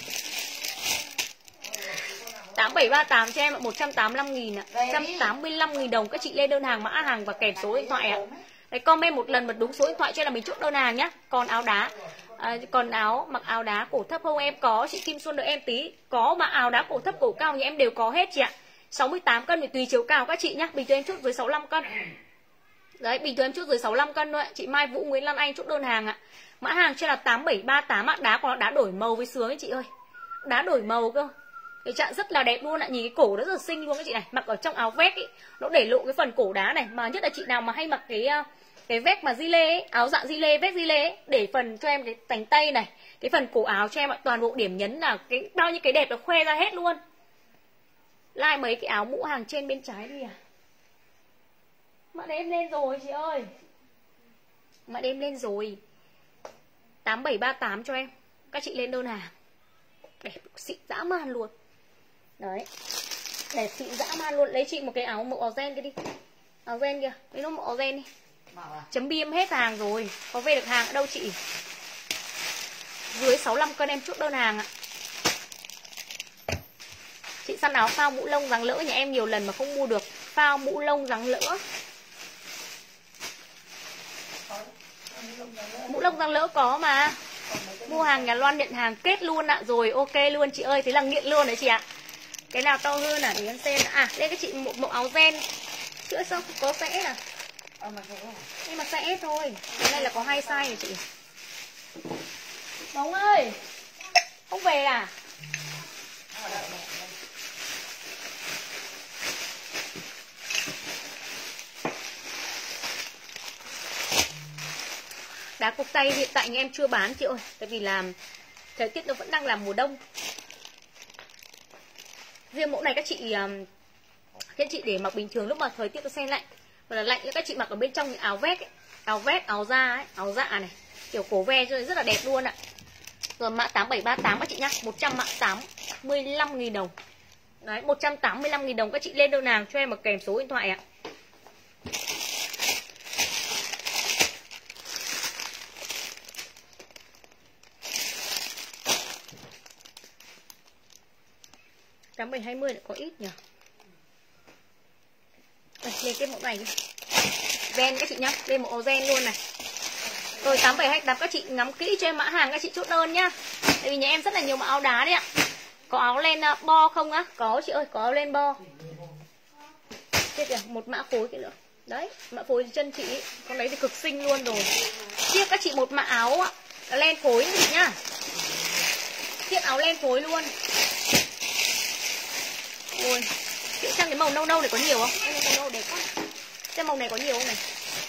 Tám bảy ba tám cho em ạ, một trăm tám mươi lăm nghìn ạ. Một trăm tám mươi lăm nghìn đồng các chị lên đơn hàng mã hàng và kèm số điện thoại ạ. Đấy, comment một lần mà đúng số điện thoại cho là mình chốt đơn hàng nhá. Còn áo đá à, còn áo mặc áo đá cổ thấp không em có. Chị Kim Xuân đợi em tí. Có mà áo đá cổ thấp cổ cao nhà em đều có hết chị ạ. Sáu mươi tám cân thì tùy chiều cao các chị nhá. Bình thường em chốt dưới sáu mươi lăm cân. Đấy, bình thường em chốt dưới sáu mươi lăm cân thôi ạ. Chị Mai Vũ Nguyễn Lan Anh chốt đơn hàng ạ. Mã hàng trên là tám bảy ba tám ạ. Đá có đá đổi màu với sướng ấy chị ơi. Đá đổi màu cơ. Cái chặn rất là đẹp luôn ạ. Nhìn cái cổ nó rất là xinh luôn các chị này. Mặc ở trong áo vest ấy, nó để lộ cái phần cổ đá này. Mà nhất là chị nào mà hay mặc cái cái vest mà di lê ấy, áo dạng di lê, vest di lê ấy, để phần cho em cái cánh tay này, cái phần cổ áo cho em ạ. Toàn bộ điểm nhấn là cái bao nhiêu cái đẹp nó khoe ra hết luôn. Like mấy cái áo mũ hàng trên bên trái đi à. Mã đêm lên rồi chị ơi. Mã đêm lên rồi. Tám bảy ba tám cho em. Các chị lên đơn hàng. Đẹp xịn dã man luôn. Đấy. Đẹp xịn dã man luôn. Lấy chị một cái áo màu áo ren kia đi. Áo ren kìa. Lấy nó màu áo ren đi. Chấm bi em hết hàng rồi. Có về được hàng ở đâu chị? Dưới sáu mươi lăm cân em chốt đơn hàng ạ. Chị săn áo phao mũ lông dáng lỡ nhà em nhiều lần mà không mua được. Phao mũ lông dáng lỡ. Mũ lông dáng lỡ có mà. Mua hàng nhà Loan nhận hàng kết luôn ạ. Rồi ok luôn chị ơi. Thế là nghiện luôn đấy chị ạ. Cái nào to hơn à? Để em xem. À đây các chị một bộ áo ren. Chữa xong có sẽ à? Nhưng mà sẽ thôi. Cái này là có hai size rồi chị. Bóng ơi, không về à? Đá cục tay hiện tại nhà em chưa bán chị ơi. Tại vì là thời tiết nó vẫn đang là mùa đông. Riêng mẫu này các chị các chị để mặc bình thường lúc mà thời tiết nó se lạnh. Và là lạnh các chị mặc ở bên trong những áo vest ấy. Áo vest, áo da ấy, áo dạ này. Kiểu cổ ve cho nên rất là đẹp luôn ạ. Rồi mã tám bảy ba tám các chị nhá. một trăm tám mươi lăm nghìn đồng. Đấy, một trăm tám mươi lăm nghìn đồng các chị lên đơn hàng cho em một kèm số điện thoại ạ. Tám bảy hai mươi lại có ít nhỉ. Đây, lên cái mẫu này đi. Ren các chị nhá, lên một màu ren luôn này. Rồi tám bảy hai tám các chị ngắm kỹ cho em mã hàng các chị chốt đơn nhá. Tại vì nhà em rất là nhiều mã áo đá đấy ạ. Có áo len bo không á? Có chị ơi, có áo len bo. Tiếp kìa, một mã phối kia nữa. Đấy, mã phối chân chị ấy. Con đấy thì cực xinh luôn rồi. Tiếp các chị một mã áo len phối chị nhá. Tiếp áo len phối luôn. Ôi, chị xem cái màu nâu nâu này có nhiều không? Em màu nâu đẹp quá. Xem màu này có nhiều không này?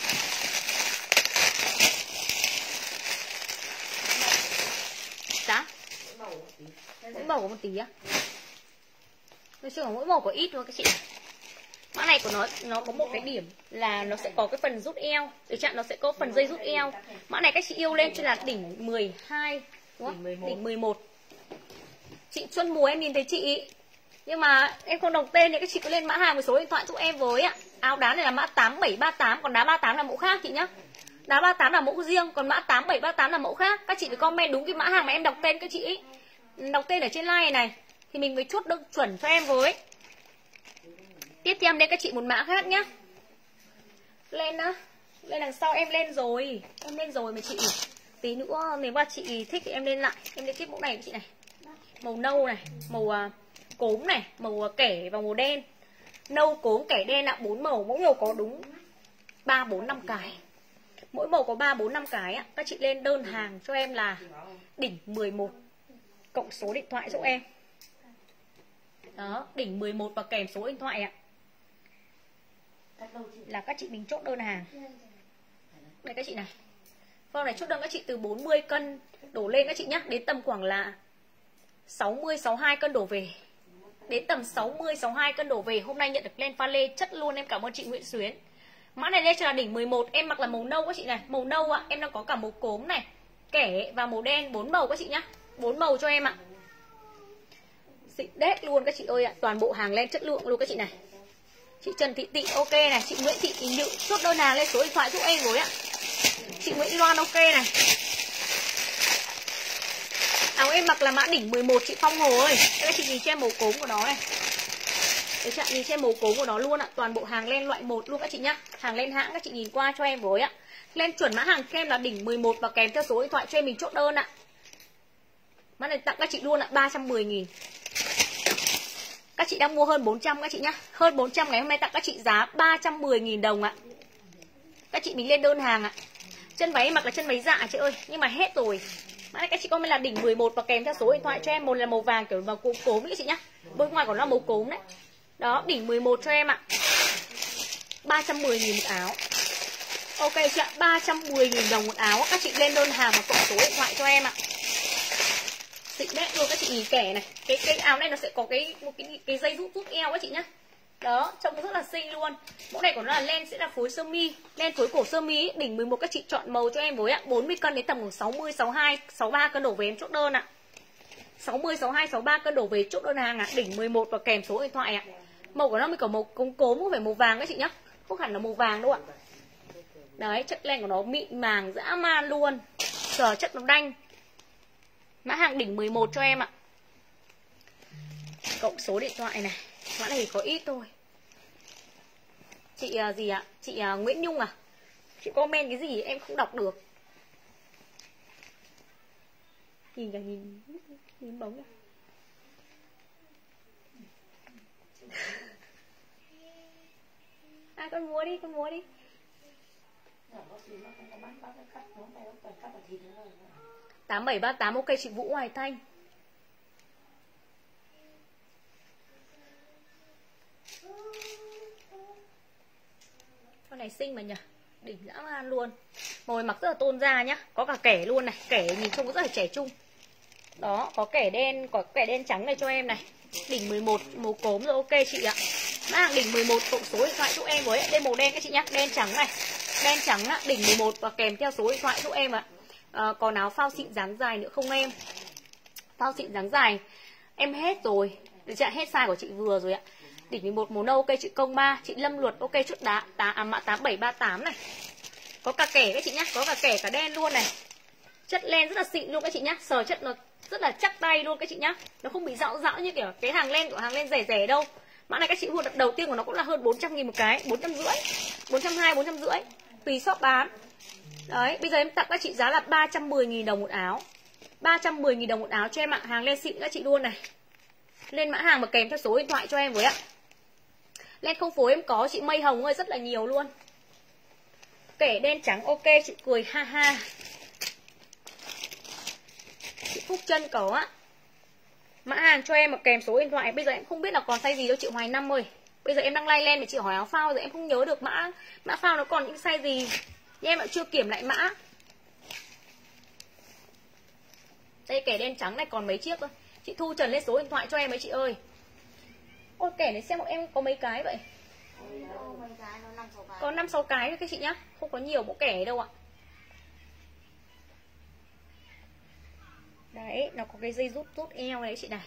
Giá? Mỗi màu có một tí á. Nói chung là mỗi màu có ít thôi các chị. Mã này của nó nó có một cái điểm là nó sẽ có cái phần rút eo. Để chặn nó sẽ có phần dây rút eo. Mã này các chị yêu lên cho là đỉnh mười hai đúng không? Đỉnh mười một. Chị Xuân Mùa em nhìn thấy chị. Nhưng mà em không đọc tên thì các chị cứ lên mã hàng với số điện thoại giúp em với ạ. Áo đá này là mã tám bảy ba tám, còn đá ba tám là mẫu khác chị nhá. Đá ba tám là mẫu riêng, còn mã tám bảy ba tám là mẫu khác. Các chị phải comment đúng cái mã hàng mà em đọc tên các chị ấy. Đọc tên ở trên like này thì mình mới chốt đơn chuẩn cho em với. Tiếp theo em lên các chị một mã khác nhá. Lên á, lên đằng sau em lên rồi, em lên rồi mà chị. Tí nữa nếu mà chị thích thì em lên lại. Em lên tiếp mẫu này với chị này. Màu nâu này, màu uh, cốm này, màu uh, kẻ và màu đen. Nâu, cốm, kẻ, đen ạ, bốn màu, mỗi màu có đúng ba bốn năm cái. Mỗi màu có ba bốn năm cái ạ. Các chị lên đơn hàng cho em là đỉnh mười một cộng số điện thoại giúp em. Đó, đỉnh mười một và kèm số điện thoại ạ. Là các chị mình chốt đơn hàng. Đây các chị này. Vâng này, chốt đơn các chị từ bốn mươi cân đổ lên các chị nhá, đến tầm khoảng là sáu mươi sáu mươi hai cân đổ về. Đến tầm sáu mươi sáu mươi hai cân đổ về. Hôm nay nhận được len pha lê chất luôn, em cảm ơn chị Nguyễn Xuyến. Mã này lên cho là đỉnh mười một, em mặc là màu nâu các chị này, màu nâu ạ, em đang có cả màu cốm này, kẻ và màu đen, bốn màu các chị nhá. bốn màu cho em ạ. Xịn đét luôn các chị ơi ạ, toàn bộ hàng len chất lượng luôn các chị này. Chị Trần Thị Tị ok này, chị Nguyễn Thị Nhự chốt đơn hàng lên số điện thoại giúp em rồi ạ. Chị Nguyễn Loan ok này. Áo em mặc là mã đỉnh mười một chị Phong Hồ ơi. Đây chị nhìn xem màu cốm của nó này. Đấy chị nhìn xem màu cốm của nó luôn ạ. Toàn bộ hàng len loại một luôn các chị nhá. Hàng len hãng các chị nhìn qua cho em với ạ. Len chuẩn mã hàng kem là đỉnh mười một và kèm theo số điện thoại cho em mình chốt đơn ạ. Mã này tặng các chị luôn ạ, ba trăm mười nghìn. Các chị đang mua hơn bốn trăm các chị nhá. Hơn bốn trăm ngày hôm nay tặng các chị giá ba trăm mười nghìn đồng ạ. Các chị mình lên đơn hàng ạ. Chân váy em mặc là chân váy dạ chị ơi, nhưng mà hết rồi. Mã này các chị comment là đỉnh mười một và kèm theo số điện thoại cho em. Một là màu vàng kiểu màu cốm cốm các chị nhá. Bên ngoài còn là màu cốm đấy. Đó, đỉnh mười một cho em ạ. ba trăm mười nghìn một áo. Ok chị ạ, ba trăm mười nghìn đồng một áo. Các chị lên đơn hàng và cộng số điện thoại cho em ạ. Xịn đét luôn các chị nhìn kẻ này. Cái cái áo này nó sẽ có cái một cái cái dây rút rút eo các chị nhá. Đó, trông rất là xinh luôn. Mẫu này của nó là len sẽ là phối sơ mi, len phối cổ sơ mi, đỉnh mười một các chị chọn màu cho em với ạ. bốn mươi cân đến tầm khoảng sáu mươi, sáu mươi hai, sáu mươi ba cân đổ về em chốt đơn ạ. sáu mươi, sáu mươi hai, sáu mươi ba cân đổ về chốt đơn hàng ạ, đỉnh mười một và kèm số điện thoại ạ. Màu của nó mới có màu cống cốm, không phải màu vàng các chị nhá. Không hẳn là màu vàng đâu ạ. Đấy, chất len của nó mịn màng dã man luôn. Giờ chất nó đanh. Mã hàng đỉnh mười một cho em ạ. Cộng số điện thoại này. Mã này có ít thôi. Chị uh, gì ạ? Chị uh, Nguyễn Nhung à? Chị comment cái gì em không đọc được. Nhìn cả nhìn nhìn bóng kìa. À con mua đi, con mua đi. Tám bảy ba tám ok chị Vũ Hoài Thanh. Con này xinh mà nhỉ. Đỉnh dã man luôn. Màu mặc rất là tôn da nhá. Có cả kẻ luôn này. Kẻ nhìn trông rất là trẻ trung. Đó, có kẻ đen, có kẻ đen trắng này cho em này. Đỉnh mười một, màu cốm rồi ok chị ạ. Mã hàng đỉnh mười một cộng số điện thoại giúp em với. Đây màu đen các chị nhá. Đen trắng này. Đen trắng á, đỉnh mười một và kèm theo số điện thoại giúp em ạ. À, còn áo phao xịn dáng dài nữa không em? Phao xịn dáng dài em hết rồi. Được chưa? Hết size của chị vừa rồi ạ. Đỉnh mười một màu nâu ok chị Công Ma, chị Lâm Luật ok chút đá tá à, mã tám bảy ba tám này. Có cả kẻ các chị nhá, có cả kẻ cả đen luôn này. Chất len rất là xịn luôn các chị nhá, sờ chất nó rất là chắc tay luôn các chị nhá. Nó không bị dão dão như kiểu cái hàng len của hàng len rẻ rẻ đâu. Mã này các chị mua đợt đầu tiên của nó cũng là hơn bốn trăm nghìn một cái, bốn trăm rưỡi, bốn trăm hai mươi, bốn trăm rưỡi tùy shop bán. Đấy, bây giờ em tặng các chị giá là ba trăm mười nghìn đồng một áo. ba trăm mười nghìn đồng một áo cho em ạ, hàng len xịn các chị luôn này. Lên mã hàng mà kèm theo số điện thoại cho em với ạ. Len không phối em có chị Mây Hồng ơi, rất là nhiều luôn. Kẻ đen trắng ok chị Cười ha ha. Chị Phúc Trân có á. Mã hàng cho em mà kèm số điện thoại. Bây giờ em không biết là còn size gì đâu chị Hoài Năm ơi. Bây giờ em đang lay len để chị hỏi áo phao rồi em không nhớ được mã mã phao nó còn những size gì. Nhưng em lại chưa kiểm lại mã. Đây kẻ đen trắng này còn mấy chiếc thôi. Chị Thu Trần lên số điện thoại cho em ấy chị ơi. Ôi kẻ này xem của em có mấy cái vậy? Có năm sáu cái thôi các chị nhá. Không có nhiều mẫu kẻ đâu ạ. Đấy, nó có cái dây rút rút eo đấy chị này.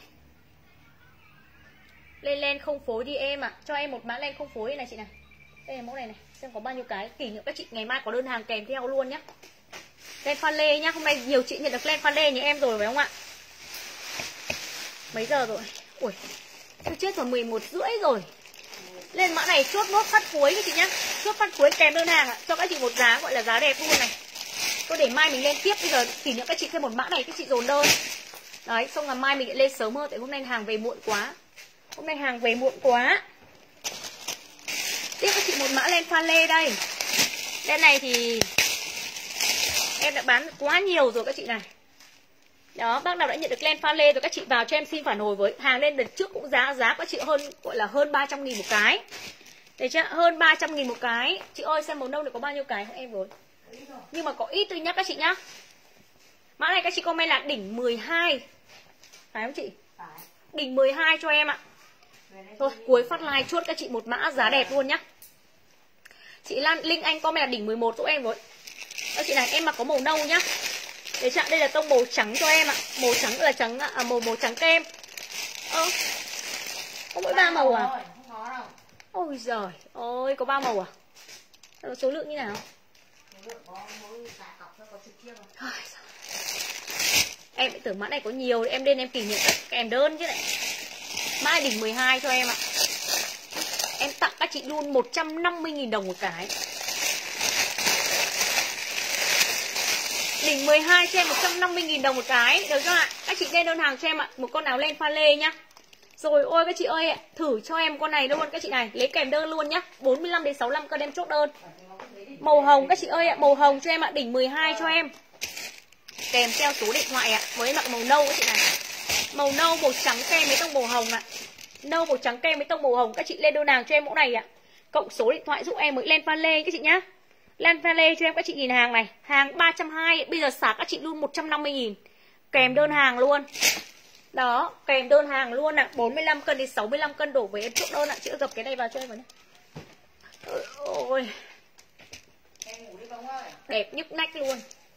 Lên len không phối đi em ạ. À. Cho em một mã len không phối này chị này. Đây là mẫu này này. Xem có bao nhiêu cái. Kỷ niệm các chị ngày mai có đơn hàng kèm theo luôn nhá. Len pha lê nhá. Hôm nay nhiều chị nhận được len pha lê như em rồi phải không ạ? Mấy giờ rồi? Ui, tôi chết rồi, mười một rưỡi rồi. Lên mã này chốt nốt phát cuối các chị nhá. Chốt phát cuối kèm đơn hàng ạ. Cho các chị một giá gọi là giá đẹp luôn này. Tôi để mai mình lên tiếp. Bây giờ chỉ nữa các chị thêm một mã này các chị dồn đơn. Đấy, xong là mai mình lại lên sớm hơn. Tại hôm nay hàng về muộn quá. Hôm nay hàng về muộn quá. Tiếp các chị một mã len pha lê đây. Len này thì em đã bán quá nhiều rồi các chị này. Đó, bác nào đã nhận được len pha lê rồi các chị vào cho em xin phản hồi với. Hàng lên đợt trước cũng giá giá các chị hơn gọi là hơn ba trăm nghìn một cái. Đấy chưa? Hơn ba trăm nghìn một cái. Chị ơi xem màu nâu này có bao nhiêu cái không em rồi. Nhưng mà có ít thôi nhá các chị nhá. Mã này các chị comment là đỉnh mười hai. Phải không chị? Phải. Đỉnh mười hai cho em ạ. Thôi cuối phát live chuốt các chị một mã giá đẹp luôn nhá. Chị Lan Linh Anh comment là đỉnh mười một giúp em với. Các chị này em mặc có màu nâu nhá. Để chặn đây là tông màu trắng cho em ạ. Màu trắng là trắng à, màu màu trắng kem. Ơ. Có mỗi ba màu à? Không có đâu. Ôi giời ơi, có ba màu à? Số lượng như nào? Số lượng có mỗi giá cọc thôi, có chục chiếc không? Em lại tưởng mã này có nhiều, em lên em kỷ niệm các kèm đơn chứ này. Mã đỉnh mười hai cho em ạ. Em tặng các chị luôn một trăm năm mươi nghìn đồng một cái. Đỉnh mười hai cho em một trăm năm mươi nghìn đồng một cái. Được chưa ạ? Các chị lên đơn hàng cho em ạ. Một con áo len pha lê nhá. Rồi ôi các chị ơi, thử cho em con này luôn các chị này. Lấy kèm đơn luôn nhá. bốn mươi lăm đến sáu mươi lăm cân em chốt đơn. Màu hồng các chị ơi ạ. Màu hồng cho em ạ. Đỉnh mười hai cho em. Kèm theo số điện thoại ạ. Với em mặc màu nâu các chị này. Màu nâu, màu trắng kem với tông màu hồng ạ. Nâu, màu trắng kem với tông màu hồng. Các chị lên đơn hàng cho em mẫu này ạ. Cộng số điện thoại giúp em với len pha lê các chị nhá. Len pha lê cho em các chị nhìn hàng này. Hàng ba trăm hai mươi. Bây giờ xả các chị luôn một trăm năm mươi nghìn. Kèm đơn hàng luôn. Đó, kèm đơn hàng luôn ạ. bốn mươi lăm cân đến sáu mươi lăm cân đổ về em chốt đơn ạ. Chị dập cái này vào cho em vào nhé. Ôi. Em ngủ đi Bông ơi. Đẹp nhức nách luôn.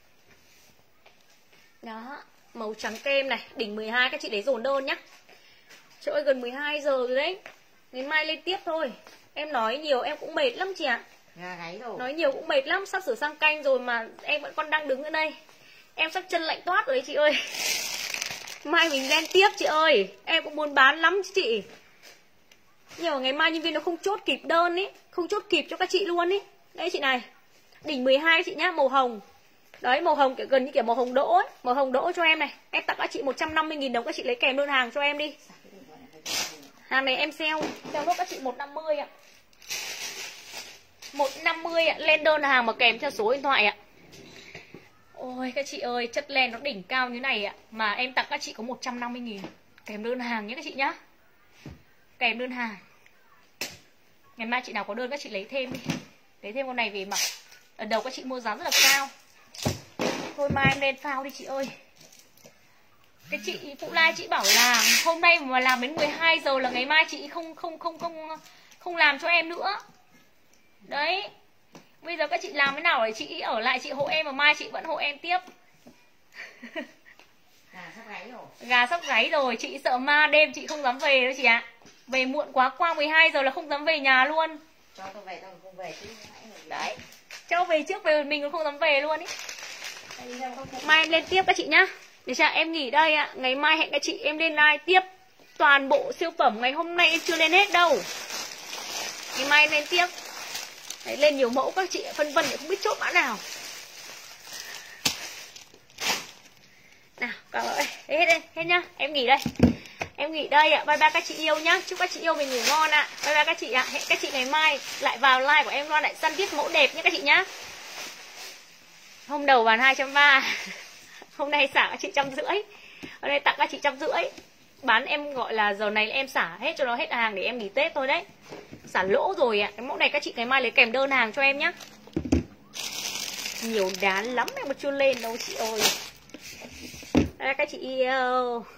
Đó, màu trắng kem này, đỉnh mười hai các chị đấy dồn đơn nhá. Trời ơi gần mười hai giờ rồi đấy. Ngày mai lên tiếp thôi. Em nói nhiều em cũng mệt lắm chị ạ. Gà gáy rồi. Nói nhiều cũng mệt lắm, sắp sửa sang canh rồi mà em vẫn còn đang đứng ở đây. Em sắp chân lạnh toát rồi đấy chị ơi. Mai mình lên tiếp chị ơi. Em cũng muốn bán lắm chứ chị. Nhưng mà ngày mai nhân viên nó không chốt kịp đơn ý. Không chốt kịp cho các chị luôn ý. Đấy chị này. Đỉnh mười hai chị nhá, màu hồng. Đấy màu hồng kiểu gần như kiểu màu hồng đỗ ấy. Màu hồng đỗ cho em này. Em tặng các chị một trăm năm mươi nghìn đồng. Các chị lấy kèm đơn hàng cho em đi. Hàng này em sale. Sale nốt các chị một trăm năm mươi ạ. một trăm năm mươi ạ. Lên đơn hàng mà kèm theo số điện thoại ạ. Ôi các chị ơi, chất len nó đỉnh cao như này ạ. Mà em tặng các chị có một trăm năm mươi nghìn. Kèm đơn hàng nhé các chị nhá. Kèm đơn hàng. Ngày mai chị nào có đơn các chị lấy thêm đi. Lấy thêm con này về mặc. Ở đầu các chị mua giá rất là cao. Thôi mai em lên phao đi chị ơi. Cái chị phụ lai chị bảo là hôm nay mà làm đến mười hai giờ là ngày mai chị không không không không không làm cho em nữa. Đấy. Bây giờ các chị làm thế nào để chị ở lại chị hộ em mà mai chị vẫn hộ em tiếp. Gà sắp gáy rồi. Gà sắp gáy rồi, chị sợ ma đêm chị không dám về đâu chị ạ. Về muộn quá, qua mười hai giờ là không dám về nhà luôn. Cho tôi về tôi không về chứ. Đấy. Cho về trước về mình cũng không dám về luôn ý. Mai em lên tiếp các chị nhá. Để chả em nghỉ đây ạ. Ngày mai hẹn các chị em lên live tiếp. Toàn bộ siêu phẩm ngày hôm nay em chưa lên hết đâu. Ngày mai em lên tiếp. Đấy, lên nhiều mẫu các chị phân vân để không biết chốt mã nào. Nào, các bạn ơi, hết đây, hết nhá. Em nghỉ đây. Em nghỉ đây ạ. Bye bye các chị yêu nhá. Chúc các chị yêu mình ngủ ngon ạ. Bye bye các chị ạ. Hẹn các chị ngày mai lại vào live của em Loan lại săn tiếp mẫu đẹp nhé các chị nhá. Hôm đầu bán hai trăm ba mươi. Hôm nay xả các chị trăm rưỡi. Hôm nay tặng các chị trăm rưỡi. Bán em gọi là giờ này em xả hết cho nó hết hàng để em nghỉ Tết thôi đấy. Xả lỗ rồi ạ. Cái mẫu này các chị ngày mai lấy kèm đơn hàng cho em nhá. Nhiều đán lắm em mà chưa lên đâu chị ơi. Đây các chị yêu.